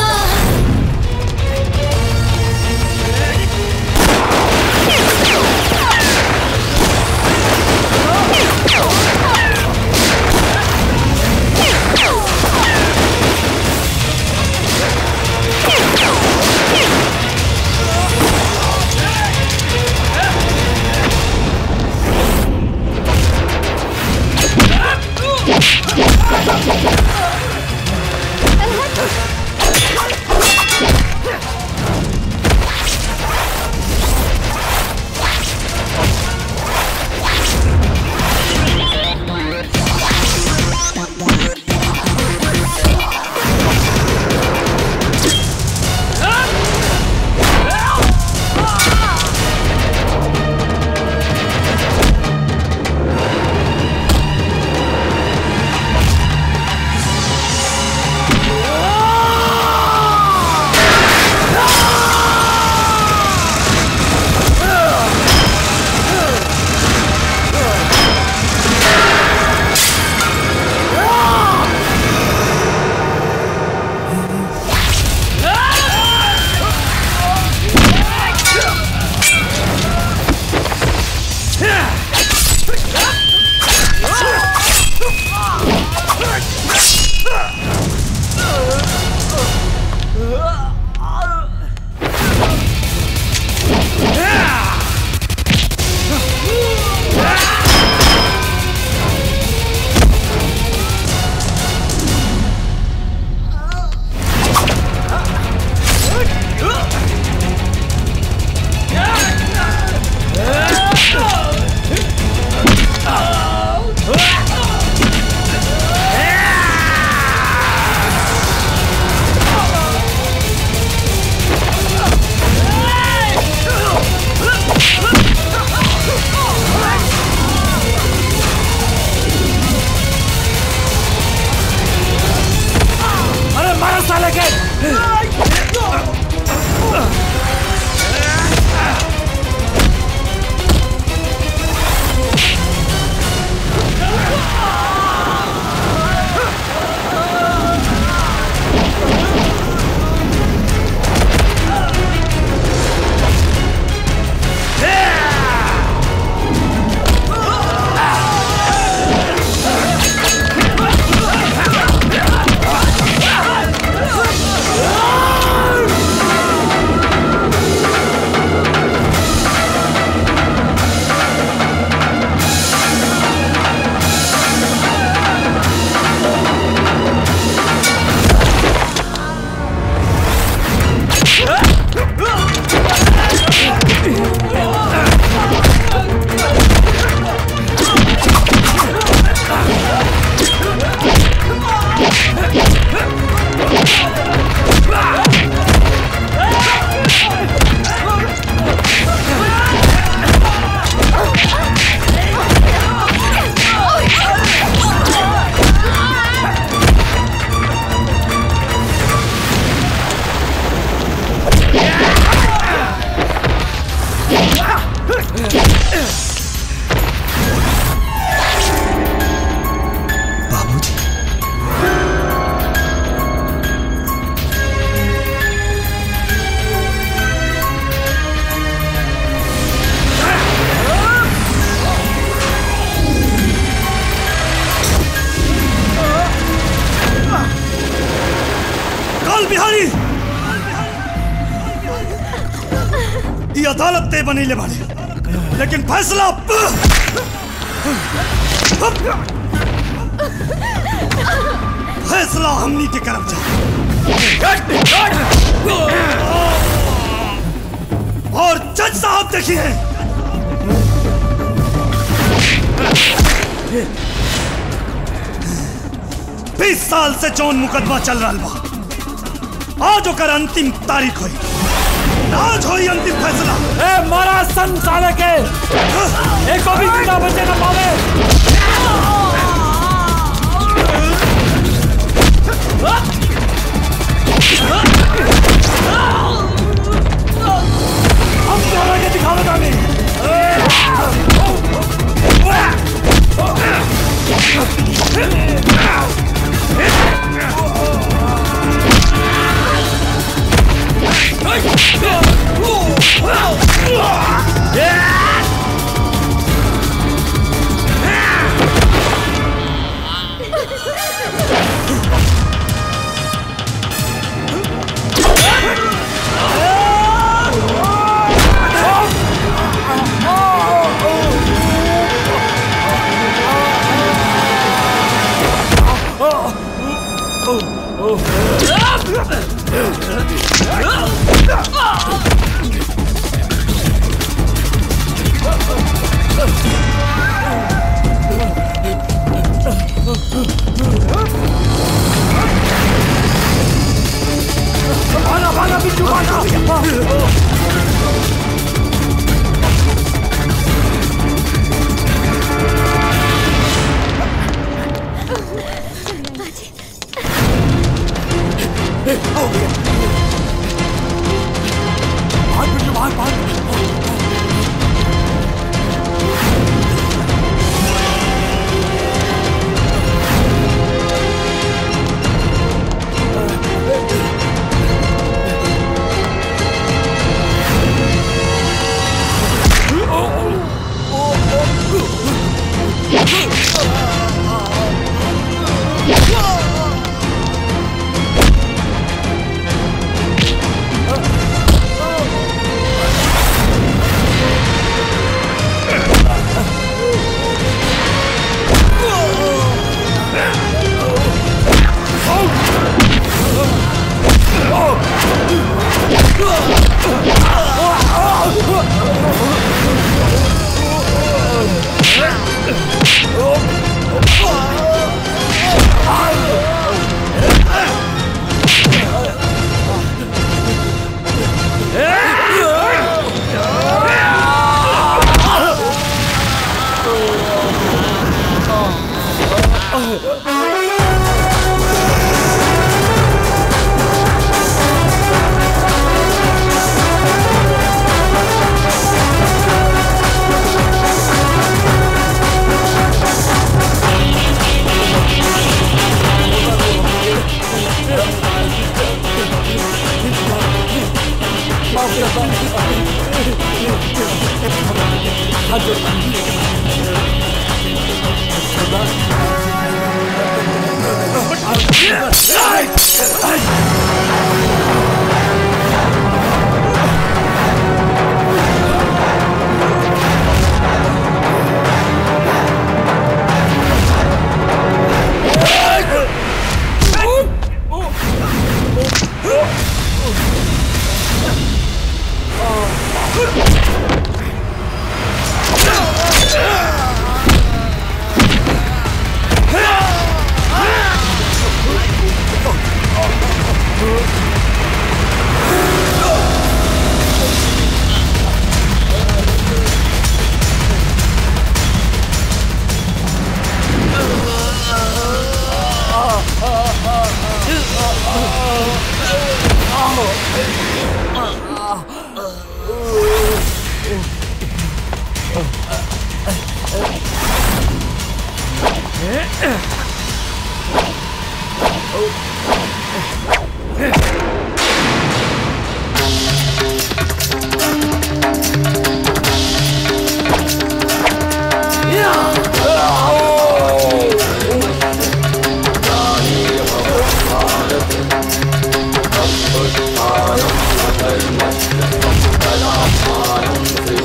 बिहारी ये अदालत ते बनी ले बाड़े लेकिन फैसला फैसला हमनी के करब जा और जज साहब देखिए बीस साल से जौन मुकदमा चल रहा बा आज ओकर अंतिम तारीख हुई आज हुई अंतिम फैसला ए मारा सन साले के एक को भी जिंदा बचे न पावे हम तोरा के दिखावत आनी भागा भागा बिट्टू भागा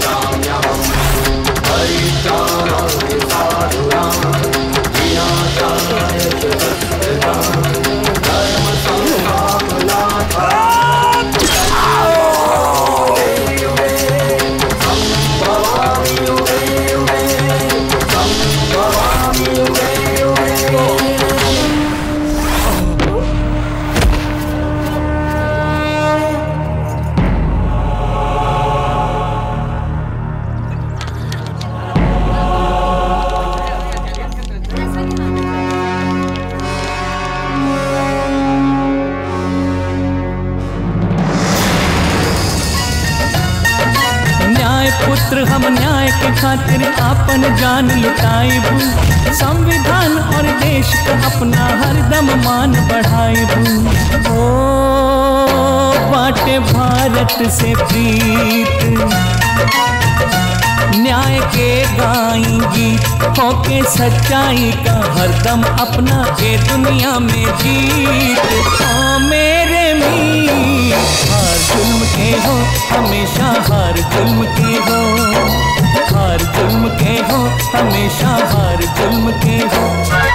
Hare हम न्याय के खातिर आपन जान लुटाइब, संविधान और देश का अपना हरदम मान बढ़ाइब। ओ बाटे भारत से प्रीत, न्याय के गाएंगी होके सच्चाई का हरदम अपना के दुनिया में जीत। ओ मेरे मीर हार जुल्म के हो, हमेशा हार जुल्म के हो, हार जुल्म के हो, हमेशा हार जुल्म के हो।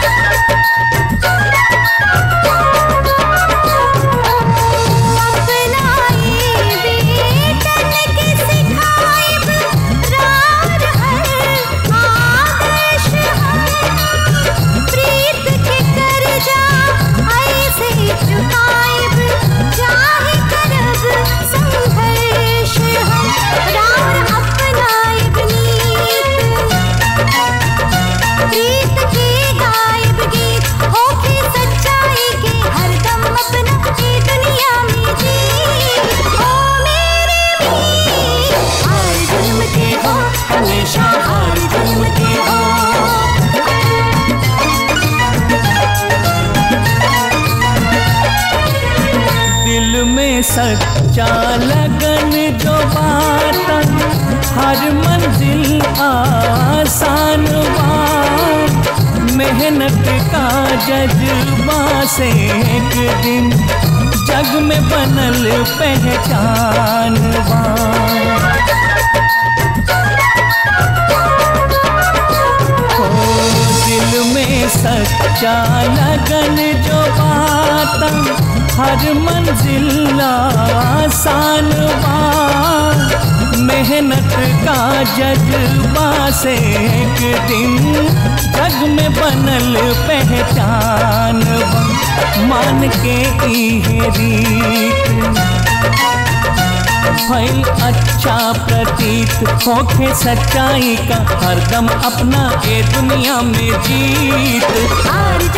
दिल में सच्चा लगन जो बात, हर मंजिल आसान बात, मेहनत का जज्बा से एक दिन जग में बनल पहचान बात। दिल में सच्चा लगन जो बात, हर मंजिल आसान बात, मेहनत का जज्बा से एक दिन जग में बनल पहचान बा। मान के इहे रीत भइल अच्छा प्रतीत होके सच्चाई का हरदम अपना ए दुनिया में जीत। हार